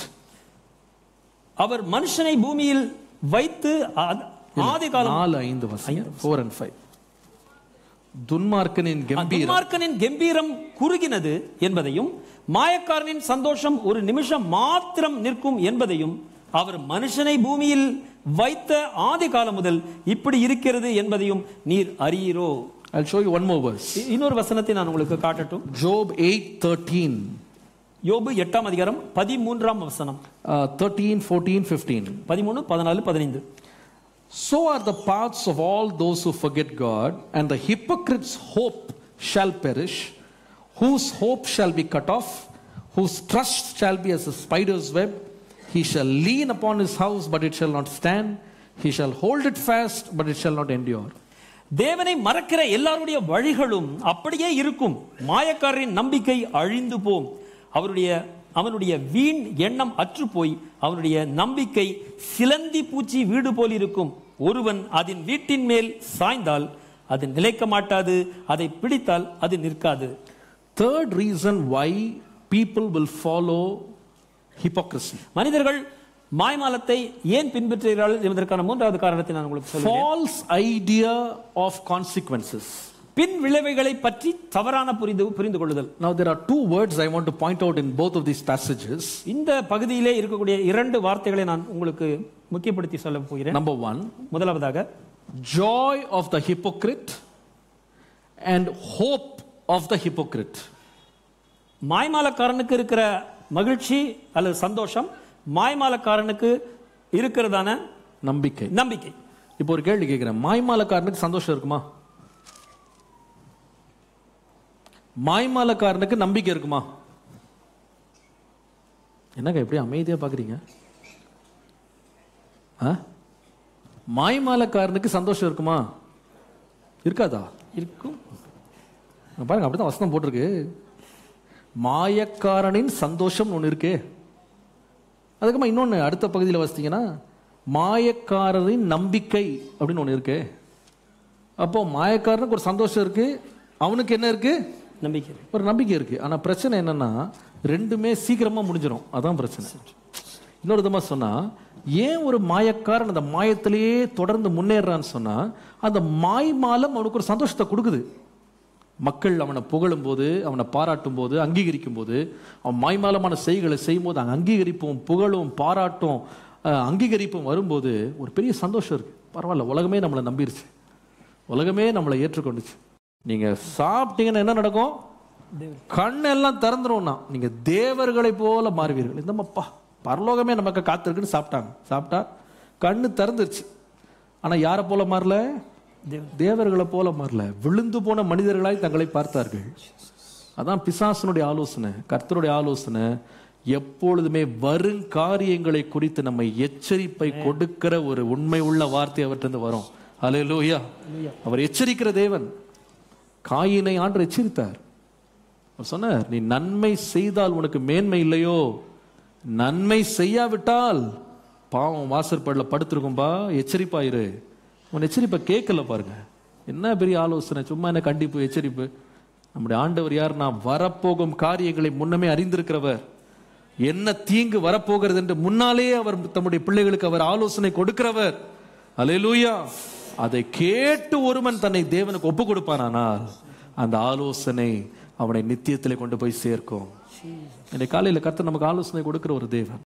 அவர் மனுஷனை பூமியில் வைத்து ஆதிகாலம் 4-5 வசனம் 4 and 5. துன்மார்க்கனின் கம்பீரம் குறுகினது என்பதையும் மாயக்காரனின் சந்தோஷம் ஒரு நிமிஷம் மாத்திரம் நிற்கும் என்பதையும் அவர் மனுஷனை பூமியில் வைத்த ஆதி காலம் முதல் இப்படி இருக்கிறது என்பதையும் நீர் அறியீரோ. I'll show you one more verse. இன்னொரு வசனத்தை நான் உங்களுக்கு காட்டட்டும். Job 8:13. யோபு 8ஆம் அதிகாரம் 13ஆம் வசனம். 13, 14, 15. 13, 14, 15. So are the paths of all those who forget God, and the hypocrite's hope shall perish, whose hope shall be cut off, whose trust shall be as a spider's web. He shall lean upon his house, but it shall not stand. He shall hold it fast, but it shall not endure. தேவனை மறக்கிற எல்லாருடைய வழிகளும் அப்படியே இருக்கும். மாயக்காரரின் நம்பிக்கை அழிந்து போம். அவனுடைய வீண் எண்ணம் அற்று போய் அவனுடைய நம்பிக்கை சிலந்தி பூச்சி வீடு போல் இருக்கும். ஒருவன் அதன் வீட்டின் மேல் சாய்ந்தால் அது நிலைக்க மாட்டாது, அதை பிடித்தால் அது நிற்காது. Third reason why people will follow hypocrisy. மனிதர்கள் மாய்மாலத்தை ஏன் பின்பற்றுகிறார்கள் என்பதற்கான 3வது காரணத்தை நான் உங்களுக்கு சொல்றேன். False idea of consequences. பின் விளைவுகளை பற்றி தவறான புரிந்து கொள்ளுதல். Now there are 2 words I want to point out in both of these passages. இந்த பகுதியிலே இருக்கக்கூடிய 2 வார்த்தைகளை நான் உங்களுக்கு முக்கியப்படுத்தி சொல்ல போகிறேன். Number 1, முதலாவதாக joy of the hypocrite and hope of the hypocrite. மாய்மாலக்காரனுக்கு இருக்கிற மகிழ்ச்சி அல்லது சந்தோஷம், மாய்மாலக்காரனுக்கு இருக்கிறதான நம்பிக்கை. நம்பிக்கை. இப்போ ஒரு கேள்வி கேட்கிறேன், மாய்மாலக்காரனுக்கு சந்தோஷம் இருக்குமா? மாய்மாலக்காரனுக்கு நம்பிக்கை இருக்குமா? என்னங்க எப்படி அமைதியா பாக்குறீங்க? மாய்மாலக்காரனுக்கு சந்தோஷம் இருக்குமா? இருக்காதா? இருக்கும். பாருங்க, அப்படிதான் வசனம் போட்டிருக்கு. மாயக்காரனின் சந்தோஷம் ஒன்று இருக்கே. அதுக்கப்புறமா இன்னொன்னு அடுத்த பகுதியில் வசித்தீங்கன்னா, மாயக்காரரின் நம்பிக்கை அப்படின்னு ஒன்று இருக்கு. அப்போ மாயக்காரனுக்கு ஒரு சந்தோஷம் இருக்கு, அவனுக்கு என்ன இருக்கு? நம்பிக்கை. ஒரு நம்பிக்கை இருக்கு. ஆனா பிரச்சனை என்னன்னா, ரெண்டுமே சீக்கிரமா முடிஞ்சிடும். அதான் பிரச்சனை. இன்னொரு விதமா சொன்னா, ஏன் ஒரு மாயக்காரன் அந்த மாயத்திலேயே தொடர்ந்து முன்னேறான்னு சொன்னா, அந்த மாய்மாலம் அவனுக்கு ஒரு சந்தோஷத்தை கொடுக்குது. மக்கள் அவனை புகழும் போது, அவனை பாராட்டும் போது, அங்கீகரிக்கும் போது, அவன் மாய்மாலமான செய்களை செய்யும் போது அங்கே அங்கீகரிப்பும் புகழும் பாராட்டும் அங்கீகரிப்பும் வரும்போது ஒரு பெரிய சந்தோஷம் இருக்கு. பரவாயில்ல, உலகமே நம்மளை நம்பிருச்சு, உலகமே நம்மளை ஏற்றுக்கொண்டுச்சு. நீங்க சாப்பிட்டீங்கன்னா என்ன நடக்கும்? கண்ணெல்லாம் திறந்துரும்னா நீங்க தேவர்களை போல மாறுவீர்கள். இந்தமாப்பா பரலோகமே நமக்கு காத்திருக்குன்னு சாப்பிட்டாங்க. சாப்பிட்டா கண்ணு திறந்துருச்சு. ஆனா யாரை போல மாறல? தேவர்களை போல மாறல. விழுந்து போன மனிதர்களாய் தங்களை பார்த்தார்கள். அதான் பிசாசனுடைய ஆலோசனை. கர்த்தருடைய ஆலோசனை எப்பொழுதுமே வருங்காரியங்களை குறித்து நம்ம எச்சரிப்பை கொடுக்கிற ஒரு உண்மை உள்ள வார்த்தை அவர்கிட்ட வரும். அல்லேலூயா. அவர் எச்சரிக்கிற தேவன். காயினை ஆண்டு எச்சரித்தார். அவர் சொன்னார், நீ நன்மை செய்தால் உனக்கு மேன்மை இல்லையோ, நன்மை செய்யாவிட்டால் பாவம் வாசற்படல படுத்திருக்கும்பா, எச்சரிப்பாயிரு. உன் எச்சரிப்பை கேட்கல. பாருங்க என்ன பெரிய ஆலோசனை. சும்மா என்ன கண்டிப்பு, எச்சரிப்பு. நம்முடைய ஆண்டவர் யார்? நாம் வரப்போகும் காரியங்களை முன்னமே அறிந்திருக்கிறவர். என்ன தீங்கு வரப்போகிறது என்று முன்னாலே அவர் தம்முடைய பிள்ளைகளுக்கு அவர் ஆலோசனை கொடுக்கிறவர். அல்லேலூயா. அதை கேட்டு ஒருவன் தன்னை தேவனுக்கு ஒப்பு கொடுப்பானால் அந்த ஆலோசனை அவனை நித்தியத்திலே கொண்டு போய் சேர்க்கும். இன்னைக்கு காலையில் கர்த்தர் நமக்கு ஆலோசனை கொடுக்கிற ஒரு தேவன்.